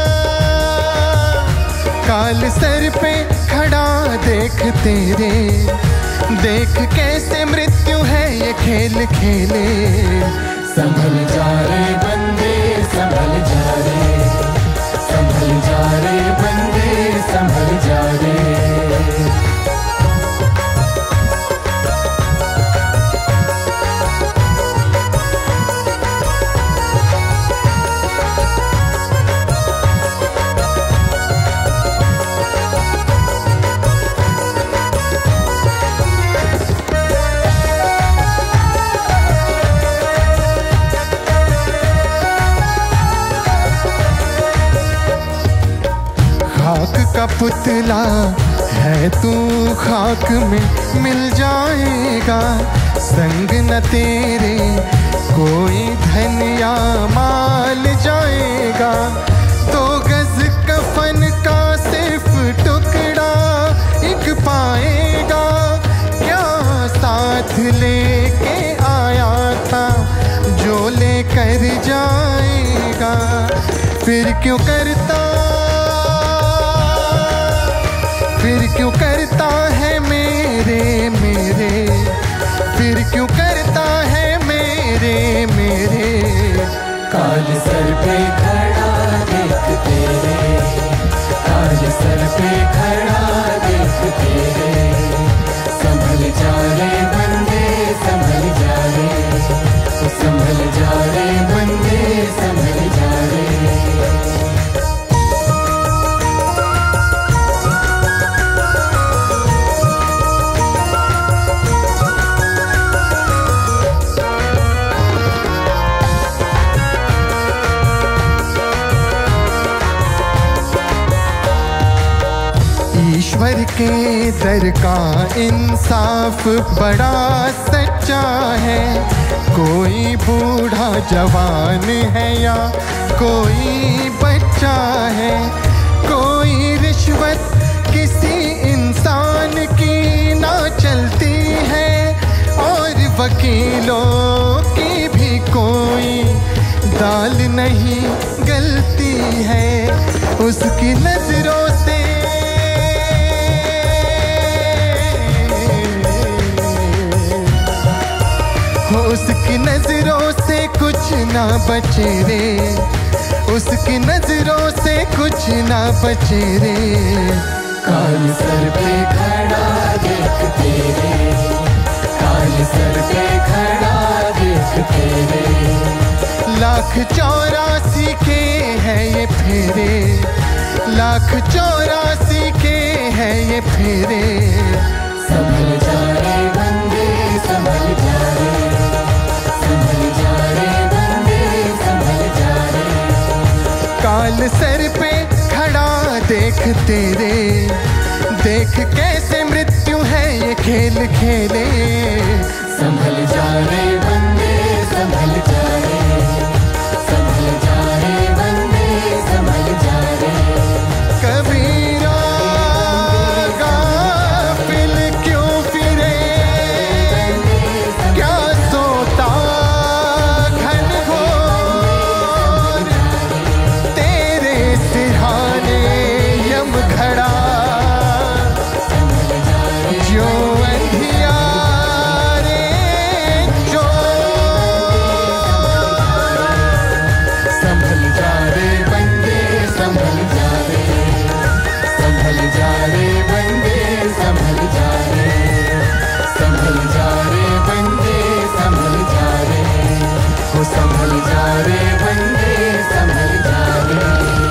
काल सर पे खड़ा देख तेरे, देख कैसे मृत्यु है ये खेल खेले, संभल जा रे बंदे संभल जा रे, संभल जा रे बंदे संभल जा रे। खाक का पुतला है तू, खाक में मिल जाएगा, संग न तेरे कोई धन या माल जाएगा। तो गज कफन का सिर्फ टुकड़ा एक पाएगा, क्या साथ लेके आया था जो लेकर जाएगा। फिर क्यों करता, फिर क्यों करता है मेरे मेरे, फिर क्यों करता है मेरे मेरे। काल सर पे ईश्वर के दर का इंसाफ बड़ा सच्चा है। कोई बूढ़ा जवान है या कोई बच्चा है, कोई रिश्वत किसी इंसान की ना चलती है, और वकीलों की भी कोई दाल नहीं गलती है। उसकी नजरों से हो, उसकी नजरों से कुछ ना बचे रे, उसकी नजरों से कुछ ना बचे रे। काल सर पे खड़ा देख तेरे, काल सर पे खड़ा देख तेरे। लाख चौरासी के हैं ये फेरे, लाख चौरासी के हैं ये फेरे। संभल जा रे बंदे संभल जा रे, संभल जा रे बंदे संभल जा रे। काल सर पे खड़ा देख तेरे, देख कैसे मृत्यु है ये खेल खेले। संभल जा रे बंदे संभल जा रे, संभल जा रे बंदे संभल जा रे। कबीरा गाफिल क्यों फिरे, क्या सोता घनघोर, तेरे सिरहाने यम खड़ा, जो अंधियारे चोर। संभल जा रे बंदे संभल जा रे, संभल जा रे बंदे संभल जा रे, संभल जा रे बंदे संभल जा रे, हो संभल जा रे बंदे संभल जा रे।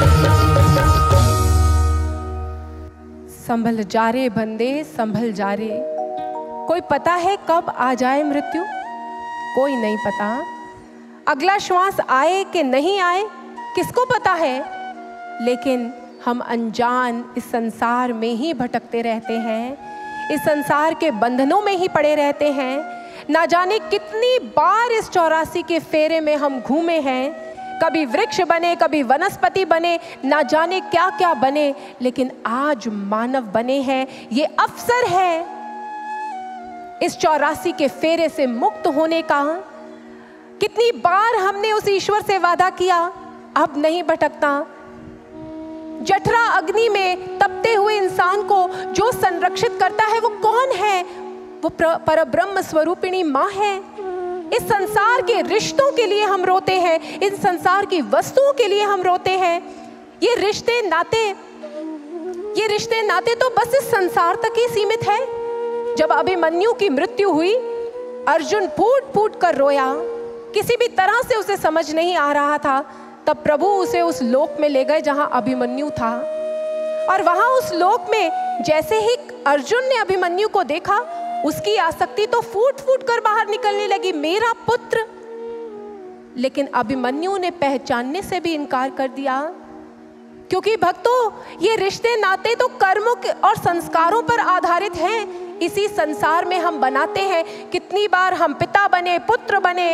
संभल जा रे बंदे संभल जा रे। कोई पता है कब आ जाए मृत्यु? कोई नहीं पता। अगला श्वास आए कि नहीं आए किसको पता है। लेकिन हम अनजान इस संसार में ही भटकते रहते हैं, इस संसार के बंधनों में ही पड़े रहते हैं। ना जाने कितनी बार इस चौरासी के फेरे में हम घूमे हैं। कभी वृक्ष बने, कभी वनस्पति बने, ना जाने क्या क्या बने, लेकिन आज मानव बने हैं। ये अवसर है इस चौरासी के फेरे से मुक्त होने का। कितनी बार हमने उस ईश्वर से वादा किया, अब नहीं भटकता। जठरा अग्नि में तपते हुए इंसान को जो संरक्षित करता है वो कौन है? वो परब्रह्म स्वरूपिणी माँ है। इस संसार के रिश्तों के लिए हम रोते हैं, इन संसार की वस्तुओं के लिए हम रोते हैं। ये रिश्ते नाते, ये रिश्ते नाते तो बस इस संसार तक ही सीमित है। जब अभिमन्यु की मृत्यु हुई, अर्जुन फूट फूट कर रोया, किसी भी तरह से उसे समझ नहीं आ रहा था। तब प्रभु उसे उस लोक में ले गए जहां अभिमन्यु था, और वहां उस लोक में जैसे ही अर्जुन ने अभिमन्यु को देखा, उसकी आसक्ति तो फूट फूट कर बाहर निकलने लगी, मेरा पुत्र। लेकिन अभिमन्यु ने पहचानने से भी इनकार कर दिया, क्योंकि भक्तों ये रिश्ते नाते तो कर्मों और संस्कारों पर आधारित हैं। इसी संसार में हम बनाते हैं। कितनी बार हम पिता बने, पुत्र बने,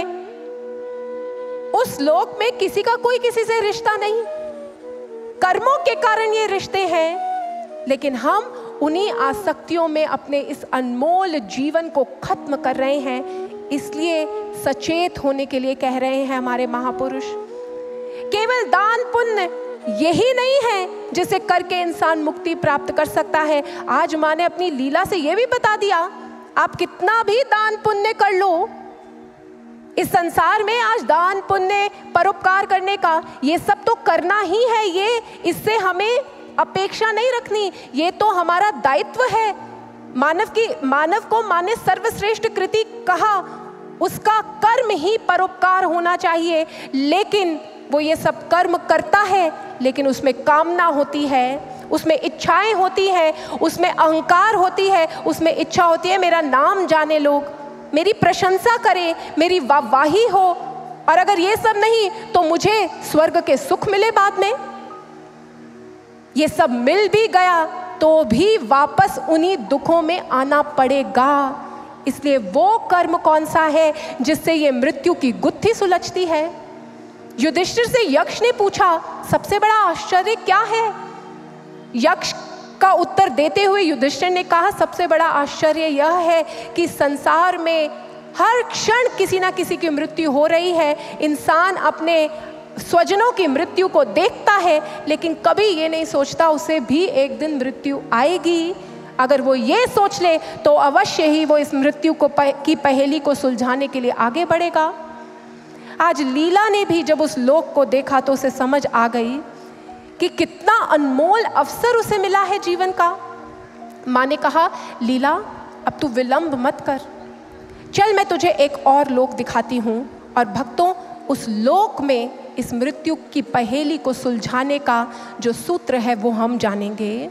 उस लोक में किसी का कोई किसी से रिश्ता नहीं, कर्मों के कारण ये रिश्ते हैं। लेकिन हम उन्हीं आसक्तियों में अपने इस अनमोल जीवन को खत्म कर रहे हैं। इसलिए सचेत होने के लिए कह रहे हैं हमारे महापुरुष। केवल दान पुण्य यही नहीं है जिसे करके इंसान मुक्ति प्राप्त कर सकता है। आज माँ ने अपनी लीला से यह भी बता दिया, आप कितना भी दान पुण्य कर लो, इस संसार में आज दान पुण्य परोपकार करने का ये सब तो करना ही है। ये इससे हमें अपेक्षा नहीं रखनी, ये तो हमारा दायित्व है। मानव की मानव को माँ ने सर्वश्रेष्ठ कृति कहा, उसका कर्म ही परोपकार होना चाहिए। लेकिन वो ये सब कर्म करता है, लेकिन उसमें कामना होती है, उसमें इच्छाएं होती है, उसमें अहंकार होती है, उसमें इच्छा होती है मेरा नाम जाने लोग, मेरी प्रशंसा करें, मेरी वाहवाही हो, और अगर ये सब नहीं तो मुझे स्वर्ग के सुख मिले बाद में। ये सब मिल भी गया तो भी वापस उन्हीं दुखों में आना पड़ेगा। इसलिए वो कर्म कौन सा है जिससे ये मृत्यु की गुत्थी सुलझती है? युधिष्ठिर से यक्ष ने पूछा, सबसे बड़ा आश्चर्य क्या है? यक्ष का उत्तर देते हुए युधिष्ठिर ने कहा, सबसे बड़ा आश्चर्य यह है कि संसार में हर क्षण किसी ना किसी की मृत्यु हो रही है। इंसान अपने स्वजनों की मृत्यु को देखता है, लेकिन कभी ये नहीं सोचता उसे भी एक दिन मृत्यु आएगी। अगर वो ये सोच ले तो अवश्य ही वो इस मृत्यु को पह, की पहेली को सुलझाने के लिए आगे बढ़ेगा। आज लीला ने भी जब उस लोक को देखा तो उसे समझ आ गई कि कितना अनमोल अवसर उसे मिला है जीवन का। माँ ने कहा, लीला अब तू विलंब मत कर, चल मैं तुझे एक और लोक दिखाती हूँ और भक्तों उस लोक में इस मृत्यु की पहेली को सुलझाने का जो सूत्र है वो हम जानेंगे।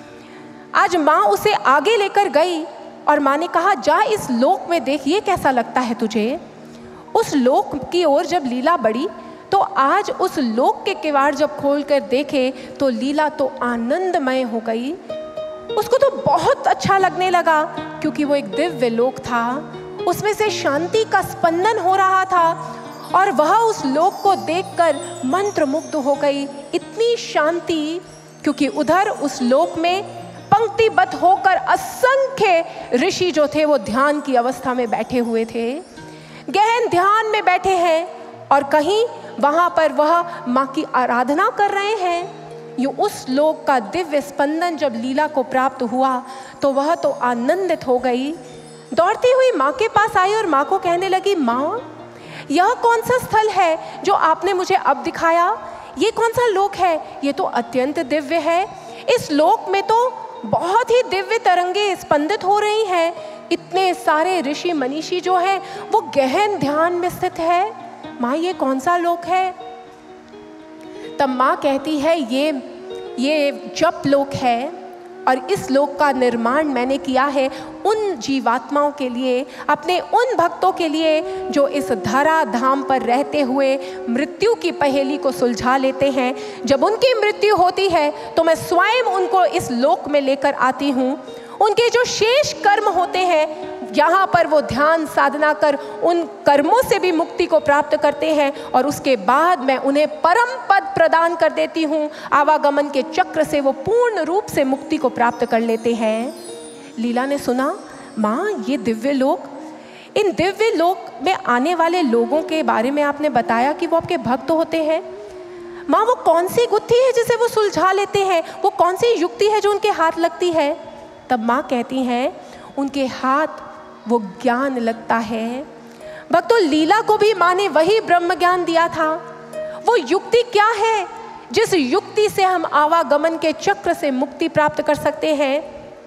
आज माँ उसे आगे लेकर गई और माँ ने कहा, जा इस लोक में देख, ये कैसा लगता है तुझे। उस लोक की ओर जब लीला बढ़ी तो आज उस लोक के किवाड़ जब खोल कर देखे तो लीला तो आनंदमय हो गई। उसको तो बहुत अच्छा लगने लगा क्योंकि वो एक दिव्य लोक था, उसमें से शांति का स्पंदन हो रहा था और वह उस लोक को देखकर मंत्रमुग्ध हो गई। इतनी शांति क्योंकि उधर उस लोक में पंक्तिबद्ध होकर असंख्य ऋषि जो थे वो ध्यान की अवस्था में बैठे हुए थे, गहन ध्यान में बैठे हैं और कहीं वहाँ पर वह माँ की आराधना कर रहे हैं। यूँ उस लोक का दिव्य स्पंदन जब लीला को प्राप्त हुआ तो वह तो आनंदित हो गई। दौड़ती हुई माँ के पास आई और माँ को कहने लगी, माँ यह कौन सा स्थल है जो आपने मुझे अब दिखाया? ये कौन सा लोक है? ये तो अत्यंत दिव्य है। इस लोक में तो बहुत ही दिव्य तरंगे स्पंदित हो रही हैं। इतने सारे ऋषि मनीषी जो हैं वो गहन ध्यान में स्थित है। माँ ये कौन सा लोक है? तब माँ कहती है, ये ये जप लोक है और इस लोक का निर्माण मैंने किया है उन जीवात्माओं के लिए, अपने उन भक्तों के लिए जो इस धरा धाम पर रहते हुए मृत्यु की पहेली को सुलझा लेते हैं। जब उनकी मृत्यु होती है तो मैं स्वयं उनको इस लोक में लेकर आती हूँ। उनके जो शेष कर्म होते हैं यहाँ पर वो ध्यान साधना कर उन कर्मों से भी मुक्ति को प्राप्त करते हैं और उसके बाद मैं उन्हें परम पद प्रदान कर देती हूँ। आवागमन के चक्र से वो पूर्ण रूप से मुक्ति को प्राप्त कर लेते हैं। लीला ने सुना, माँ ये दिव्य लोक, इन दिव्य लोक में आने वाले लोगों के बारे में आपने बताया कि वो आपके भक्त होते हैं। माँ वो कौन सी गुत्थी है जिसे वो सुलझा लेते हैं? वो कौन सी युक्ति है जो उनके हाथ लगती है? तब माँ कहती हैं, उनके हाथ वो ज्ञान लगता है। भक्तों लीला को भी माँ ने वही ब्रह्म ज्ञान दिया था। वो युक्ति क्या है जिस युक्ति से हम आवागमन के चक्र से मुक्ति प्राप्त कर सकते हैं?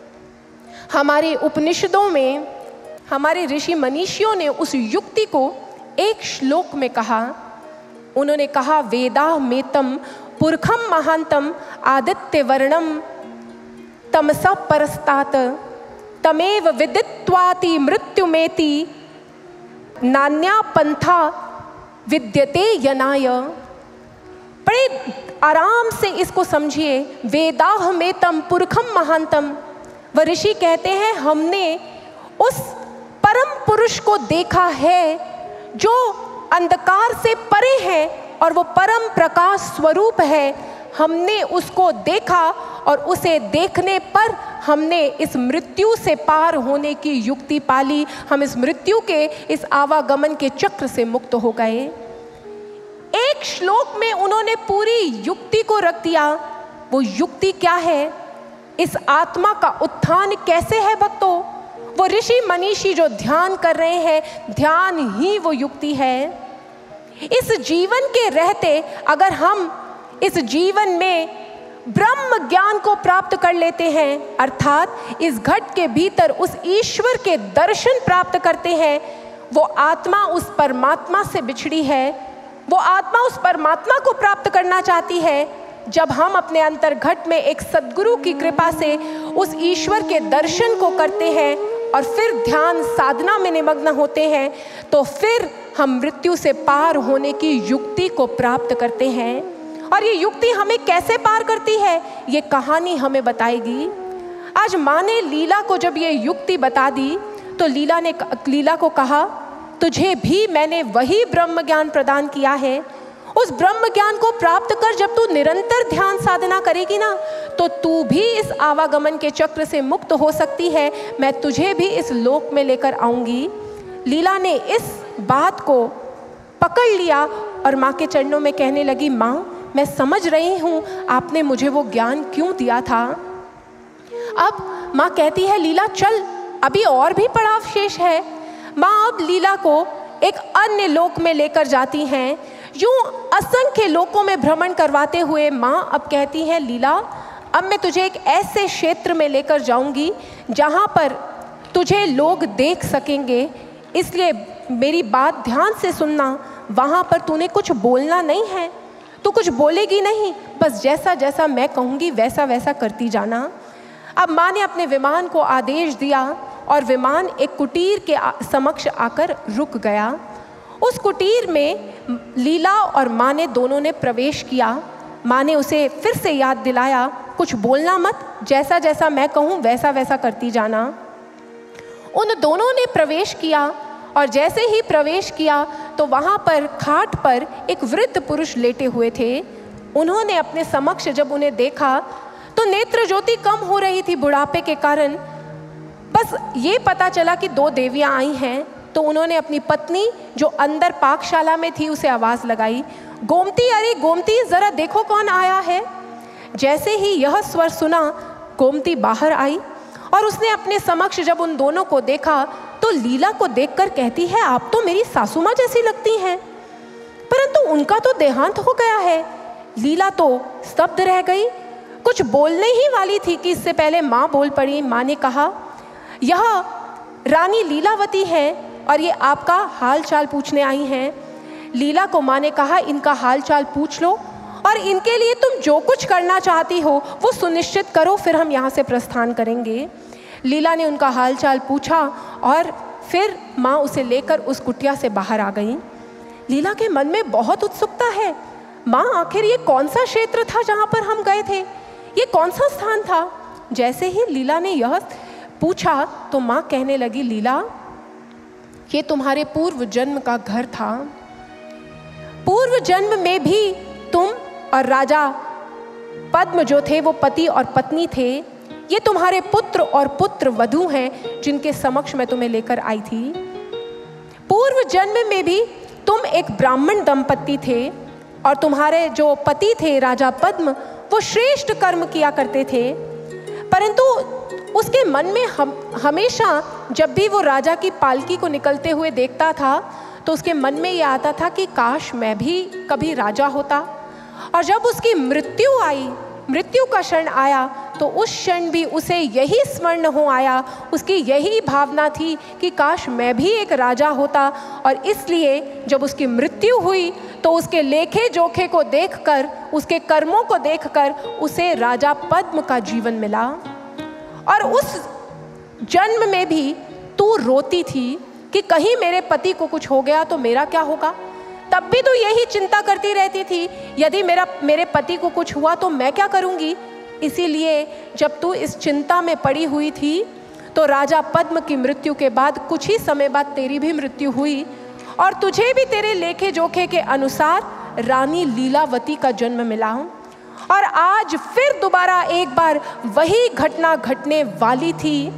हमारे उपनिषदों में हमारे ऋषि मनीषियों ने उस युक्ति को एक श्लोक में कहा। उन्होंने कहा, वेदा मेतम पुरखम महांतम आदित्य वर्णम तमसा परस्तात तमेव विदित्वाति मृत्युमेति नान्या पंथा विद्यते यनाय। बड़े आराम से इसको समझिए। वेदाहमेतम पुरखम महांतम, वह ऋषि कहते हैं हमने उस परम पुरुष को देखा है जो अंधकार से परे है और वो परम प्रकाश स्वरूप है। हमने उसको देखा और उसे देखने पर हमने इस मृत्यु से पार होने की युक्ति पाली। हम इस मृत्यु के इस आवागमन के चक्र से मुक्त हो गए। एक श्लोक में उन्होंने पूरी युक्ति को रख दिया। वो युक्ति क्या है? इस आत्मा का उत्थान कैसे है भक्तों? वो ऋषि मनीषी जो ध्यान कर रहे हैं, ध्यान ही वो युक्ति है। इस जीवन के रहते अगर हम इस जीवन में ब्रह्म ज्ञान को प्राप्त कर लेते हैं, अर्थात इस घट के भीतर उस ईश्वर के दर्शन प्राप्त करते हैं, वो आत्मा उस परमात्मा से बिछड़ी है। वो आत्मा उस परमात्मा को प्राप्त करना चाहती है। जब हम अपने अंतर घट में एक सद्गुरु की कृपा से उस ईश्वर के दर्शन को करते हैं और फिर ध्यान साधना में निमग्न होते हैं, तो फिर हम मृत्यु से पार होने की युक्ति को प्राप्त करते हैं। और ये युक्ति हमें कैसे पार करती है, ये कहानी हमें बताएगी। आज माँ ने लीला को जब ये युक्ति बता दी तो लीला ने लीला को कहा, तुझे भी मैंने वही ब्रह्म ज्ञान प्रदान किया है। उस ब्रह्म ज्ञान को प्राप्त कर जब तू निरंतर ध्यान साधना करेगी ना, तो तू भी इस आवागमन के चक्र से मुक्त हो सकती है। मैं तुझे भी इस लोक में लेकर आऊंगी। लीला ने इस बात को पकड़ लिया और माँ के चरणों में कहने लगी, माँ मैं समझ रही हूँ आपने मुझे वो ज्ञान क्यों दिया था। अब माँ कहती है, लीला चल, अभी और भी पड़ाव शेष है। माँ अब लीला को एक अन्य लोक में लेकर जाती हैं। यूं असंख्य लोकों में भ्रमण करवाते हुए माँ अब कहती हैं, लीला अब मैं तुझे एक ऐसे क्षेत्र में लेकर जाऊंगी जहाँ पर तुझे लोग देख सकेंगे, इसलिए मेरी बात ध्यान से सुनना। वहाँ पर तूने कुछ बोलना नहीं है, तू कुछ बोलेगी नहीं, बस जैसा जैसा मैं कहूँगी वैसा वैसा करती जाना। अब माँ ने अपने विमान को आदेश दिया और विमान एक कुटीर के समक्ष आकर रुक गया। उस कुटीर में लीला और माँ ने दोनों ने प्रवेश किया। माँ ने उसे फिर से याद दिलाया, कुछ बोलना मत, जैसा जैसा मैं कहूँ वैसा वैसा करती जाना। उन दोनों ने प्रवेश किया और जैसे ही प्रवेश किया तो वहाँ पर खाट पर एक वृद्ध पुरुष लेटे हुए थे। उन्होंने अपने समक्ष जब उन्हें देखा तो नेत्र ज्योति कम हो रही थी बुढ़ापे के कारण। बस ये पता चला कि दो देवियाँ आई हैं, तो उन्होंने अपनी पत्नी जो अंदर पाकशाला में थी उसे आवाज़ लगाई, गोमती, अरे गोमती ज़रा देखो कौन आया है। जैसे ही यह स्वर सुना, गोमती बाहर आई और उसने अपने समक्ष जब उन दोनों को देखा तो लीला को देखकर कहती है, आप तो मेरी सासू माँ जैसी लगती हैं, परंतु उनका तो देहांत हो गया है। लीला तो स्तब्ध रह गई, कुछ बोलने ही वाली थी कि इससे पहले माँ बोल पड़ी। माँ ने कहा, यह रानी लीलावती है और ये आपका हाल चाल पूछने आई हैं। लीला को माँ ने कहा, इनका हाल चाल पूछ लो और इनके लिए तुम जो कुछ करना चाहती हो वो सुनिश्चित करो, फिर हम यहाँ से प्रस्थान करेंगे। लीला ने उनका हाल चाल पूछा और फिर माँ उसे लेकर उस कुटिया से बाहर आ गई। लीला के मन में बहुत उत्सुकता है, माँ आखिर ये कौन सा क्षेत्र था जहाँ पर हम गए थे, ये कौन सा स्थान था। जैसे ही लीला ने यह पूछा तो माँ कहने लगी, लीला ये तुम्हारे पूर्व जन्म का घर था। पूर्व जन्म में भी तुम और राजा पद्म जो थे वो पति और पत्नी थे। ये तुम्हारे पुत्र और पुत्र वधू हैं जिनके समक्ष मैं तुम्हें लेकर आई थी। पूर्व जन्म में भी तुम एक ब्राह्मण दंपत्ति थे और तुम्हारे जो पति थे राजा पद्म वो श्रेष्ठ कर्म किया करते थे, परंतु उसके मन में हम हमेशा जब भी वो राजा की पालकी को निकलते हुए देखता था तो उसके मन में ये आता था कि काश मैं भी कभी राजा होता। और जब उसकी मृत्यु आई, मृत्यु का क्षण आया, तो उस क्षण भी उसे यही स्मरण हो आया, उसकी यही भावना थी कि काश मैं भी एक राजा होता। और इसलिए जब उसकी मृत्यु हुई तो उसके लेखे जोखे को देखकर, उसके कर्मों को देखकर उसे राजा पद्म का जीवन मिला। और उस जन्म में भी तू रोती थी कि कहीं मेरे पति को कुछ हो गया तो मेरा क्या होगा। तब भी तू यही चिंता करती रहती थी, यदि मेरा मेरे पति को कुछ हुआ तो मैं क्या करूंगी। इसीलिए जब तू इस चिंता में पड़ी हुई थी तो राजा पद्म की मृत्यु के बाद कुछ ही समय बाद तेरी भी मृत्यु हुई और तुझे भी तेरे लेखे जोखे के अनुसार रानी लीलावती का जन्म मिला। और आज फिर दोबारा एक बार वही घटना घटने वाली थी,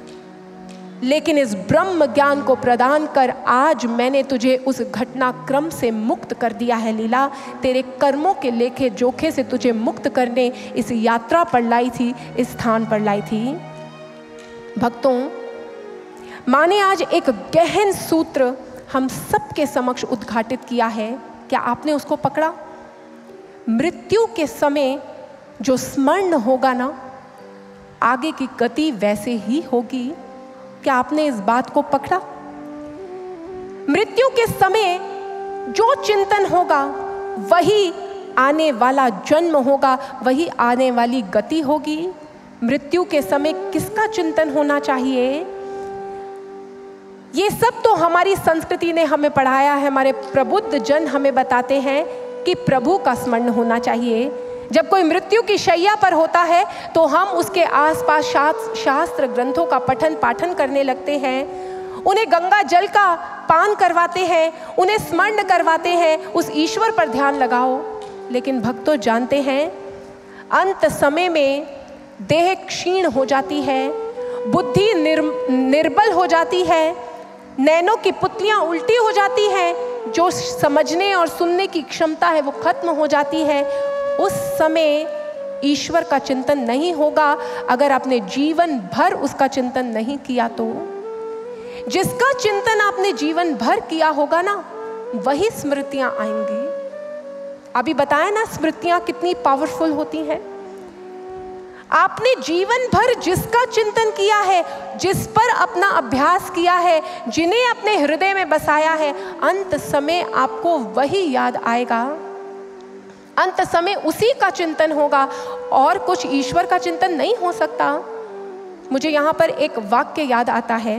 लेकिन इस ब्रह्म ज्ञान को प्रदान कर आज मैंने तुझे उस घटनाक्रम से मुक्त कर दिया है। लीला, तेरे कर्मों के लेखे जोखे से तुझे मुक्त करने इस यात्रा पर लाई थी, इस स्थान पर लाई थी। भक्तों, माँ ने आज एक गहन सूत्र हम सबके समक्ष उद्घाटित किया है। क्या आपने उसको पकड़ा? मृत्यु के समय जो स्मरण होगा ना, आगे की गति वैसे ही होगी। क्या आपने इस बात को पकड़ा? मृत्यु के समय जो चिंतन होगा वही आने वाला जन्म होगा, वही आने वाली गति होगी। मृत्यु के समय किसका चिंतन होना चाहिए? ये सब तो हमारी संस्कृति ने हमें पढ़ाया है, हमारे प्रबुद्ध जन हमें बताते हैं कि प्रभु का स्मरण होना चाहिए। जब कोई मृत्यु की शैया पर होता है तो हम उसके आसपास शास्त्र ग्रंथों का पठन पाठन करने लगते हैं, उन्हें गंगा जल का पान करवाते हैं, उन्हें स्मरण करवाते हैं, उस ईश्वर पर ध्यान लगाओ। लेकिन भक्तों जानते हैं अंत समय में देह क्षीण हो जाती है, बुद्धि निर, निर्बल हो जाती है, नैनों की पुतलियां उल्टी हो जाती हैं, जो समझने और सुनने की क्षमता है वो खत्म हो जाती है। उस समय ईश्वर का चिंतन नहीं होगा अगर आपने जीवन भर उसका चिंतन नहीं किया तो। जिसका चिंतन आपने जीवन भर किया होगा ना, वही स्मृतियां आएंगी। अभी बताया ना स्मृतियां कितनी पावरफुल होती हैं। आपने जीवन भर जिसका चिंतन किया है, जिस पर अपना अभ्यास किया है, जिन्हें अपने हृदय में बसाया है, अंत समय आपको वही याद आएगा, अंत समय उसी का चिंतन होगा और कुछ ईश्वर का चिंतन नहीं हो सकता। मुझे यहाँ पर एक वाक्य याद आता है।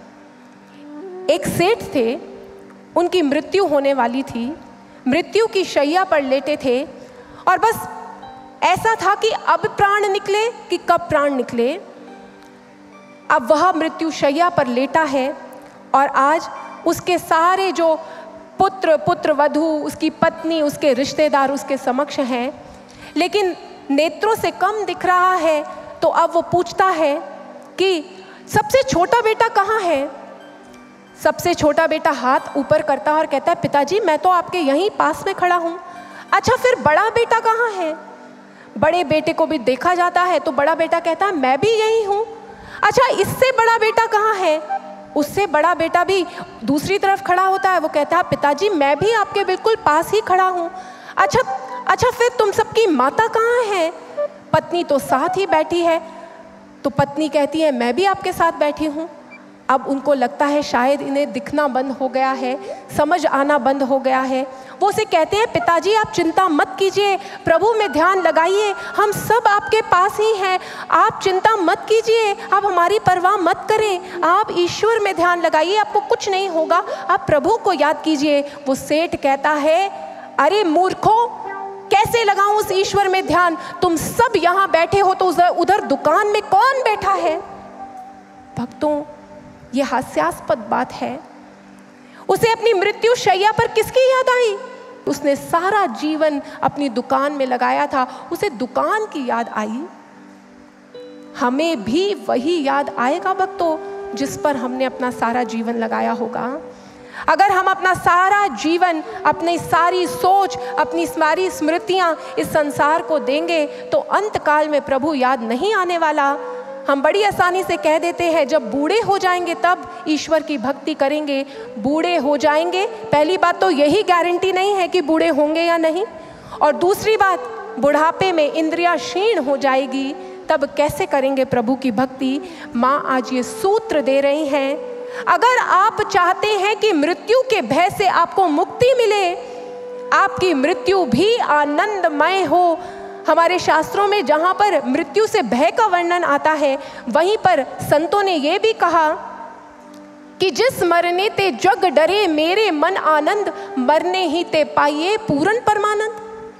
एक सेठ थे, उनकी मृत्यु होने वाली थी, मृत्यु की शैया पर लेटे थे और बस ऐसा था कि अब प्राण निकले कि कब प्राण निकले। अब वह मृत्यु शैया पर लेटा है और आज उसके सारे जो पुत्र पुत्र वधू, उसकी पत्नी, उसके रिश्तेदार उसके समक्ष हैं, लेकिन नेत्रों से कम दिख रहा है। तो अब वो पूछता है कि सबसे छोटा बेटा कहाँ है। सबसे छोटा बेटा हाथ ऊपर करता है और कहता है, पिताजी मैं तो आपके यहीं पास में खड़ा हूँ। अच्छा फिर बड़ा बेटा कहाँ है। बड़े बेटे को भी देखा जाता है तो बड़ा बेटा कहता है, मैं भी यही हूँ। अच्छा इससे बड़ा बेटा कहाँ है। उससे बड़ा बेटा भी दूसरी तरफ खड़ा होता है, वो कहता है, पिताजी मैं भी आपके बिल्कुल पास ही खड़ा हूँ। अच्छा अच्छा फिर तुम सबकी माता कहाँ है। पत्नी तो साथ ही बैठी है। तो पत्नी कहती है, मैं भी आपके साथ बैठी हूँ। अब उनको लगता है शायद इन्हें दिखना बंद हो गया है, समझ आना बंद हो गया है। वो उसे कहते हैं, पिताजी आप चिंता मत कीजिए, प्रभु में ध्यान लगाइए, हम सब आपके पास ही हैं, आप चिंता मत कीजिए, आप हमारी परवाह मत करें, आप ईश्वर में ध्यान लगाइए, आपको कुछ नहीं होगा, आप प्रभु को याद कीजिए। वो सेठ कहता है, अरे मूर्खों, कैसे लगाऊं उस ईश्वर में ध्यान, तुम सब यहाँ बैठे हो तो उधर उधर दुकान में कौन बैठा है। भक्तों ये हास्यास्पद बात है। उसे अपनी मृत्यु शैया पर किसकी याद आई। उसने सारा जीवन अपनी दुकान में लगाया था, उसे दुकान की याद आई। हमें भी वही याद आएगा भक्तों, जिस पर हमने अपना सारा जीवन लगाया होगा। अगर हम अपना सारा जीवन, अपनी सारी सोच, अपनी सारी स्मृतियां इस संसार को देंगे तो अंत काल में प्रभु याद नहीं आने वाला। हम बड़ी आसानी से कह देते हैं जब बूढ़े हो जाएंगे तब ईश्वर की भक्ति करेंगे। बूढ़े हो जाएंगे, पहली बात तो यही गारंटी नहीं है कि बूढ़े होंगे या नहीं, और दूसरी बात बुढ़ापे में इंद्रियां क्षीण हो जाएगी, तब कैसे करेंगे प्रभु की भक्ति। माँ आज ये सूत्र दे रही हैं, अगर आप चाहते हैं कि मृत्यु के भय से आपको मुक्ति मिले, आपकी मृत्यु भी आनंदमय हो। हमारे शास्त्रों में जहाँ पर मृत्यु से भय का वर्णन आता है, वहीं पर संतों ने ये भी कहा कि जिस मरने ते जग डरे मेरे मन आनंद, मरने ही ते पाइए पूर्ण परमानंद।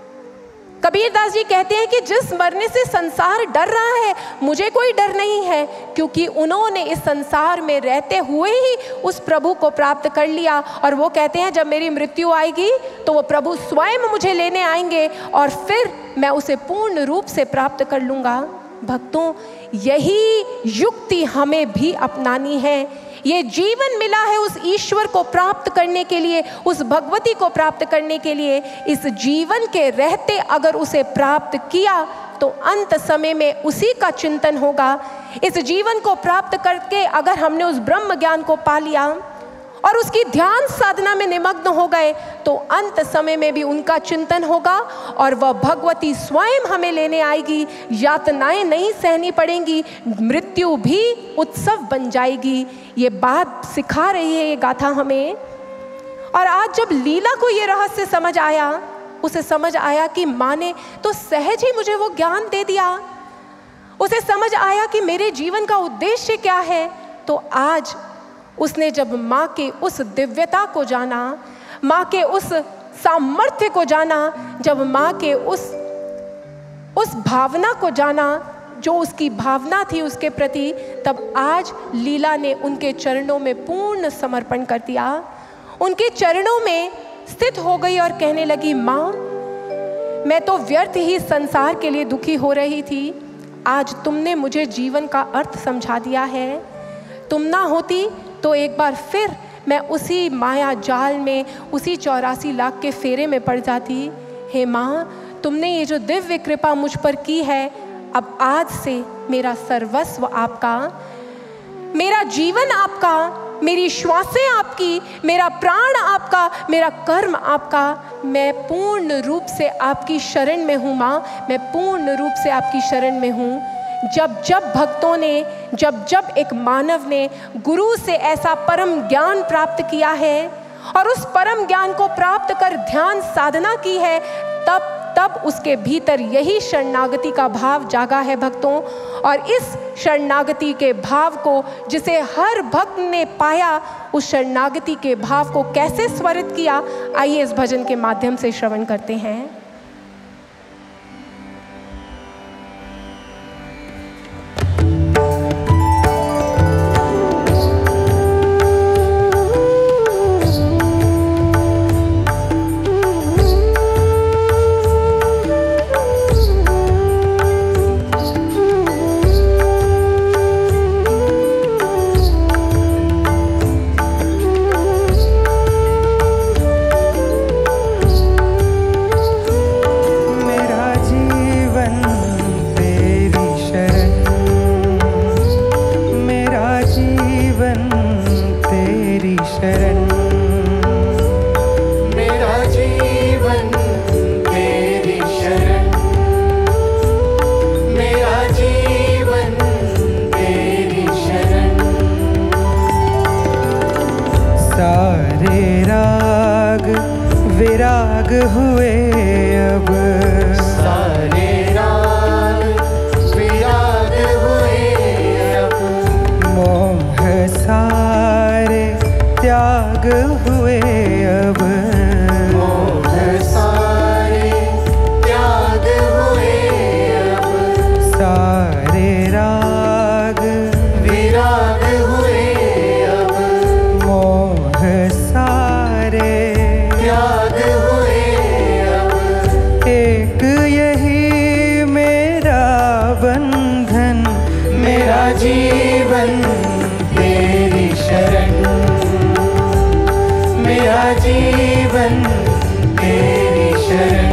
कबीरदास जी कहते हैं कि जिस मरने से संसार डर रहा है, मुझे कोई डर नहीं है, क्योंकि उन्होंने इस संसार में रहते हुए ही उस प्रभु को प्राप्त कर लिया। और वो कहते हैं जब मेरी मृत्यु आएगी तो वो प्रभु स्वयं मुझे लेने आएंगे और फिर मैं उसे पूर्ण रूप से प्राप्त कर लूँगा। भक्तों यही युक्ति हमें भी अपनानी है। ये जीवन मिला है उस ईश्वर को प्राप्त करने के लिए, उस भगवती को प्राप्त करने के लिए। इस जीवन के रहते अगर उसे प्राप्त किया तो अंत समय में उसी का चिंतन होगा। इस जीवन को प्राप्त करके अगर हमने उस ब्रह्म ज्ञान को पा लिया और उसकी ध्यान साधना में निमग्न हो गए तो अंत समय में भी उनका चिंतन होगा और वह भगवती स्वयं हमें लेने आएगी। यातनाएं नहीं सहनी पड़ेंगी, मृत्यु भी उत्सव बन जाएगी। ये बात सिखा रही है ये गाथा हमें। और आज जब लीला को ये रहस्य समझ आया, उसे समझ आया कि माँ ने तो सहज ही मुझे वो ज्ञान दे दिया, उसे समझ आया कि मेरे जीवन का उद्देश्य क्या है। तो आज उसने जब माँ के उस दिव्यता को जाना, माँ के उस सामर्थ्य को जाना, जब माँ के उस उस भावना को जाना जो उसकी भावना थी उसके प्रति, तब आज लीला ने उनके चरणों में पूर्ण समर्पण कर दिया, उनके चरणों में स्थित हो गई और कहने लगी, माँ मैं तो व्यर्थ ही संसार के लिए दुखी हो रही थी, आज तुमने मुझे जीवन का अर्थ समझा दिया है। तुम ना होती तो एक बार फिर मैं उसी माया जाल में, उसी चौरासी लाख के फेरे में पड़ जाती। हे माँ, तुमने ये जो दिव्य कृपा मुझ पर की है, अब आज से मेरा सर्वस्व आपका, मेरा जीवन आपका, मेरी श्वासें आपकी, मेरा प्राण आपका, मेरा कर्म आपका। मैं पूर्ण रूप से आपकी शरण में हूँ माँ, मैं पूर्ण रूप से आपकी शरण में हूँ। जब जब भक्तों ने, जब जब एक मानव ने गुरु से ऐसा परम ज्ञान प्राप्त किया है और उस परम ज्ञान को प्राप्त कर ध्यान साधना की है, तब तब उसके भीतर यही शरणागति का भाव जागा है भक्तों। और इस शरणागति के भाव को जिसे हर भक्त ने पाया, उस शरणागति के भाव को कैसे स्वरित किया, आइए इस भजन के माध्यम से श्रवण करते हैं। विराग हुए अब, सारे राग विराग हुए अब, मोह सारे त्याग हुए अब, मोह सारे त्याग हुए अब, सारे राग विराग हुए अब, मोह सारे त्याग हुए अब, एक यही मेरा बंधन, मेरा जीवन तेरी शरण, मेरा जीवन तेरी शरण।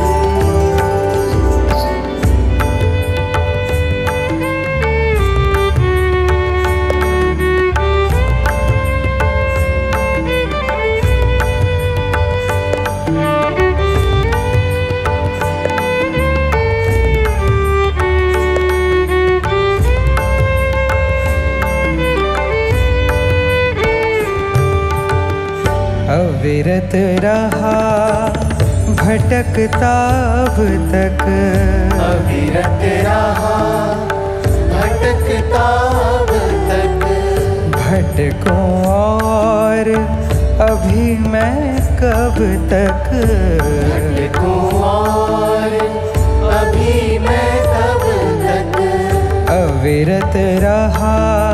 अविरत रहा भटकता अब तक, अविरत रहा भटकता अब तक, भटकूं और अभी मैं कब तक, भटकूं और अभी मैं कब तक, अविरत रहा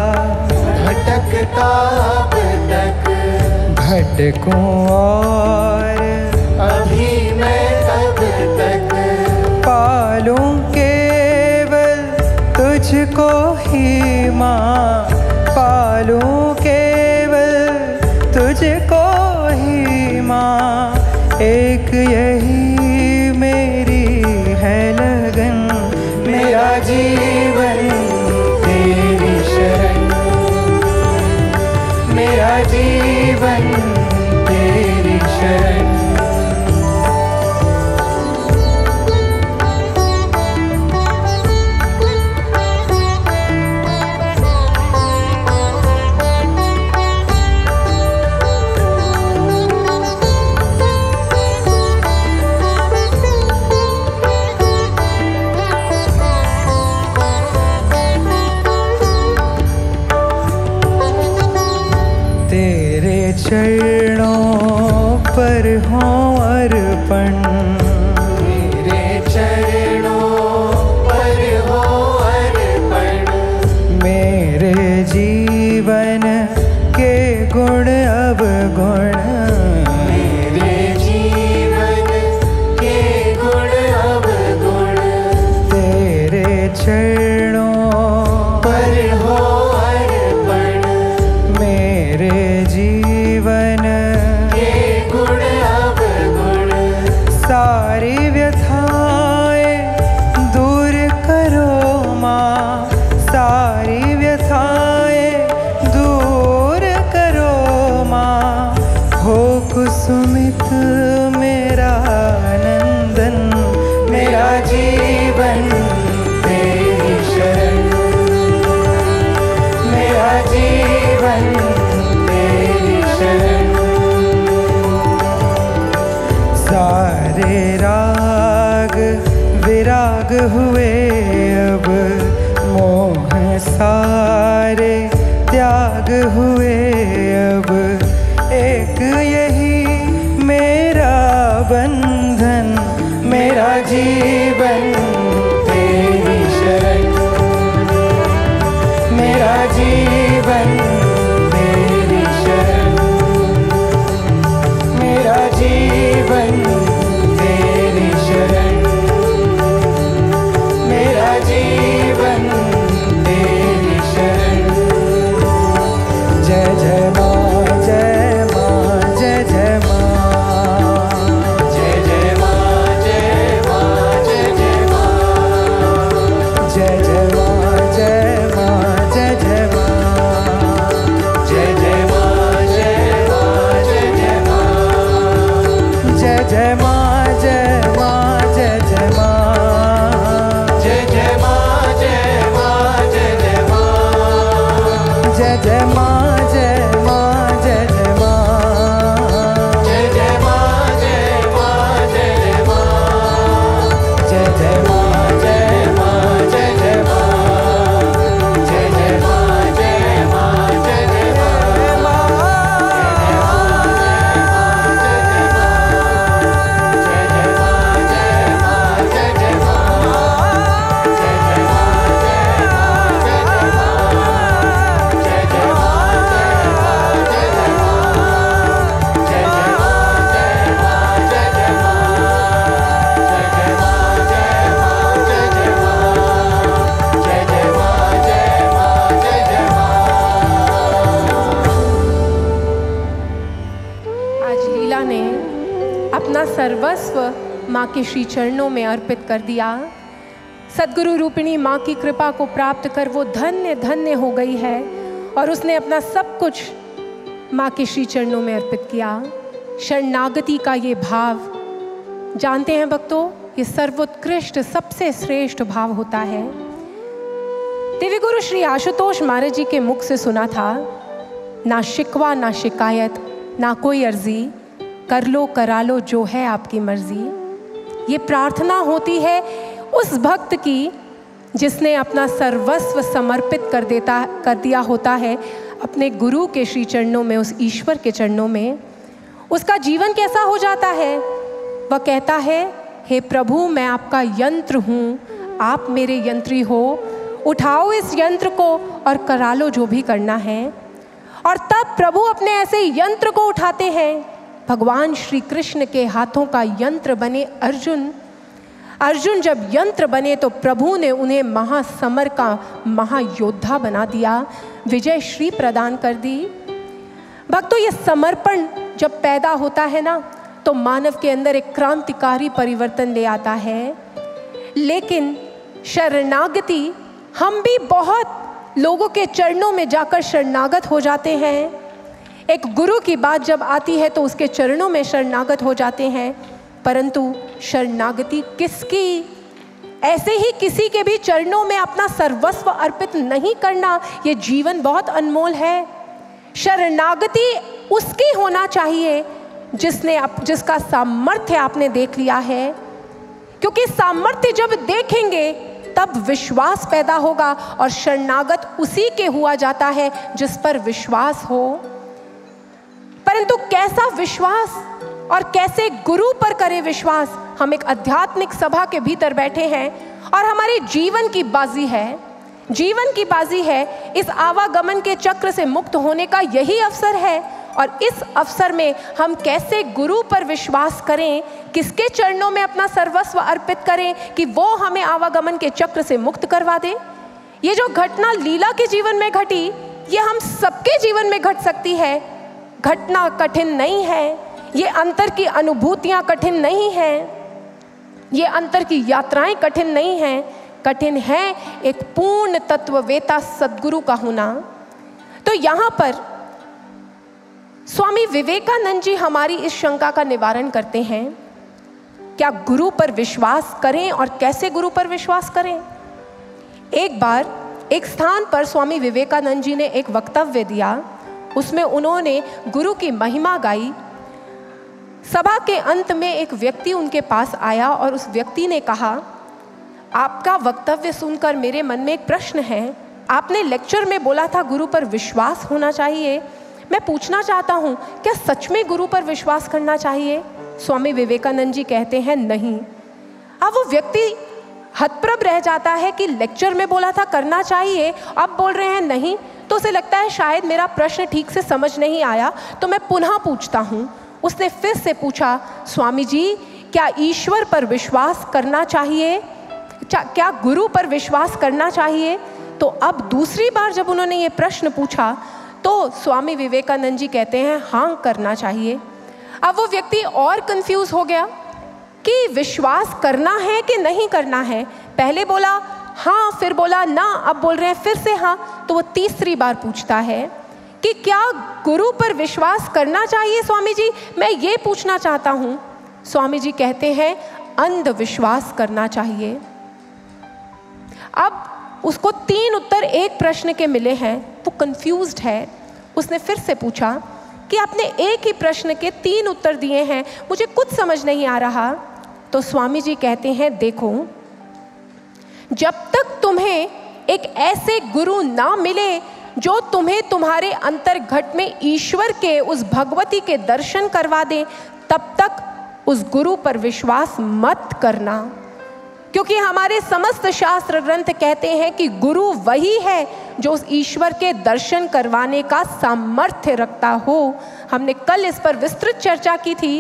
भटकता अब तक, भटकूं और अभी मैं कब तक, पालूं केवल तुझको ही माँ, पालूं केवल तुझको ही माँ, एक यही मेरी है लगन, मेरा जीवन तेरी शरण, मेरा जीवन तेरी शरण। तेरे चरणों पर हो अर्पण, तेरे चरणों सुमित मेरा नंदन, मेरा जीवन तेरी शरण, मेरा जीवन तेरी शरण। सारे राग विराग हुए अब, मोह सारे त्याग हुए अब, एक यही मेरा बंधन, मेरा जीवन तेरी शरण, मेरा जीवन तेरी शरण, मेरा जीवन तेरी शरण, मेरा जीवन तेरी शरण। जय जय माँ, जय माँ, जय जय माँ, जय जय माँ, जय माँ, जय जय माँ, जय जय माँ, जय माँ, जय जय माँ, जय जय माँ, जय माँ, जय जय माँ, जय जय माँ, जय माँ, जय जय माँ, जय जय माँ, जय माँ, जय जय माँ, जय जय माँ, जय माँ, जय जय माँ, जय जय माँ, जय माँ, जय जय माँ, जय जय माँ, जय माँ, जय जय माँ, जय जय माँ, जय माँ, जय जय सर्वस्व माँ के श्री चरणों में अर्पित कर दिया। सद्गुरु रूपिणी माँ की कृपा को प्राप्त कर वो धन्य धन्य हो गई है और उसने अपना सब कुछ माँ के श्री चरणों में अर्पित किया। शरणागति का ये भाव, जानते हैं भक्तों, ये सर्वोत्कृष्ट सबसे श्रेष्ठ भाव होता है। देवी गुरु श्री आशुतोष महाराज जी के मुख से सुना था, ना शिकवा ना शिकायत ना कोई अर्जी, कर लो करा लो जो है आपकी मर्जी। ये प्रार्थना होती है उस भक्त की जिसने अपना सर्वस्व समर्पित कर देता कर दिया होता है अपने गुरु के श्री चरणों में, उस ईश्वर के चरणों में। उसका जीवन कैसा हो जाता है? वह कहता है, हे प्रभु मैं आपका यंत्र हूँ, आप मेरे यंत्री हो, उठाओ इस यंत्र को और करा लो जो भी करना है। और तब प्रभु अपने ऐसे यंत्र को उठाते हैं। भगवान श्री कृष्ण के हाथों का यंत्र बने अर्जुन। अर्जुन जब यंत्र बने तो प्रभु ने उन्हें महासमर का महायोद्धा बना दिया, विजय श्री प्रदान कर दी। भक्तों, ये समर्पण जब पैदा होता है ना तो मानव के अंदर एक क्रांतिकारी परिवर्तन ले आता है। लेकिन शरणागति, हम भी बहुत लोगों के चरणों में जाकर शरणागत हो जाते हैं। एक गुरु की बात जब आती है तो उसके चरणों में शरणागत हो जाते हैं, परंतु शरणागति किसकी? ऐसे ही किसी के भी चरणों में अपना सर्वस्व अर्पित नहीं करना, ये जीवन बहुत अनमोल है। शरणागति उसकी होना चाहिए जिसने अप, जिसका सामर्थ्य आपने देख लिया है, क्योंकि सामर्थ्य जब देखेंगे तब विश्वास पैदा होगा और शरणागत उसी के हुआ जाता है जिस पर विश्वास हो। परंतु कैसा विश्वास और कैसे गुरु पर करे विश्वास? हम एक आध्यात्मिक सभा के भीतर बैठे हैं और हमारे जीवन की बाजी है, जीवन की बाजी है, इस आवागमन के चक्र से मुक्त होने का यही अवसर है। और इस अवसर में हम कैसे गुरु पर विश्वास करें, किसके चरणों में अपना सर्वस्व अर्पित करें कि वो हमें आवागमन के चक्र से मुक्त करवा दे। ये जो घटना लीला के जीवन में घटी, ये हम सबके जीवन में घट सकती है। घटना कठिन नहीं है, ये अंतर की अनुभूतियां कठिन नहीं हैं, ये अंतर की यात्राएं कठिन नहीं हैं। कठिन है एक पूर्ण तत्ववेता सद्गुरु का होना। तो यहाँ पर स्वामी विवेकानंद जी हमारी इस शंका का निवारण करते हैं। क्या गुरु पर विश्वास करें और कैसे गुरु पर विश्वास करें? एक बार एक स्थान पर स्वामी विवेकानंद जी ने एक वक्तव्य दिया। उसमें उन्होंने गुरु की महिमा गाई। सभा के अंत में एक व्यक्ति उनके पास आया और उस व्यक्ति ने कहा, आपका वक्तव्य सुनकर मेरे मन में एक प्रश्न है। आपने लेक्चर में बोला था गुरु पर विश्वास होना चाहिए। मैं पूछना चाहता हूँ, क्या सच में गुरु पर विश्वास करना चाहिए? स्वामी विवेकानंद जी कहते हैं नहीं। अब वो व्यक्ति हतप्रभ रह जाता है कि लेक्चर में बोला था करना चाहिए, अब बोल रहे हैं नहीं। तो उसे लगता है शायद मेरा प्रश्न ठीक से समझ नहीं आया, तो मैं पुनः पूछता हूँ। उसने फिर से पूछा, स्वामी जी क्या ईश्वर पर विश्वास करना चाहिए, क्या गुरु पर विश्वास करना चाहिए? तो अब दूसरी बार जब उन्होंने ये प्रश्न पूछा तो स्वामी विवेकानंद जी कहते हैं हाँ करना चाहिए। अब वो व्यक्ति और कंफ्यूज हो गया कि विश्वास करना है कि नहीं करना है। पहले बोला हाँ, फिर बोला ना, अब बोल रहे हैं फिर से हाँ। तो वो तीसरी बार पूछता है कि क्या गुरु पर विश्वास करना चाहिए स्वामी जी, मैं ये पूछना चाहता हूँ। स्वामी जी कहते हैं अंधविश्वास करना चाहिए। अब उसको तीन उत्तर एक प्रश्न के मिले हैं, वो कंफ्यूज्ड है। उसने फिर से पूछा कि आपने एक ही प्रश्न के तीन उत्तर दिए हैं, मुझे कुछ समझ नहीं आ रहा। तो स्वामी जी कहते हैं देखो, जब तक तुम्हें एक ऐसे गुरु ना मिले जो तुम्हें तुम्हारे अंतर्घट में ईश्वर के उस भगवती के दर्शन करवा दे, तब तक उस गुरु पर विश्वास मत करना। क्योंकि हमारे समस्त शास्त्र ग्रंथ कहते हैं कि गुरु वही है जो उस ईश्वर के दर्शन करवाने का सामर्थ्य रखता हो। हमने कल इस पर विस्तृत चर्चा की थी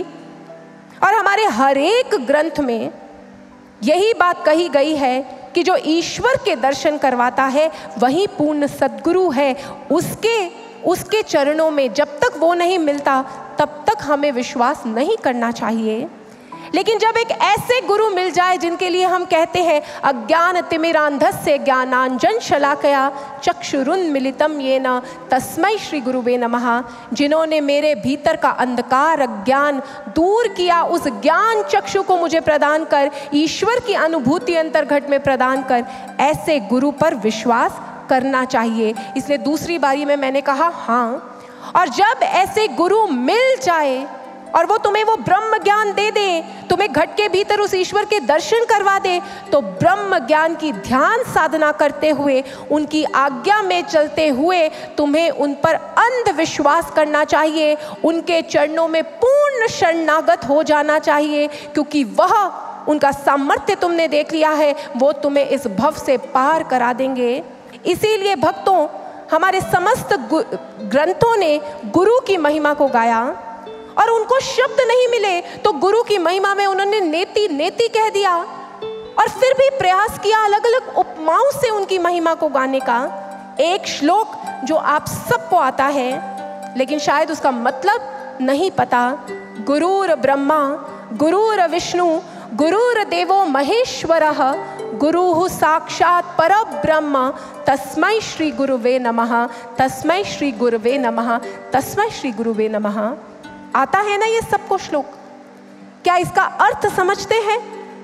और हमारे हर एक ग्रंथ में यही बात कही गई है कि जो ईश्वर के दर्शन करवाता है वही पूर्ण सद्गुरु है। उसके उसके चरणों में जब तक वो नहीं मिलता तब तक हमें विश्वास नहीं करना चाहिए। लेकिन जब एक ऐसे गुरु मिल जाए जिनके लिए हम कहते हैं अज्ञान तिमिरांधस्य ज्ञानांजन शलाकया चक्षुरुन्मिलितं येन तस्मै श्री गुरुवे नमः, जिन्होंने मेरे भीतर का अंधकार अज्ञान दूर किया, उस ज्ञान चक्षु को मुझे प्रदान कर, ईश्वर की अनुभूति अंतर्घट में प्रदान कर, ऐसे गुरु पर विश्वास करना चाहिए। इसलिए दूसरी बारी में मैंने कहा हाँ। और जब ऐसे गुरु मिल जाए और वो तुम्हें वो ब्रह्म ज्ञान दे दे, तुम्हें घट के भीतर उस ईश्वर के दर्शन करवा दे, तो ब्रह्म ज्ञान की ध्यान साधना करते हुए, उनकी आज्ञा में चलते हुए तुम्हें उन पर अंधविश्वास करना चाहिए। उनके चरणों में पूर्ण शरणागत हो जाना चाहिए, क्योंकि वह उनका सामर्थ्य तुमने देख लिया है, वो तुम्हें इस भव से पार करा देंगे। इसीलिए भक्तों, हमारे समस्त ग्रंथों ने गुरु की महिमा को गाया और उनको शब्द नहीं मिले तो गुरु की महिमा में उन्होंने नेति नेति कह दिया और फिर भी प्रयास किया अलग अलग उपमाओं से उनकी महिमा को गाने का। एक श्लोक जो आप सबको आता है लेकिन शायद उसका मतलब नहीं पता। गुरुर ब्रह्मा गुरुर विष्णु गुरुर देवो महेश्वरः गुरुः साक्षात् परब्रह्म तस्मै श्री गुरुवे नमः, तस्मै श्री गुरुवे नमः, तस्मै श्री गुरुवे नमः। आता है ना ये सबको श्लोक? क्या इसका अर्थ समझते हैं?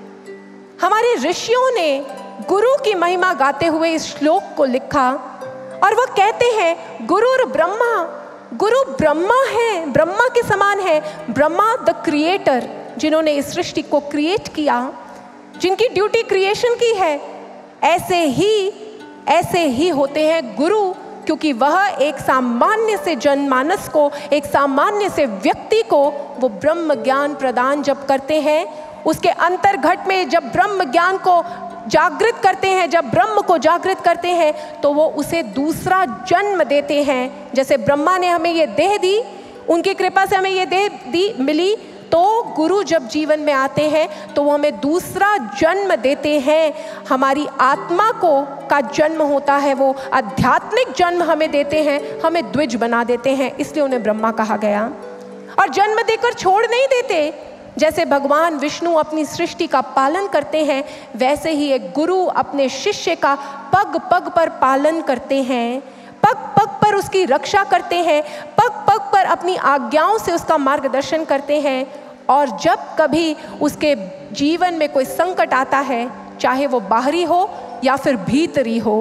हमारे ऋषियों ने गुरु की महिमा गाते हुए इस श्लोक को लिखा और वो कहते हैं गुरुर ब्रह्मा, गुरु ब्रह्मा है, ब्रह्मा के समान है। ब्रह्मा द क्रिएटर, जिन्होंने इस सृष्टि को क्रिएट किया, जिनकी ड्यूटी क्रिएशन की है, ऐसे ही ऐसे ही होते हैं गुरु, क्योंकि वह एक सामान्य से जनमानस को, एक सामान्य से व्यक्ति को वो ब्रह्म ज्ञान प्रदान जब करते हैं, उसके अंतर्घट में जब ब्रह्म ज्ञान को जागृत करते हैं, जब ब्रह्म को जागृत करते हैं, तो वो उसे दूसरा जन्म देते हैं। जैसे ब्रह्मा ने हमें ये देह दी, उनकी कृपा से हमें ये देह दी मिली, तो गुरु जब जीवन में आते हैं तो वो हमें दूसरा जन्म देते हैं। हमारी आत्मा को का जन्म होता है, वो आध्यात्मिक जन्म हमें देते हैं, हमें द्विज बना देते हैं, इसलिए उन्हें ब्रह्मा कहा गया। और जन्म देकर छोड़ नहीं देते। जैसे भगवान विष्णु अपनी सृष्टि का पालन करते हैं, वैसे ही एक गुरु अपने शिष्य का पग पग पर पालन करते हैं। पग पग पर उसकी रक्षा करते हैं, पग पग पर अपनी आज्ञाओं से उसका मार्गदर्शन करते हैं। और जब कभी उसके जीवन में कोई संकट आता है, चाहे वो बाहरी हो या फिर भीतरी हो,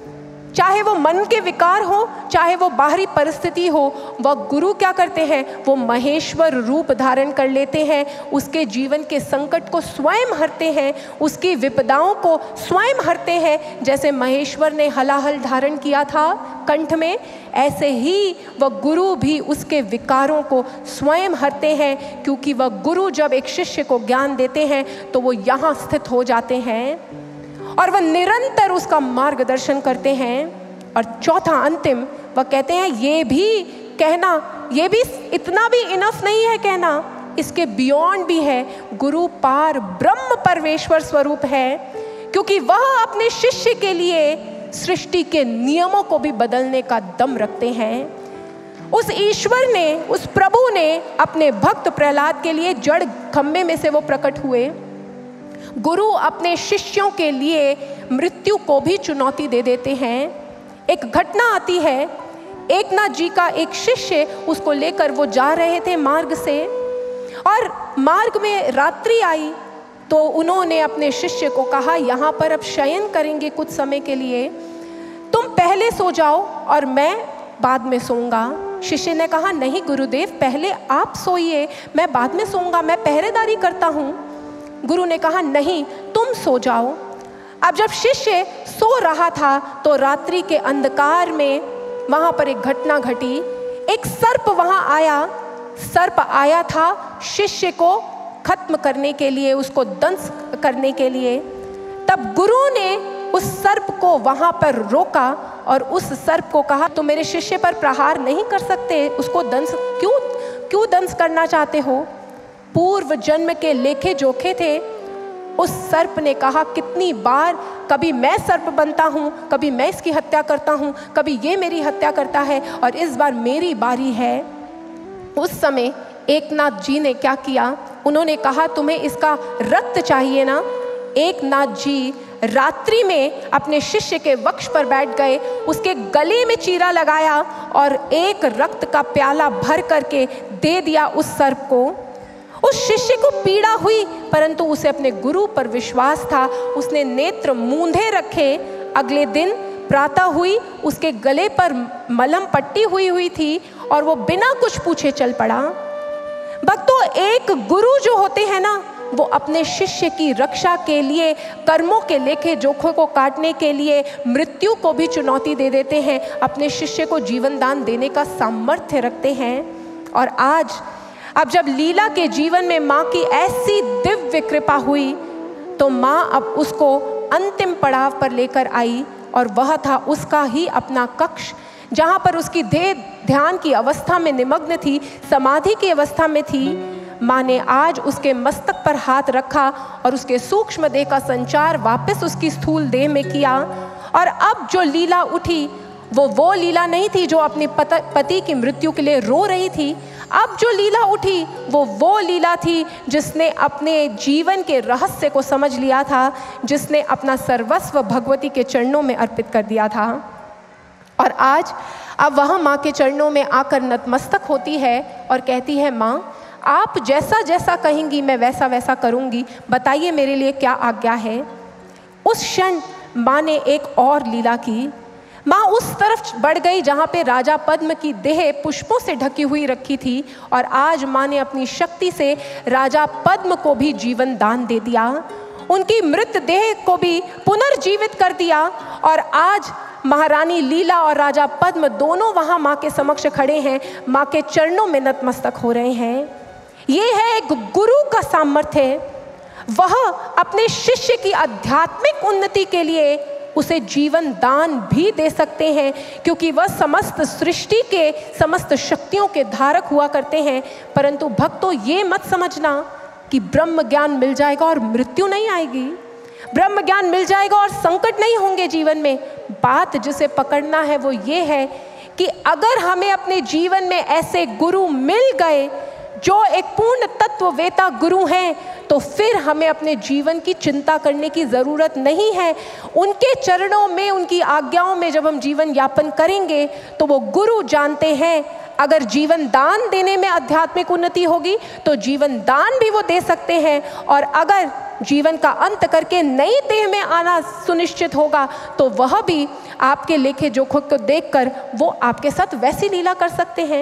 चाहे वो मन के विकार हो, चाहे वो बाहरी परिस्थिति हो, वह गुरु क्या करते हैं, वो महेश्वर रूप धारण कर लेते हैं, उसके जीवन के संकट को स्वयं हरते हैं, उसकी विपदाओं को स्वयं हरते हैं। जैसे महेश्वर ने हलाहल धारण किया था कंठ में, ऐसे ही वह गुरु भी उसके विकारों को स्वयं हरते हैं, क्योंकि वह गुरु जब एक शिष्य को ज्ञान देते हैं तो वो यहाँ स्थित हो जाते हैं और वह निरंतर उसका मार्गदर्शन करते हैं। और चौथा अंतिम वह कहते हैं, ये भी कहना, ये भी इतना भी इनफ नहीं है कहना, इसके बियॉन्ड भी है। गुरु पार ब्रह्म परमेश्वर स्वरूप है, क्योंकि वह अपने शिष्य के लिए सृष्टि के नियमों को भी बदलने का दम रखते हैं। उस ईश्वर ने, उस प्रभु ने अपने भक्त प्रहलाद के लिए जड़ खम्भे में से वो प्रकट हुए। गुरु अपने शिष्यों के लिए मृत्यु को भी चुनौती दे देते हैं। एक घटना आती है, एकनाथ जी का एक शिष्य, उसको लेकर वो जा रहे थे मार्ग से, और मार्ग में रात्रि आई तो उन्होंने अपने शिष्य को कहा, यहाँ पर अब शयन करेंगे कुछ समय के लिए, तुम पहले सो जाओ और मैं बाद में सोऊंगा। शिष्य ने कहा, नहीं गुरुदेव, पहले आप सोइए, मैं बाद में सोऊंगा, मैं पहरेदारी करता हूँ। गुरु ने कहा, नहीं, तुम सो जाओ। अब जब शिष्य सो रहा था तो रात्रि के अंधकार में वहाँ पर एक घटना घटी। एक सर्प वहाँ आया, सर्प आया था शिष्य को खत्म करने के लिए, उसको दंश करने के लिए। तब गुरु ने उस सर्प को वहाँ पर रोका और उस सर्प को कहा, तुम मेरे शिष्य पर प्रहार नहीं कर सकते, उसको दंश क्यों क्यों दंश करना चाहते हो? पूर्व जन्म के लेखे जोखे थे। उस सर्प ने कहा, कितनी बार कभी मैं सर्प बनता हूँ, कभी मैं इसकी हत्या करता हूँ, कभी ये मेरी हत्या करता है, और इस बार मेरी बारी है। उस समय एकनाथ जी ने क्या किया, उन्होंने कहा, तुम्हें इसका रक्त चाहिए ना? एकनाथ जी रात्रि में अपने शिष्य के वक्ष पर बैठ गए, उसके गले में चीरा लगाया और एक रक्त का प्याला भर करके दे दिया उस सर्प को। उस शिष्य को पीड़ा हुई, परंतु उसे अपने गुरु पर विश्वास था। उसने नेत्र मूंधे रखे। अगले दिन प्रातः हुई, उसके गले पर मलहम पट्टी हुई हुई थी और वो बिना कुछ पूछे चल पड़ा। भक्तों, एक गुरु जो होते हैं ना, वो अपने शिष्य की रक्षा के लिए, कर्मों के लेखे जोखों को काटने के लिए मृत्यु को भी चुनौती दे देते हैं, अपने शिष्य को जीवन दान देने का सामर्थ्य रखते हैं। और आज अब जब लीला के जीवन में माँ की ऐसी दिव्य कृपा हुई, तो माँ अब उसको अंतिम पड़ाव पर लेकर आई, और वह था उसका ही अपना कक्ष, जहाँ पर उसकी देह ध्यान की अवस्था में निमग्न थी, समाधि की अवस्था में थी। माँ ने आज उसके मस्तक पर हाथ रखा और उसके सूक्ष्म देह का संचार वापस उसकी स्थूल देह में किया। और अब जो लीला उठी, वो वो लीला नहीं थी जो अपने पति की मृत्यु के लिए रो रही थी। अब जो लीला उठी, वो वो लीला थी जिसने अपने जीवन के रहस्य को समझ लिया था, जिसने अपना सर्वस्व भगवती के चरणों में अर्पित कर दिया था। और आज अब वह माँ के चरणों में आकर नतमस्तक होती है और कहती है, माँ, आप जैसा जैसा कहेंगी मैं वैसा वैसा करूँगी, बताइए मेरे लिए क्या आज्ञा है। उस क्षण माँ ने एक और लीला की। माँ उस तरफ बढ़ गई जहाँ पे राजा पद्म की देह पुष्पों से ढकी हुई रखी थी, और आज माँ ने अपनी शक्ति से राजा पद्म को भी जीवन दान दे दिया, उनकी मृत देह को भी पुनर्जीवित कर दिया। और आज महारानी लीला और राजा पद्म दोनों वहाँ माँ के समक्ष खड़े हैं, माँ के चरणों में नतमस्तक हो रहे हैं। ये है एक गुरु का सामर्थ्य। वह अपने शिष्य की आध्यात्मिक उन्नति के लिए उसे जीवन दान भी दे सकते हैं, क्योंकि वह समस्त सृष्टि के समस्त शक्तियों के धारक हुआ करते हैं। परंतु भक्तों, ये मत समझना कि ब्रह्म ज्ञान मिल जाएगा और मृत्यु नहीं आएगी, ब्रह्म ज्ञान मिल जाएगा और संकट नहीं होंगे जीवन में। बात जिसे पकड़ना है वो ये है कि अगर हमें अपने जीवन में ऐसे गुरु मिल गए जो एक पूर्ण तत्ववेता गुरु हैं, तो फिर हमें अपने जीवन की चिंता करने की ज़रूरत नहीं है। उनके चरणों में, उनकी आज्ञाओं में जब हम जीवन यापन करेंगे तो वो गुरु जानते हैं अगर जीवन दान देने में आध्यात्मिक उन्नति होगी तो जीवन दान भी वो दे सकते हैं, और अगर जीवन का अंत करके नई देह में आना सुनिश्चित होगा तो वह भी आपके लेखे जोखे को देखकर वो आपके साथ वैसी लीला कर सकते हैं।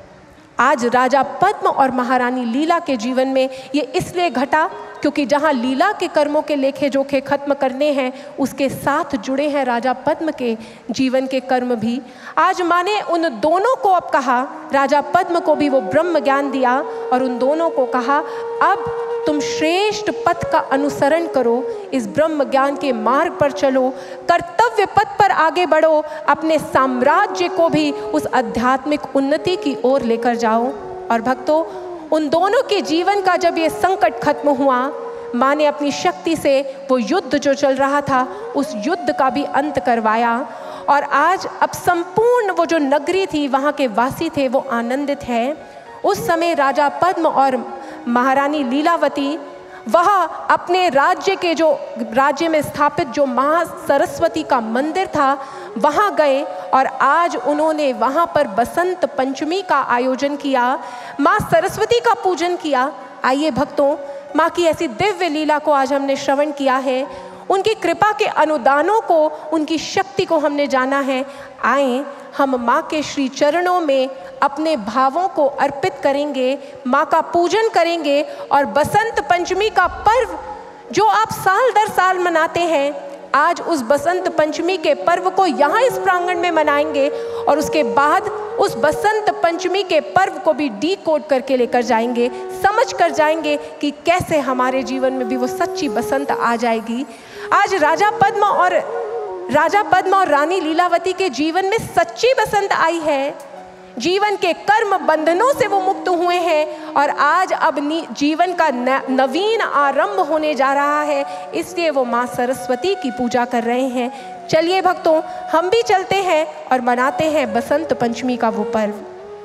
आज राजा पद्म और महारानी लीला के जीवन में ये इसलिए घटा क्योंकि जहाँ लीला के कर्मों के लेखे जोखे खत्म करने हैं, उसके साथ जुड़े हैं राजा पद्म के जीवन के कर्म भी। आज माने उन दोनों को अब कहा, राजा पद्म को भी वो ब्रह्म ज्ञान दिया और उन दोनों को कहा अब तुम श्रेष्ठ पथ का अनुसरण करो, इस ब्रह्म ज्ञान के मार्ग पर चलो, कर्तव्य पथ पर आगे बढ़ो, अपने साम्राज्य को भी उस आध्यात्मिक उन्नति की ओर लेकर जाओ। और भक्तों, उन दोनों के जीवन का जब ये संकट खत्म हुआ, माँ ने अपनी शक्ति से वो युद्ध जो चल रहा था उस युद्ध का भी अंत करवाया, और आज अब संपूर्ण वो जो नगरी थी, वहाँ के वासी थे, वो आनंदित हैं। उस समय राजा पद्म और महारानी लीलावती वह अपने राज्य के जो राज्य में स्थापित जो माँ सरस्वती का मंदिर था वहाँ गए, और आज उन्होंने वहाँ पर बसंत पंचमी का आयोजन किया, माँ सरस्वती का पूजन किया। आइए भक्तों, माँ की ऐसी दिव्य लीला को आज हमने श्रवण किया है, उनकी कृपा के अनुदानों को, उनकी शक्ति को हमने जाना है। आए हम माँ के श्री चरणों में अपने भावों को अर्पित करेंगे, माँ का पूजन करेंगे, और बसंत पंचमी का पर्व जो आप साल दर साल मनाते हैं, आज उस बसंत पंचमी के पर्व को यहाँ इस प्रांगण में मनाएंगे, और उसके बाद उस बसंत पंचमी के पर्व को भी डी कोड करके लेकर जाएंगे, समझ कर जाएंगे कि कैसे हमारे जीवन में भी वो सच्ची बसंत आ जाएगी। आज राजा पद्म और राजा पद्म और रानी लीलावती के जीवन में सच्ची बसंत आई है, जीवन के कर्म बंधनों से वो मुक्त हुए हैं, और आज अब जीवन का नवीन आरंभ होने जा रहा है, इसलिए वो माँ सरस्वती की पूजा कर रहे हैं। चलिए भक्तों, हम भी चलते हैं और मनाते हैं बसंत पंचमी का वो पर्व।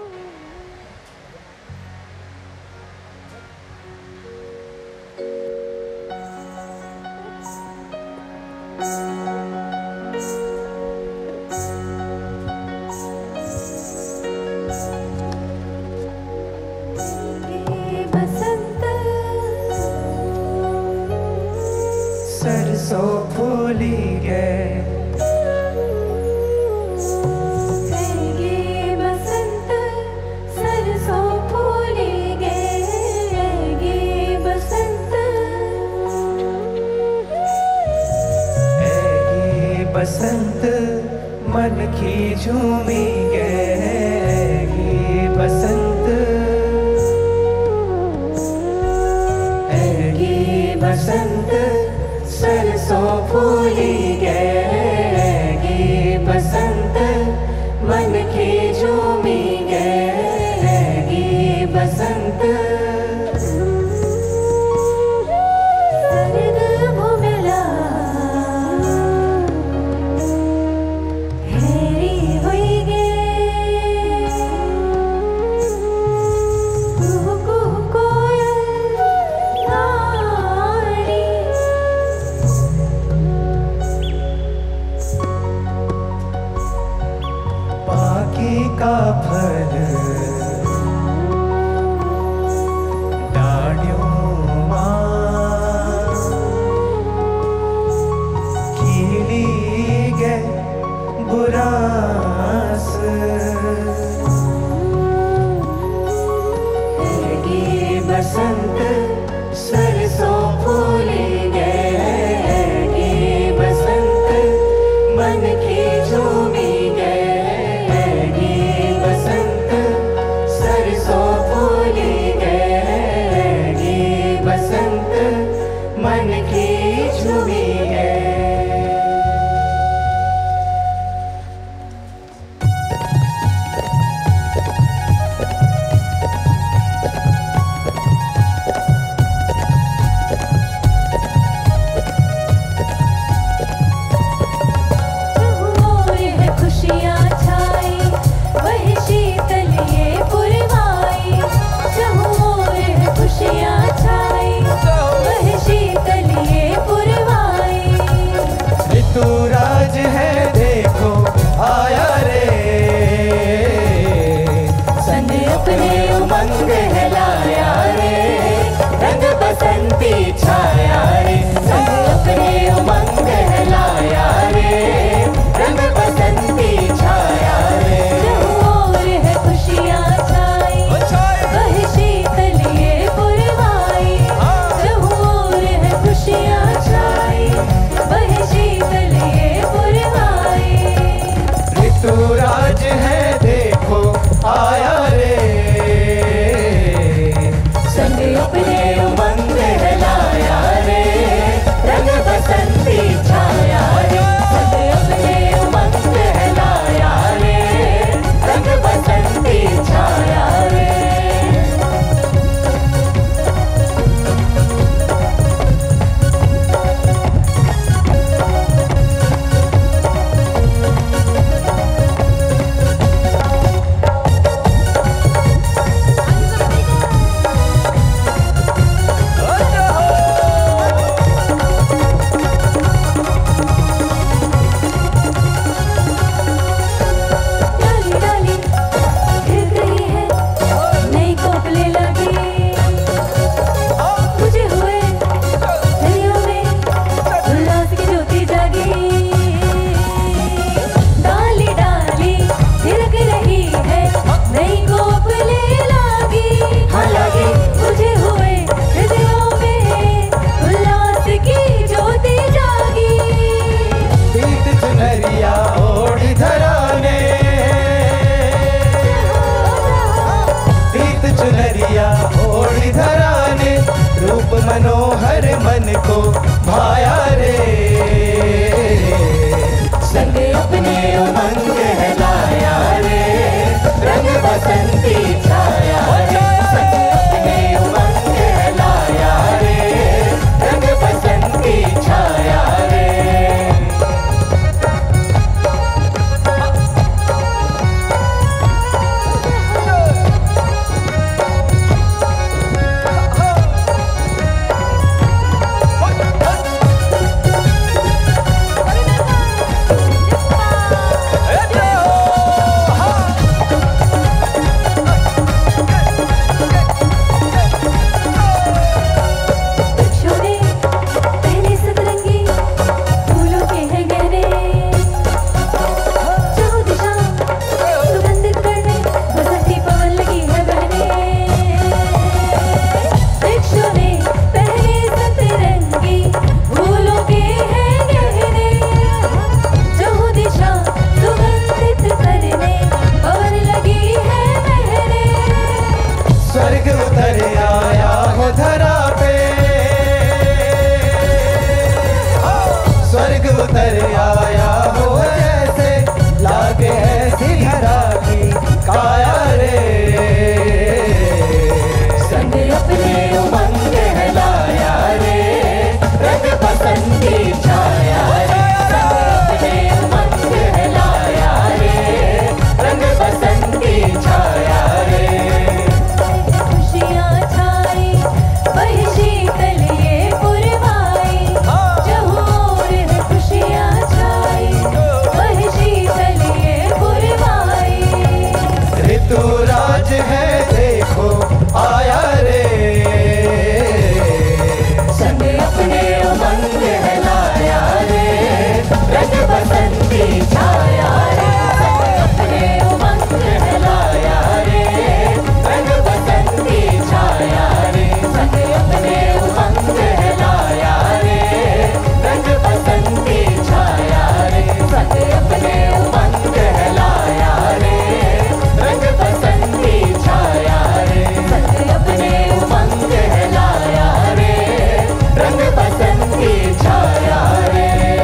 सरसों फूली गए, ये बसंत सरसों फूली गए, ये बसंत ये बसंत मन की झूमी गए, ये बसंत ये बसंत सरसों फूली गए, ये बसंत मन की झूमी गए, ये बसंत सरग भूमिला हेरी हुई गे, कुहू कुहू कोयल नारी, बाकी का फल डाढ़ियों माँ खिली गए बुरास, ये बसंत सरसों फूली गए, ये बसंत मन की झूमी गए, ये बसंत सरसों फूली गए, ये बसंत मन की झूमी गए। बसंती छाया रे, संग अपने उमंग है लाया रे, रंग बसंती छाया रे। और है खुशियाँ छाई, वह शीतल ये पुरवाई। और है खुशियाँ छाई, वह शीतल ये पुरवाई। ऋतुराज है देखो आया रे, संग अपने उमंग है लाया रे, रंग बसंती छाया रे, संग अपने उमंग है लाया रे, रंग बसंती छाया रे। डाली डाली गिर गई है, नई कोपले लगी। मुझे हुए दरिया में उल्लास की ज्योति जागी। डाली डाली थिरक रही है, नई कोपले लगी। हाँ लगी। मुझे हुए हृदयों में उल्लास की ज्योति जागी। पीत चुनरिया ओढ़ धरा ने, पीत चुनरिया ओढ़ धरा ने, रूप मनोहर मन को भाया रे, संग अपने उमंग है लाया रे, रंग बसंती छाया रे, संग अपने उमंग है लाया रे, रंग बसंती छाया रे। वृक्षों ने पहले सतरंगी फूलों के हैं गहरे। चारों दिशा सुगंधित करने बसंती पवन लगी है बहने। वृक्षों ने पहले सतरंगी फूलों के हैं गहरे। चारों दिशा सुगंधित करने पवन लगी है बहने। स्वर्ग उतर आया हो धरा पे, स्वर्ग उतर आया हो जैसे, लागे ऐसी धरा की काया रे, संग अपने उमंग है लाया रे, रंग बसंती छाया रे, संग अपने उमंग है लाया रे, रंग बसंती छाया रे। खुशियाँ छाई, वह शीतल ये पुरवाई। जहोर है खुशियाँ छाई, वह शीतल ये पुरवाई। ऋतुराज है देखो आया रे, संग अपने उमंग है लाया रे, रंग बसंती छाया रे, संग अपने उमंग है लाया रे, रंग बसंती छाया रे, संग अपने उमंग है लाया रे, रंग बसंती छाया रे, संग अपने उमंग है लाया रे, रंग बसंती छाया रे, संग अपने उमंग है लाया रे, रंग बसंती छाया रे।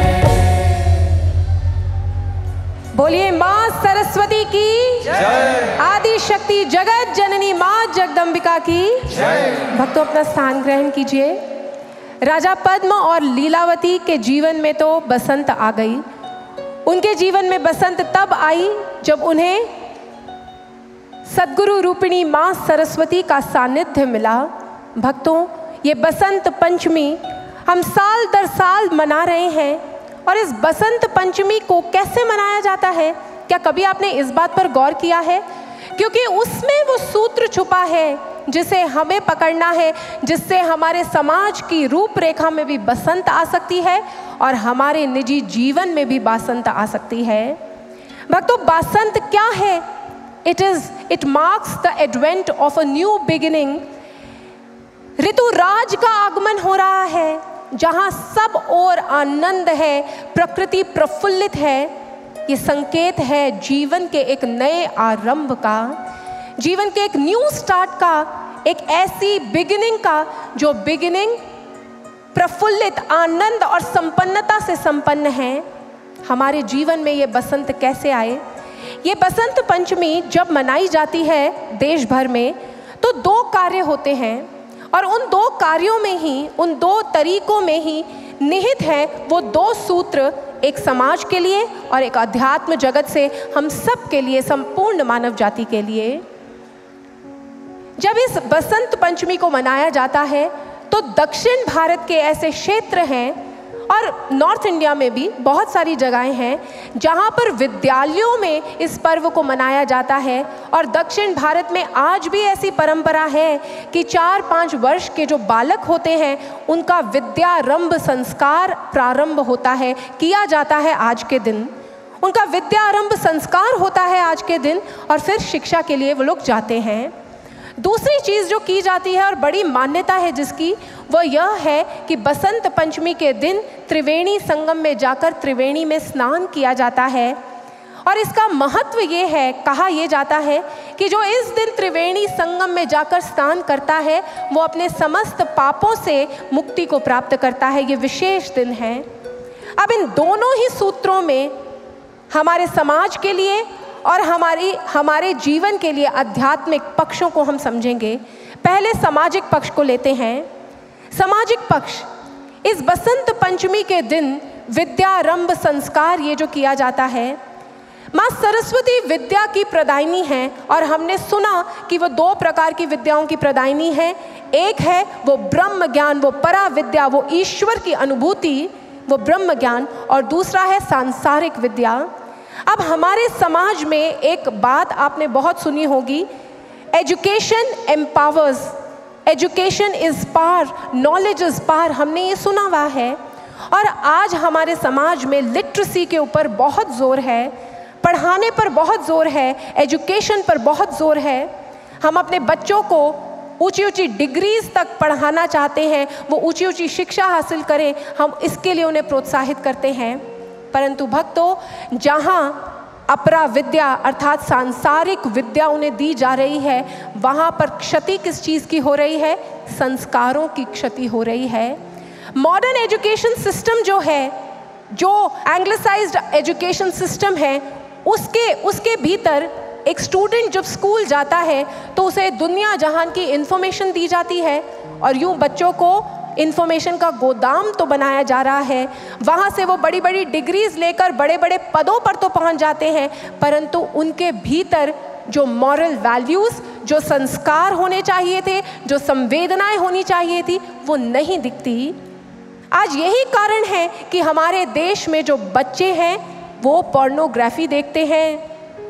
बोलिए माँ सरस्वती की आदि शक्ति जगत जननी माँ जगदम्बिका की भक्तों अपना स्थान ग्रहण कीजिए। राजा पद्म और लीलावती के जीवन में तो बसंत आ गई। उनके जीवन में बसंत तब आई जब उन्हें सद्गुरु रूपिणी माँ सरस्वती का सानिध्य मिला। भक्तों, ये बसंत पंचमी हम साल दर साल मना रहे हैं। और इस बसंत पंचमी को कैसे मनाया जाता है, क्या कभी आपने इस बात पर गौर किया है? क्योंकि उसमें वो सूत्र छुपा है जिसे हमें पकड़ना है, जिससे हमारे समाज की रूपरेखा में भी बसंत आ सकती है और हमारे निजी जीवन में भी बसंत आ सकती है। भक्तों, बसंत क्या है? It is it marks the advent of a new beginning. ऋतुराज का आगमन हो रहा है, जहां सब ओर आनंद है, प्रकृति प्रफुल्लित है। ये संकेत है जीवन के एक नए आरंभ का, जीवन के एक न्यू स्टार्ट का, एक ऐसी बिगिनिंग का जो बिगिनिंग प्रफुल्लित, आनंद और संपन्नता से संपन्न है। हमारे जीवन में ये बसंत कैसे आए? ये बसंत पंचमी जब मनाई जाती है देश भर में, तो दो कार्य होते हैं और उन दो कार्यों में ही, उन दो तरीकों में ही निहित है वो दो सूत्र, एक समाज के लिए और एक अध्यात्म जगत से हम सब के लिए, संपूर्ण मानव जाति के लिए। जब इस बसंत पंचमी को मनाया जाता है तो दक्षिण भारत के ऐसे क्षेत्र हैं और नॉर्थ इंडिया में भी बहुत सारी जगहें हैं जहाँ पर विद्यालयों में इस पर्व को मनाया जाता है। और दक्षिण भारत में आज भी ऐसी परंपरा है कि चार पाँच वर्ष के जो बालक होते हैं उनका विद्यारंभ संस्कार प्रारंभ होता है, किया जाता है आज के दिन। उनका विद्यारंभ संस्कार होता है आज के दिन और फिर शिक्षा के लिए वो लोग जाते हैं। दूसरी चीज़ जो की जाती है और बड़ी मान्यता है जिसकी, वो यह है कि बसंत पंचमी के दिन त्रिवेणी संगम में जाकर त्रिवेणी में स्नान किया जाता है। और इसका महत्व ये है, कहा यह जाता है कि जो इस दिन त्रिवेणी संगम में जाकर स्नान करता है वो अपने समस्त पापों से मुक्ति को प्राप्त करता है। ये विशेष दिन है। अब इन दोनों ही सूत्रों में हमारे समाज के लिए और हमारी हमारे जीवन के लिए आध्यात्मिक पक्षों को हम समझेंगे। पहले सामाजिक पक्ष को लेते हैं। सामाजिक पक्ष, इस बसंत पंचमी के दिन विद्यारंभ संस्कार ये जो किया जाता है, माँ सरस्वती विद्या की प्रदायिनी है और हमने सुना कि वो दो प्रकार की विद्याओं की प्रदायिनी है। एक है वो ब्रह्म ज्ञान, वो परा विद्या, वो ईश्वर की अनुभूति, वो ब्रह्म ज्ञान, और दूसरा है सांसारिक विद्या। अब हमारे समाज में एक बात आपने बहुत सुनी होगी, education empowers, education is power, knowledge is power. हमने ये सुना हुआ है और आज हमारे समाज में लिटरेसी के ऊपर बहुत जोर है, पढ़ाने पर बहुत जोर है, एजुकेशन पर बहुत जोर है। हम अपने बच्चों को ऊंची ऊंची डिग्रीज तक पढ़ाना चाहते हैं, वो ऊंची ऊंची शिक्षा हासिल करें, हम इसके लिए उन्हें प्रोत्साहित करते हैं। परंतु भक्तों, जहाँ अपरा विद्या अर्थात सांसारिक विद्या उन्हें दी जा रही है, वहाँ पर क्षति किस चीज़ की हो रही है? संस्कारों की क्षति हो रही है। मॉडर्न एजुकेशन सिस्टम जो है, जो एंग्लिसाइज्ड एजुकेशन सिस्टम है, उसके उसके भीतर एक स्टूडेंट जब स्कूल जाता है तो उसे दुनिया जहान की इन्फॉर्मेशन दी जाती है और यूँ बच्चों को इन्फॉर्मेशन का गोदाम तो बनाया जा रहा है। वहाँ से वो बड़ी बड़ी डिग्रीज लेकर बड़े बड़े पदों पर तो पहुँच जाते हैं, परंतु उनके भीतर जो मॉरल वैल्यूज़, जो संस्कार होने चाहिए थे, जो संवेदनाएं होनी चाहिए थी, वो नहीं दिखती। आज यही कारण है कि हमारे देश में जो बच्चे हैं वो पोर्नोग्राफी देखते हैं,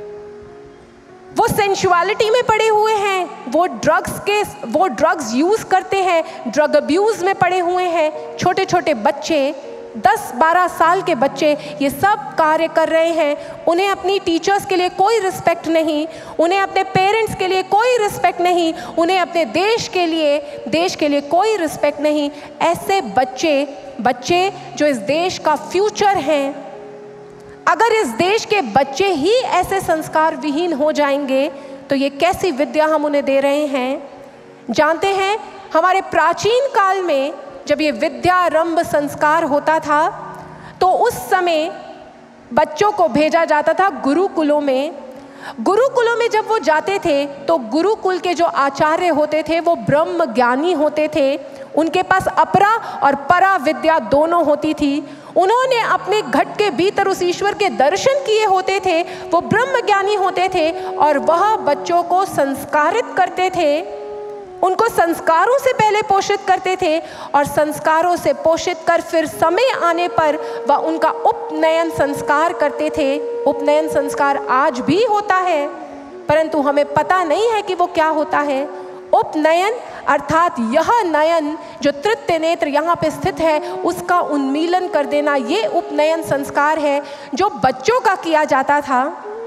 वो सेंशुअलिटी में पड़े हुए हैं, वो ड्रग्स के वो ड्रग्स यूज़ करते हैं, ड्रग अब्यूज़ में पड़े हुए हैं। छोटे छोटे बच्चे, दस बारह साल के बच्चे ये सब कार्य कर रहे हैं। उन्हें अपनी टीचर्स के लिए कोई रिस्पेक्ट नहीं, उन्हें अपने पेरेंट्स के लिए कोई रिस्पेक्ट नहीं, उन्हें अपने देश के लिए देश के लिए कोई रिस्पेक्ट नहीं। ऐसे बच्चे बच्चे जो इस देश का फ्यूचर हैं, अगर इस देश के बच्चे ही ऐसे संस्कार विहीन हो जाएंगे तो ये कैसी विद्या हम उन्हें दे रहे हैं? जानते हैं, हमारे प्राचीन काल में जब ये विद्यारंभ संस्कार होता था तो उस समय बच्चों को भेजा जाता था गुरुकुलों में। गुरुकुलों में जब वो जाते थे तो गुरुकुल के जो आचार्य होते थे वो ब्रह्म ज्ञानी होते थे। उनके पास अपरा और परा विद्या दोनों होती थी। उन्होंने अपने घट के भीतर उस ईश्वर के दर्शन किए होते थे, वो ब्रह्म ज्ञानी होते थे और वह बच्चों को संस्कारित करते थे, उनको संस्कारों से पहले पोषित करते थे और संस्कारों से पोषित कर फिर समय आने पर वह उनका उपनयन संस्कार करते थे। उपनयन संस्कार आज भी होता है, परंतु हमें पता नहीं है कि वो क्या होता है। उपनयन अर्थात यह नयन जो तृतीय नेत्र यहाँ पे स्थित है उसका उन्मीलन कर देना, ये उपनयन संस्कार है जो बच्चों का किया जाता था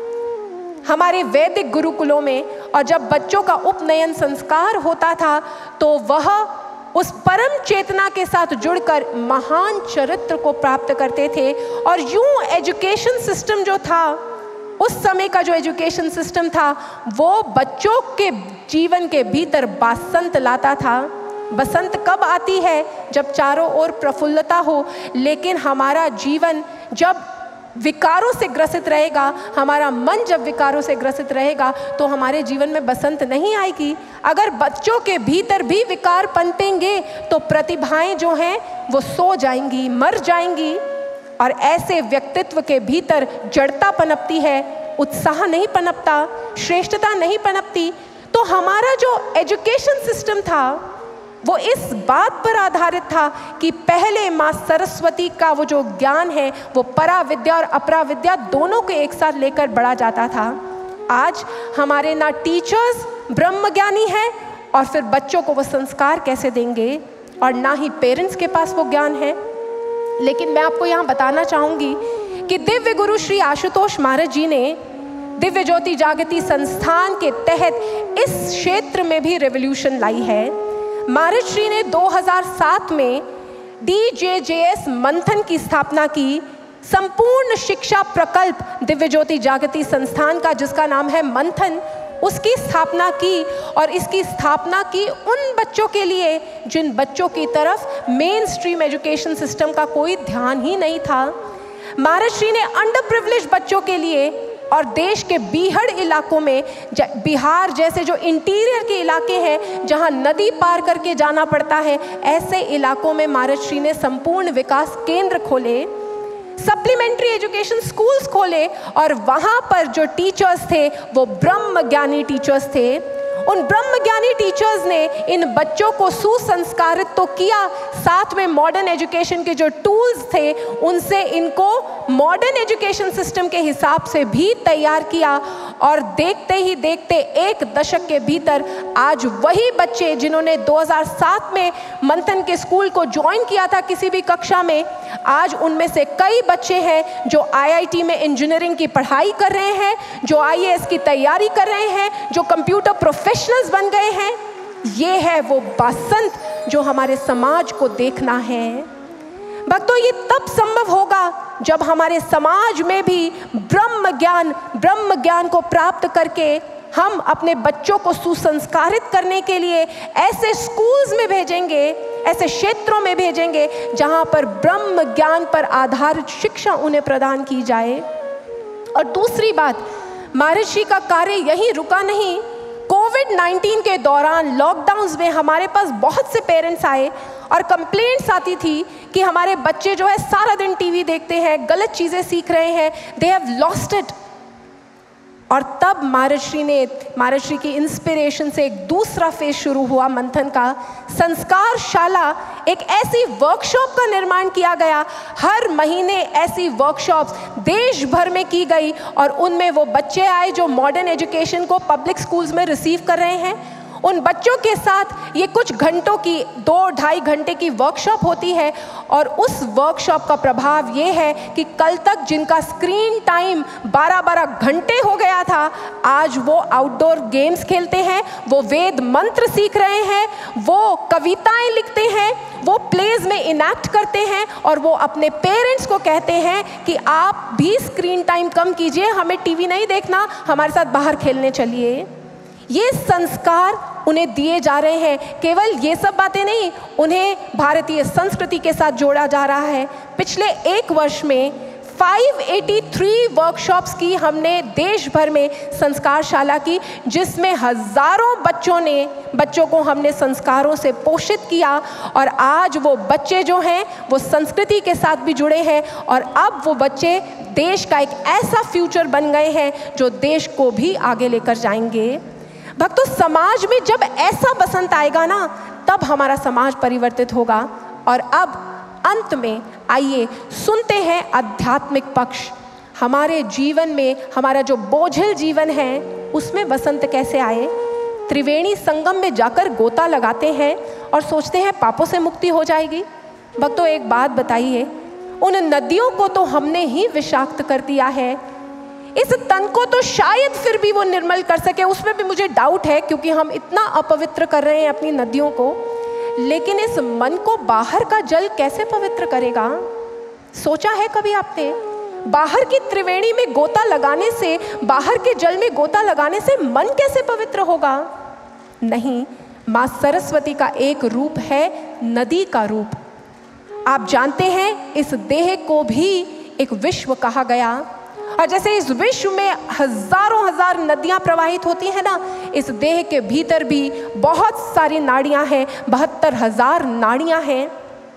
हमारे वैदिक गुरुकुलों में। और जब बच्चों का उपनयन संस्कार होता था तो वह उस परम चेतना के साथ जुड़कर महान चरित्र को प्राप्त करते थे। और यूं एजुकेशन सिस्टम जो था, उस समय का जो एजुकेशन सिस्टम था, वो बच्चों के जीवन के भीतर बसंत लाता था। बसंत कब आती है? जब चारों ओर प्रफुल्लता हो। लेकिन हमारा जीवन जब विकारों से ग्रसित रहेगा, हमारा मन जब विकारों से ग्रसित रहेगा तो हमारे जीवन में बसंत नहीं आएगी। अगर बच्चों के भीतर भी विकार पनपेंगे तो प्रतिभाएं जो हैं वो सो जाएंगी, मर जाएंगी। और ऐसे व्यक्तित्व के भीतर जड़ता पनपती है, उत्साह नहीं पनपता, श्रेष्ठता नहीं पनपती। तो हमारा जो एजुकेशन सिस्टम था वो इस बात पर आधारित था कि पहले माँ सरस्वती का वो जो ज्ञान है वो परा विद्या और अपरा विद्या दोनों को एक साथ लेकर बढ़ा जाता था। आज हमारे ना टीचर्स ब्रह्मज्ञानी हैं और फिर बच्चों को वो संस्कार कैसे देंगे, और ना ही पेरेंट्स के पास वो ज्ञान है। लेकिन मैं आपको यहाँ बताना चाहूँगी कि दिव्य गुरु श्री आशुतोष महाराज जी ने दिव्य ज्योति जागृति संस्थान के तहत इस क्षेत्र में भी रेवोल्यूशन लाई है। महाराज श्री ने दो हज़ार सात में डी जे जे एस मंथन की स्थापना की, संपूर्ण शिक्षा प्रकल्प दिव्य ज्योति जागृति संस्थान का, जिसका नाम है मंथन, उसकी स्थापना की। और इसकी स्थापना की उन बच्चों के लिए जिन बच्चों की तरफ मेन स्ट्रीम एजुकेशन सिस्टम का कोई ध्यान ही नहीं था। महाराज श्री ने अंडर प्रिविलेज बच्चों के लिए और देश के बीहड़ इलाकों में, बिहार जैसे जो इंटीरियर के इलाके हैं जहां नदी पार करके जाना पड़ता है, ऐसे इलाकों में महाराज श्री ने संपूर्ण विकास केंद्र खोले, सप्लीमेंट्री एजुकेशन स्कूल्स खोले। और वहां पर जो टीचर्स थे वो ब्रह्म ज्ञानी टीचर्स थे। उन ब्रह्म ज्ञानी टीचर्स ने इन बच्चों को सुसंस्कारित तो किया, साथ में मॉडर्न एजुकेशन के जो टूल्स थे उनसे इनको मॉडर्न एजुकेशन सिस्टम के हिसाब से भी तैयार किया। और देखते ही देखते एक दशक के भीतर आज वही बच्चे जिन्होंने दो हज़ार सात में मंथन के स्कूल को ज्वाइन किया था किसी भी कक्षा में, आज उनमें से कई बच्चे हैं जो आई आई टी में इंजीनियरिंग की पढ़ाई कर रहे हैं, जो आई ए एस की तैयारी कर रहे हैं, जो कंप्यूटर प्रोफेशनल्स बन गए हैं। ये है वो बसंत जो हमारे समाज को देखना है। भक्तों, ये तब संभव होगा जब हमारे समाज में भी ब्रह्म ज्ञान ब्रह्म ज्ञान को प्राप्त करके हम अपने बच्चों को सुसंस्कारित करने के लिए ऐसे स्कूल्स में भेजेंगे, ऐसे क्षेत्रों में भेजेंगे जहां पर ब्रह्म ज्ञान पर आधारित शिक्षा उन्हें प्रदान की जाए। और दूसरी बात, महर्षि का कार्य यहीं रुका नहीं। कोविड नाइन्टीन के दौरान लॉकडाउन्स में हमारे पास बहुत से पेरेंट्स आए और कंप्लेंट्स आती थी कि हमारे बच्चे जो है सारा दिन टीवी देखते हैं, गलत चीज़ें सीख रहे हैं, दे हैव लॉस्ट इट। और तब महर्षि ने महर्षि की इंस्पिरेशन से एक दूसरा फेज शुरू हुआ मंथन का। संस्कार शाला, एक ऐसी वर्कशॉप का निर्माण किया गया। हर महीने ऐसी वर्कशॉप्स देश भर में की गई और उनमें वो बच्चे आए जो मॉडर्न एजुकेशन को पब्लिक स्कूल्स में रिसीव कर रहे हैं। उन बच्चों के साथ ये कुछ घंटों की, दो ढाई घंटे की वर्कशॉप होती है। और उस वर्कशॉप का प्रभाव ये है कि कल तक जिनका स्क्रीन टाइम बारह बारह घंटे हो गया था, आज वो आउटडोर गेम्स खेलते हैं, वो वेद मंत्र सीख रहे हैं, वो कविताएं लिखते हैं, वो प्लेज में इनैक्ट करते हैं और वो अपने पेरेंट्स को कहते हैं कि आप भी स्क्रीन टाइम कम कीजिए, हमें टीवी नहीं देखना, हमारे साथ बाहर खेलने चलिए। ये संस्कार उन्हें दिए जा रहे हैं। केवल ये सब बातें नहीं, उन्हें भारतीय संस्कृति के साथ जोड़ा जा रहा है। पिछले एक वर्ष में पाँच सौ तिरासी वर्कशॉप्स की हमने देश भर में संस्कार शाला की, जिसमें हजारों बच्चों ने बच्चों को हमने संस्कारों से पोषित किया। और आज वो बच्चे जो हैं वो संस्कृति के साथ भी जुड़े हैं और अब वो बच्चे देश का एक ऐसा फ्यूचर बन गए हैं जो देश को भी आगे लेकर जाएंगे। भक्तों, समाज में जब ऐसा बसंत आएगा ना, तब हमारा समाज परिवर्तित होगा। और अब अंत में आइए सुनते हैं आध्यात्मिक पक्ष। हमारे जीवन में, हमारा जो बोझिल जीवन है उसमें बसंत कैसे आए। त्रिवेणी संगम में जाकर गोता लगाते हैं और सोचते हैं पापों से मुक्ति हो जाएगी। भक्तों, एक बात बताइए, उन नदियों को तो हमने ही विषाक्त कर दिया है, इस तन को तो शायद फिर भी वो निर्मल कर सके, उसमें भी मुझे डाउट है क्योंकि हम इतना अपवित्र कर रहे हैं अपनी नदियों को। लेकिन इस मन को बाहर का जल कैसे पवित्र करेगा? सोचा है कभी आपने? बाहर की त्रिवेणी में गोता लगाने से, बाहर के जल में गोता लगाने से मन कैसे पवित्र होगा? नहीं, माँ सरस्वती का एक रूप है नदी का रूप। आप जानते हैं इस देह को भी एक विश्व कहा गया, और जैसे इस विश्व में हजारों हजार नदियां प्रवाहित होती हैं ना, इस देह के भीतर भी बहुत सारी नाड़ियां हैं, बहत्तर हजार नाड़ियां हैं।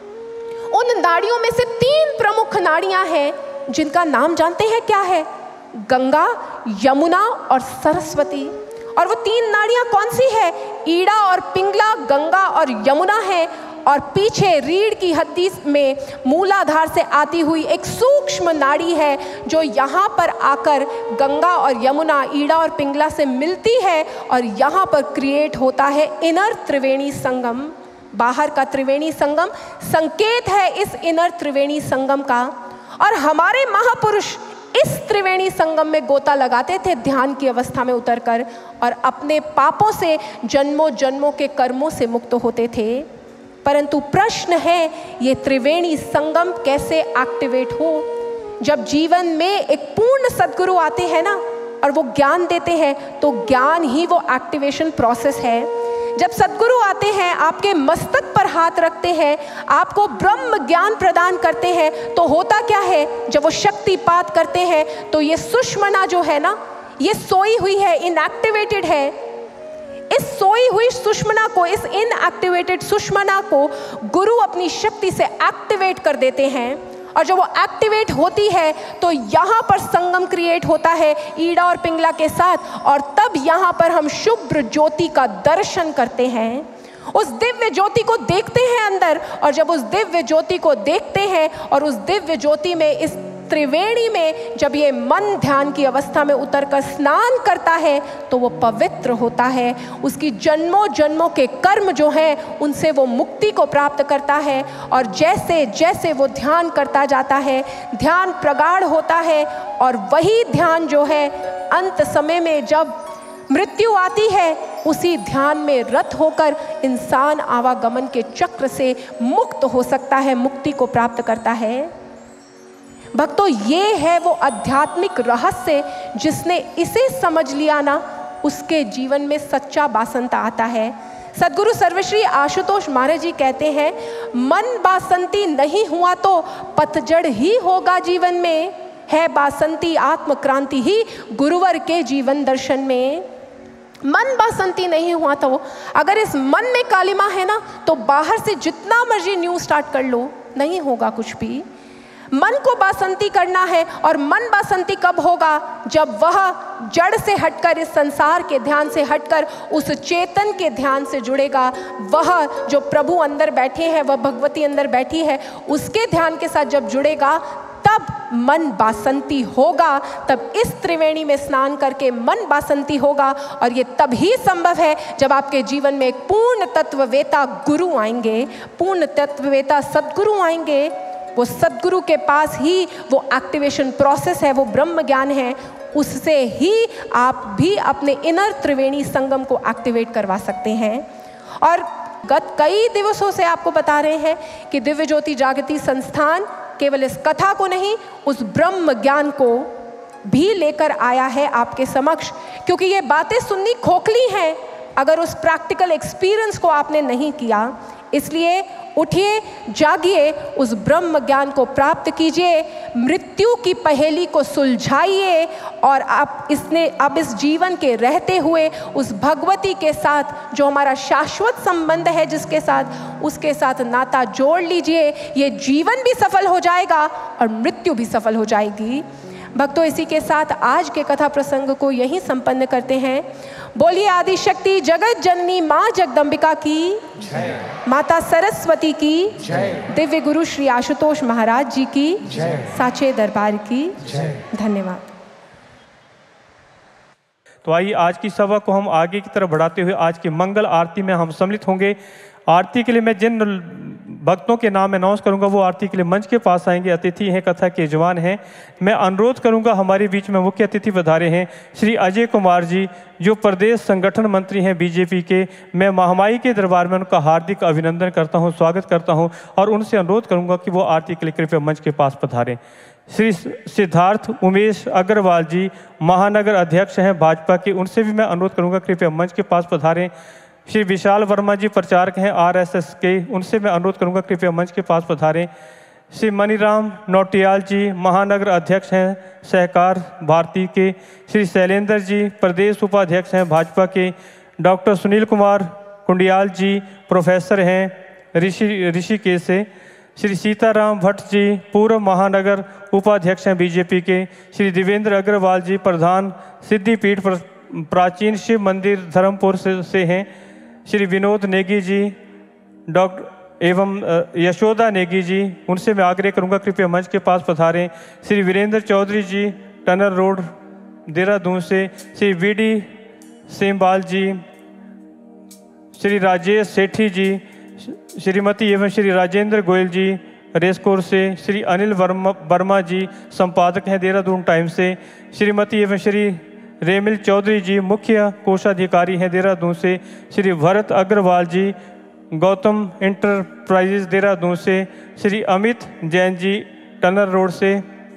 उन नाड़ियों में से तीन प्रमुख नाड़ियां हैं जिनका नाम जानते हैं क्या है? गंगा, यमुना और सरस्वती। और वो तीन नाड़ियां कौन सी है? ईड़ा और पिंगला गंगा और यमुना है, और पीछे रीढ़ की हड्डी में मूलाधार से आती हुई एक सूक्ष्म नाड़ी है जो यहाँ पर आकर गंगा और यमुना, ईड़ा और पिंगला से मिलती है, और यहाँ पर क्रिएट होता है इनर त्रिवेणी संगम। बाहर का त्रिवेणी संगम संकेत है इस इनर त्रिवेणी संगम का। और हमारे महापुरुष इस त्रिवेणी संगम में गोता लगाते थे ध्यान की अवस्था में उतरकर, और अपने पापों से, जन्मों जन्मों के कर्मों से मुक्त होते थे। परंतु प्रश्न है, ये त्रिवेणी संगम कैसे एक्टिवेट हो? जब जीवन में एक पूर्ण सद्गुरु आते हैं ना और वो ज्ञान देते हैं, तो ज्ञान ही वो एक्टिवेशन प्रोसेस है। जब सद्गुरु आते हैं, आपके मस्तक पर हाथ रखते हैं, आपको ब्रह्म ज्ञान प्रदान करते हैं, तो होता क्या है? जब वो शक्तिपात करते हैं तो ये सुषमना जो है ना, ये सोई हुई है, इनएक्टिवेटेड है। इस सोई हुई सुषमना को, इस इनएक्टिवेटेड सुषमना को गुरु अपनी शक्ति से एक्टिवेट कर देते हैं, और जब वो एक्टिवेट होती है तो यहाँ पर संगम क्रिएट होता है ईड़ा और पिंगला के साथ, और तब यहाँ पर हम शुभ्र ज्योति का दर्शन करते हैं। उस दिव्य ज्योति को देखते हैं अंदर, और जब उस दिव्य ज्योति को देखते हैं और उस दिव्य ज्योति में, इस त्रिवेणी में जब ये मन ध्यान की अवस्था में उतरकर स्नान करता है तो वो पवित्र होता है। उसकी जन्मों जन्मों के कर्म जो हैं उनसे वो मुक्ति को प्राप्त करता है, और जैसे जैसे वो ध्यान करता जाता है, ध्यान प्रगाढ़ होता है, और वही ध्यान जो है अंत समय में जब मृत्यु आती है, उसी ध्यान में रत होकर इंसान आवागमन के चक्र से मुक्त हो सकता है, मुक्ति को प्राप्त करता है। भक्तों, ये है वो आध्यात्मिक रहस्य, जिसने इसे समझ लिया ना, उसके जीवन में सच्चा बासंता आता है। सद्गुरु सर्वश्री आशुतोष महाराज जी कहते हैं, मन बासंती नहीं हुआ तो पतझड़ ही होगा जीवन में, है बासंती आत्म क्रांति ही गुरुवर के जीवन दर्शन में। मन बासंती नहीं हुआ तो, अगर इस मन में कालिमा है ना, तो बाहर से जितना मर्जी न्यू स्टार्ट कर लो, नहीं होगा कुछ भी। मन को बासंती करना है, और मन बासंती कब होगा? जब वह जड़ से हटकर, इस संसार के ध्यान से हटकर उस चेतन के ध्यान से जुड़ेगा। वह जो प्रभु अंदर बैठे हैं, वह भगवती अंदर बैठी है, उसके ध्यान के साथ जब जुड़ेगा, तब मन बासंती होगा। तब इस त्रिवेणी में स्नान करके मन बासंती होगा, और ये तभी संभव है जब आपके जीवन में एक पूर्ण तत्ववेता गुरु आएंगे, पूर्ण तत्ववेता सद्गुरु आएंगे। वो सद्गुरु के पास ही वो एक्टिवेशन प्रोसेस है, वो ब्रह्म ज्ञान है, उससे ही आप भी अपने इनर त्रिवेणी संगम को एक्टिवेट करवा सकते हैं। और गत कई दिवसों से आपको बता रहे हैं कि दिव्य ज्योति जागृति संस्थान केवल इस कथा को नहीं, उस ब्रह्म ज्ञान को भी लेकर आया है आपके समक्ष, क्योंकि ये बातें सुननी खोखली हैं अगर उस प्रैक्टिकल एक्सपीरियंस को आपने नहीं किया। इसलिए उठिए, जागिए, उस ब्रह्म ज्ञान को प्राप्त कीजिए, मृत्यु की पहेली को सुलझाइए, और आप इसने अब इस जीवन के रहते हुए उस भगवती के साथ जो हमारा शाश्वत संबंध है, जिसके साथ, उसके साथ नाता जोड़ लीजिए। ये जीवन भी सफल हो जाएगा और मृत्यु भी सफल हो जाएगी। भक्तों, इसी के साथ आज के कथा प्रसंग को यहीं संपन्न करते हैं। बोलिए आदि शक्ति जगत जननी माँ जगदम्बिका की जय, माता सरस्वती की जय, दिव्य गुरु श्री आशुतोष महाराज जी की जय, साचे दरबार की जय। धन्यवाद। तो आइए आज की सभा को हम आगे की तरफ बढ़ाते हुए आज की मंगल आरती में हम सम्मिलित होंगे। आरती के लिए मैं जिन भक्तों के नाम अनाउंस करूंगा वो आरती के लिए मंच के पास आएंगे। अतिथि हैं, कथा के यजमान हैं। मैं अनुरोध करूंगा, हमारे बीच में मुख्य अतिथि पधारे हैं श्री अजय कुमार जी, जो प्रदेश संगठन मंत्री हैं बीजेपी के। मैं महामाई के दरबार में उनका हार्दिक अभिनंदन करता हूं, स्वागत करता हूं और उनसे अनुरोध करूंगा कि वो आरती के लिए कृपया मंच के पास पधारें। श्री सिद्धार्थ उमेश अग्रवाल जी महानगर अध्यक्ष हैं भाजपा के, उनसे भी मैं अनुरोध करूंगा कृपया मंच के पास पधारें। श्री विशाल वर्मा जी प्रचारक हैं आरएसएस के, उनसे मैं अनुरोध करूंगा कृपया मंच के पास पधारें। श्री मनीराम नौटियाल जी महानगर अध्यक्ष हैं सहकार भारती के। श्री शैलेंद्र जी प्रदेश उपाध्यक्ष हैं भाजपा के। डॉक्टर सुनील कुमार कुंडियाल जी प्रोफेसर हैं ऋषि ऋषिकेश से। श्री सीताराम भट्ट जी पूर्व महानगर उपाध्यक्ष हैं बीजेपी के। श्री देवेंद्र अग्रवाल जी प्रधान सिद्धिपीठ प्राचीन शिव मंदिर धर्मपुर से, से हैं। श्री विनोद नेगी जी डॉक्टर एवं यशोदा नेगी जी, उनसे मैं आग्रह करूंगा कृपया मंच के पास पधारें। श्री वीरेंद्र चौधरी जी टनल रोड देहरादून से। श्री वी डी सेमबाल जी, श्री राजेश सेठी जी, श्रीमती एवं श्री राजेंद्र गोयल जी रेसकोर से। श्री अनिल वर्मा वर्मा जी संपादक हैं देहरादून टाइम्स से। श्रीमती एवं श्री रेमिल चौधरी जी मुख्य कोषाधिकारी हैं देहरादून से। श्री भरत अग्रवाल जी गौतम इंटरप्राइजेज देहरादून से। श्री अमित जैन जी टनल रोड से।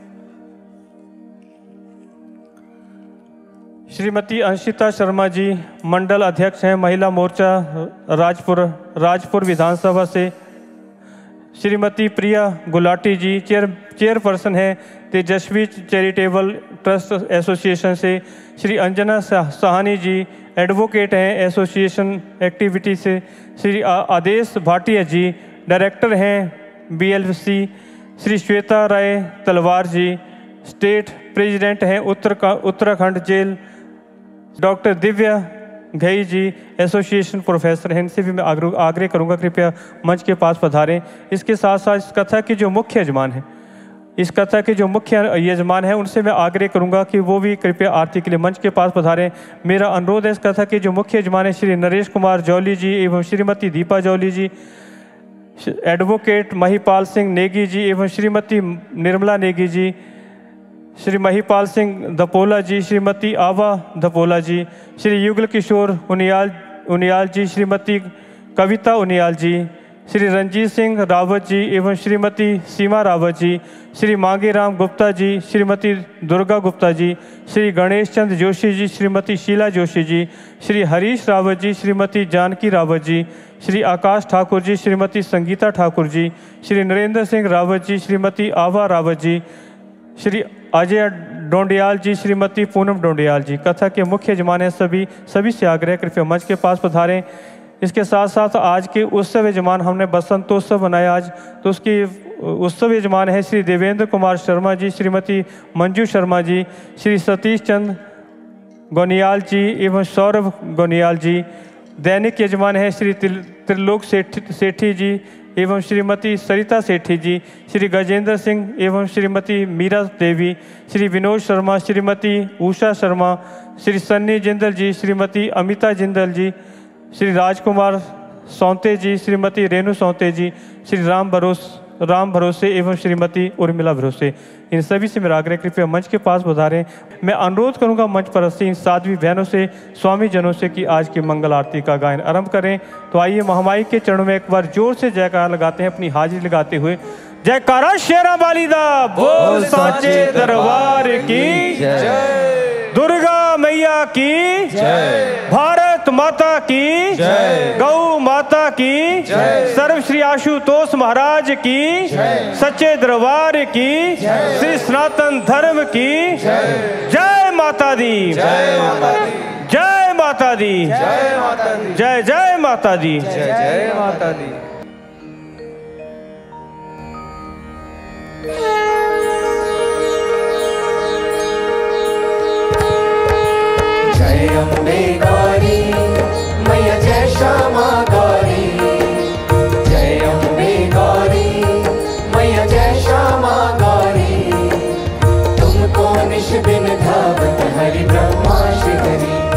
श्रीमती अंशिता शर्मा जी मंडल अध्यक्ष हैं महिला मोर्चा राजपुर राजपुर विधानसभा से। श्रीमती प्रिया गुलाटी जी चेयर चेयरपर्सन हैं तेजस्वी चैरिटेबल ट्रस्ट एसोसिएशन से। श्री अंजना साहनी जी एडवोकेट हैं एसोसिएशन एक्टिविटी से। श्री आदेश भाटिया जी डायरेक्टर हैं BLC. Shri Shweta Rai Talwar ji state president हैं Uttar Uttarakhand jail. Doctor Divya Ghai ji association professor हैं, इनसे भी मैं आग्रह आग्रह करूंगा कृपया मंच के पास पधारें। इसके साथ साथ इस कथा के जो मुख्य यजमान हैं इस कथा के जो मुख्य यजमान हैं उनसे मैं आग्रह करूंगा कि वो भी कृपया आरती के लिए मंच के पास पधारें। मेरा अनुरोध है इस कथा के जो मुख्य यजमान हैं श्री नरेश कुमार जौली जी एवं श्रीमती दीपा जौली जी, एडवोकेट महिपाल सिंह नेगी जी एवं श्रीमती निर्मला नेगी जी, श्री महिपाल सिंह धपोला जी, श्रीमती आवा धपोला जी, श्री युगल किशोर उनियाल उनियाल जी, श्रीमती कविता उनियाल जी, श्री रंजीत सिंह रावत जी एवं श्रीमती सीमा रावत जी, श्री मांगे राम गुप्ता जी, श्रीमती दुर्गा गुप्ता जी, श्री गणेश चंद्र जोशी जी, श्रीमती शीला जोशी जी, श्री हरीश रावत जी, श्रीमती जानकी रावत जी, श्री आकाश ठाकुर जी, श्रीमती संगीता ठाकुर जी, श्री नरेंद्र सिंह रावत जी, श्रीमती आभा रावत जी, श्री अजय डोंडियाल जी, श्रीमती पूनम डोंडियाल जी। कथा के मुख्य यजमान हैं सभी सभी से आग्रह कृपया मंच के पास पधारें। इसके साथ साथ आज के उत्सव यजमान हमने बसंतोत्सव मनाया आज, तो उसकी उत्सव यजमान है श्री देवेंद्र कुमार शर्मा जी, श्रीमती मंजू शर्मा जी, श्री सतीश चंद गोनियाल जी एवं सौरभ गोनियाल जी। दैनिक यजमान है श्री त्रिलोक सेठी सेठी जी एवं श्रीमती सरिता सेठी जी, श्री गजेंद्र सिंह एवं श्रीमती मीरा देवी, श्री विनोद शर्मा, श्रीमती उषा शर्मा, श्री सन्नी जिंदल जी, श्रीमती अमिता जिंदल जी, श्री राजकुमार सौंते जी, श्रीमती रेणु सौंते जी, श्री राम भरोस राम भरोसे एवं श्रीमती उर्मिला भरोसे। इन सभी से मेरा आग्रह कृपया मंच के पास पधारें। मैं अनुरोध करूंगा मंच पर रस्सी इन साध्वी बहनों से स्वामी जनों से कि आज की मंगल आरती का गायन आरंभ करें। तो आइए महामाई के चरणों में एक बार जोर से जयकारा लगाते हैं, अपनी हाजिरी लगाते हुए। जयकारा शेरा वाली दा बोल साचे दरबार की जय, दुर्गा मैया की जय, भारत माता की जय, गौ माता की जय, सर्व श्री आशुतोष महाराज की जय, सच्चे दरबार की जय, श्री सनातन धर्म की जय। जय माता दी, जय माता दी, जय माता दी, जय माता दी, जय जय माता दी, जय जय माता दी। जय अम्बे गौरी मैया, जय श्यामा गौरी, जय अम्बे गौरी मैया, जय श्यामा गौरी। तुमको निश दिन धावत हरि ब्रह्मा श्री हरि,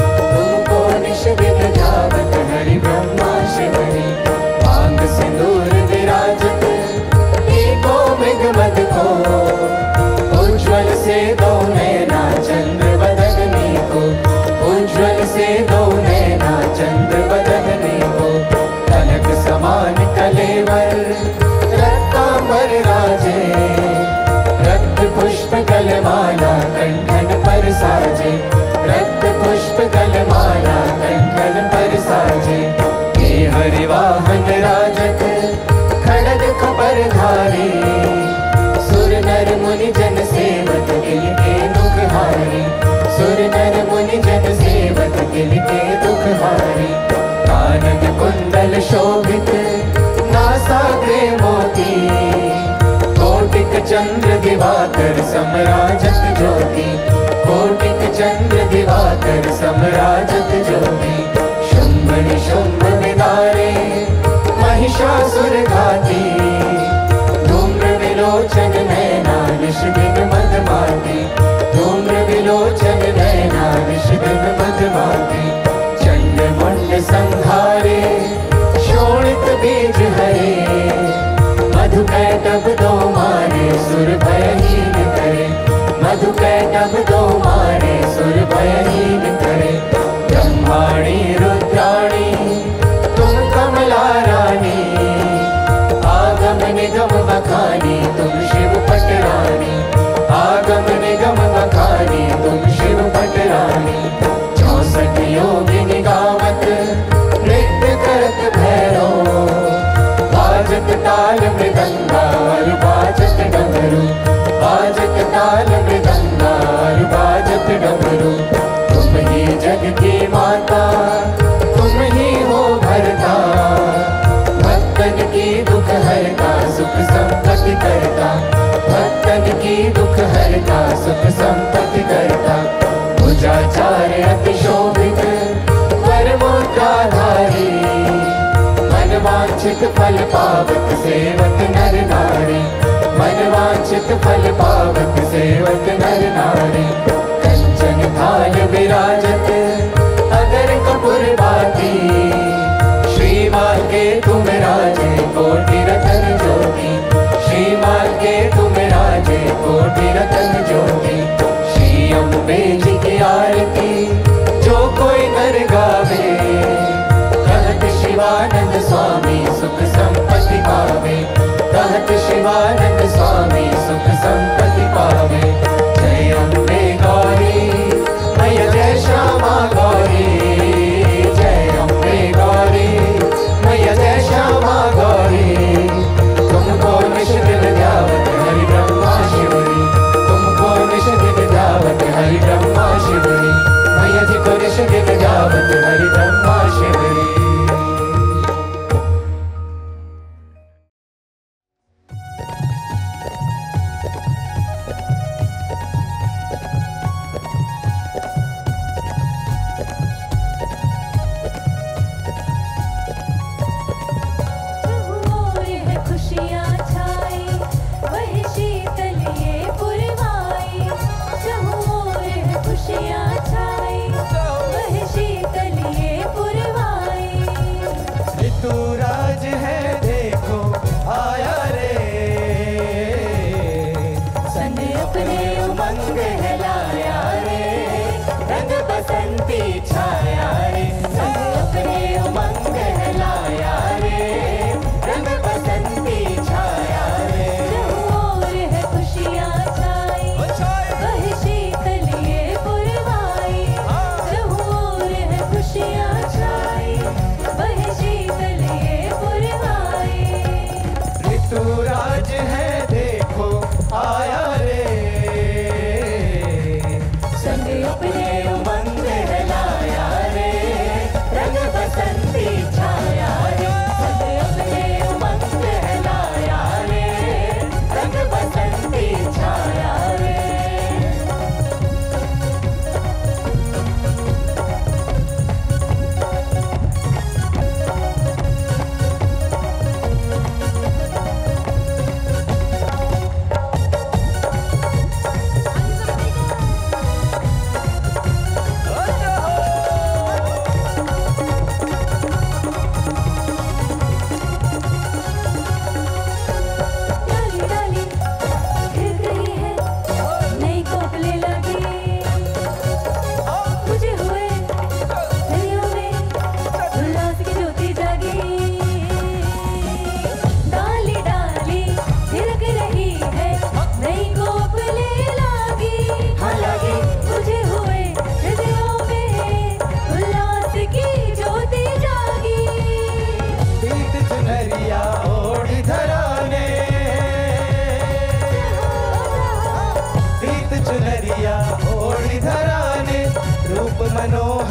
कलेवर रक्तांबर राजे, रक्त पुष्प कलमाला कंठन पर साजे, रक्त पुष्प कलमाला कंठन पर साजे। ये हरिवाहन राजत खड़ग खबर धारी, सुर नर मुनि जन सेवक दिल के दुख हारी, सुर नर मुनि जन सेवक दिल के दुख हारी। कानन कुंडल शोभित नासाग्रे मोती, कोटिक चंद्र दिवाकर समराजत ज्योति, कोटिक चंद्र दिवाकर समराजत ज्योति। शुंभ निशुंभ विदारे महिषासुर घाती, धूम्र विलोचन नैना निष्दिन मदमाती, धूम्र विलोचन नैना निष्दिन मदमाती। चंड मुंड संहारे शोणित बीज हरे, मधु कैटभ दो मारे सुर भयहीन करे, मधु कैटभ दो मारे सुर भयहीन करे। ब्रह्माणी रुद्राणी तुम कमला रानी, आगम निगम बखानी तुम शिव पटरानी, आगम निगम बखानी तुम शिव पटरानी। चौसठ योगिनी गावत नृत्य करत भैरो, बाजत ताल मृदंगा और बाजत डमरू, बाजत ताल मृदंगा और बाजत डमरू। तुम ही जग की माता तुम ही हो भरता, भक्तन की दुख हरता सुख संपत्ति करता, भक्तन की दुख हरता सुख संपत्ति करता। भुजाचार्य अति शोभित वरमुद्राधारी, मनवांछित फल पावक सेवक नर नारी, मनवांछित फल पावक सेवक नर नारी। कंचन थाल विराजत अगर कपूर बाती, श्रीमान के तुम राजे कोटि रतन ज्योति, श्रीमान के तुम राजे कोटि रतन ज्योति। श्री अम्बे जी की आरती जो कोई नर गावे, कहत शिवानंद स्वामी सुख संपत्ति पावे, कहत शिवानंद स्वामी सुख संपत्ति पावे। जय अम्बे गौरी मैया जय श्यामा गौरी, जय अम्बे गौरी मैया जय श्यामा गौरी। तुमको निश दिल ध्यावत हरि ब्रह्मा शिवरी, तुमको निश दिल ध्यावत हरि ब्रह्मा शिवरी, मैया जी को निश दिल ध्यावत हरि ब्रह्मा शिवरी। मनोरथ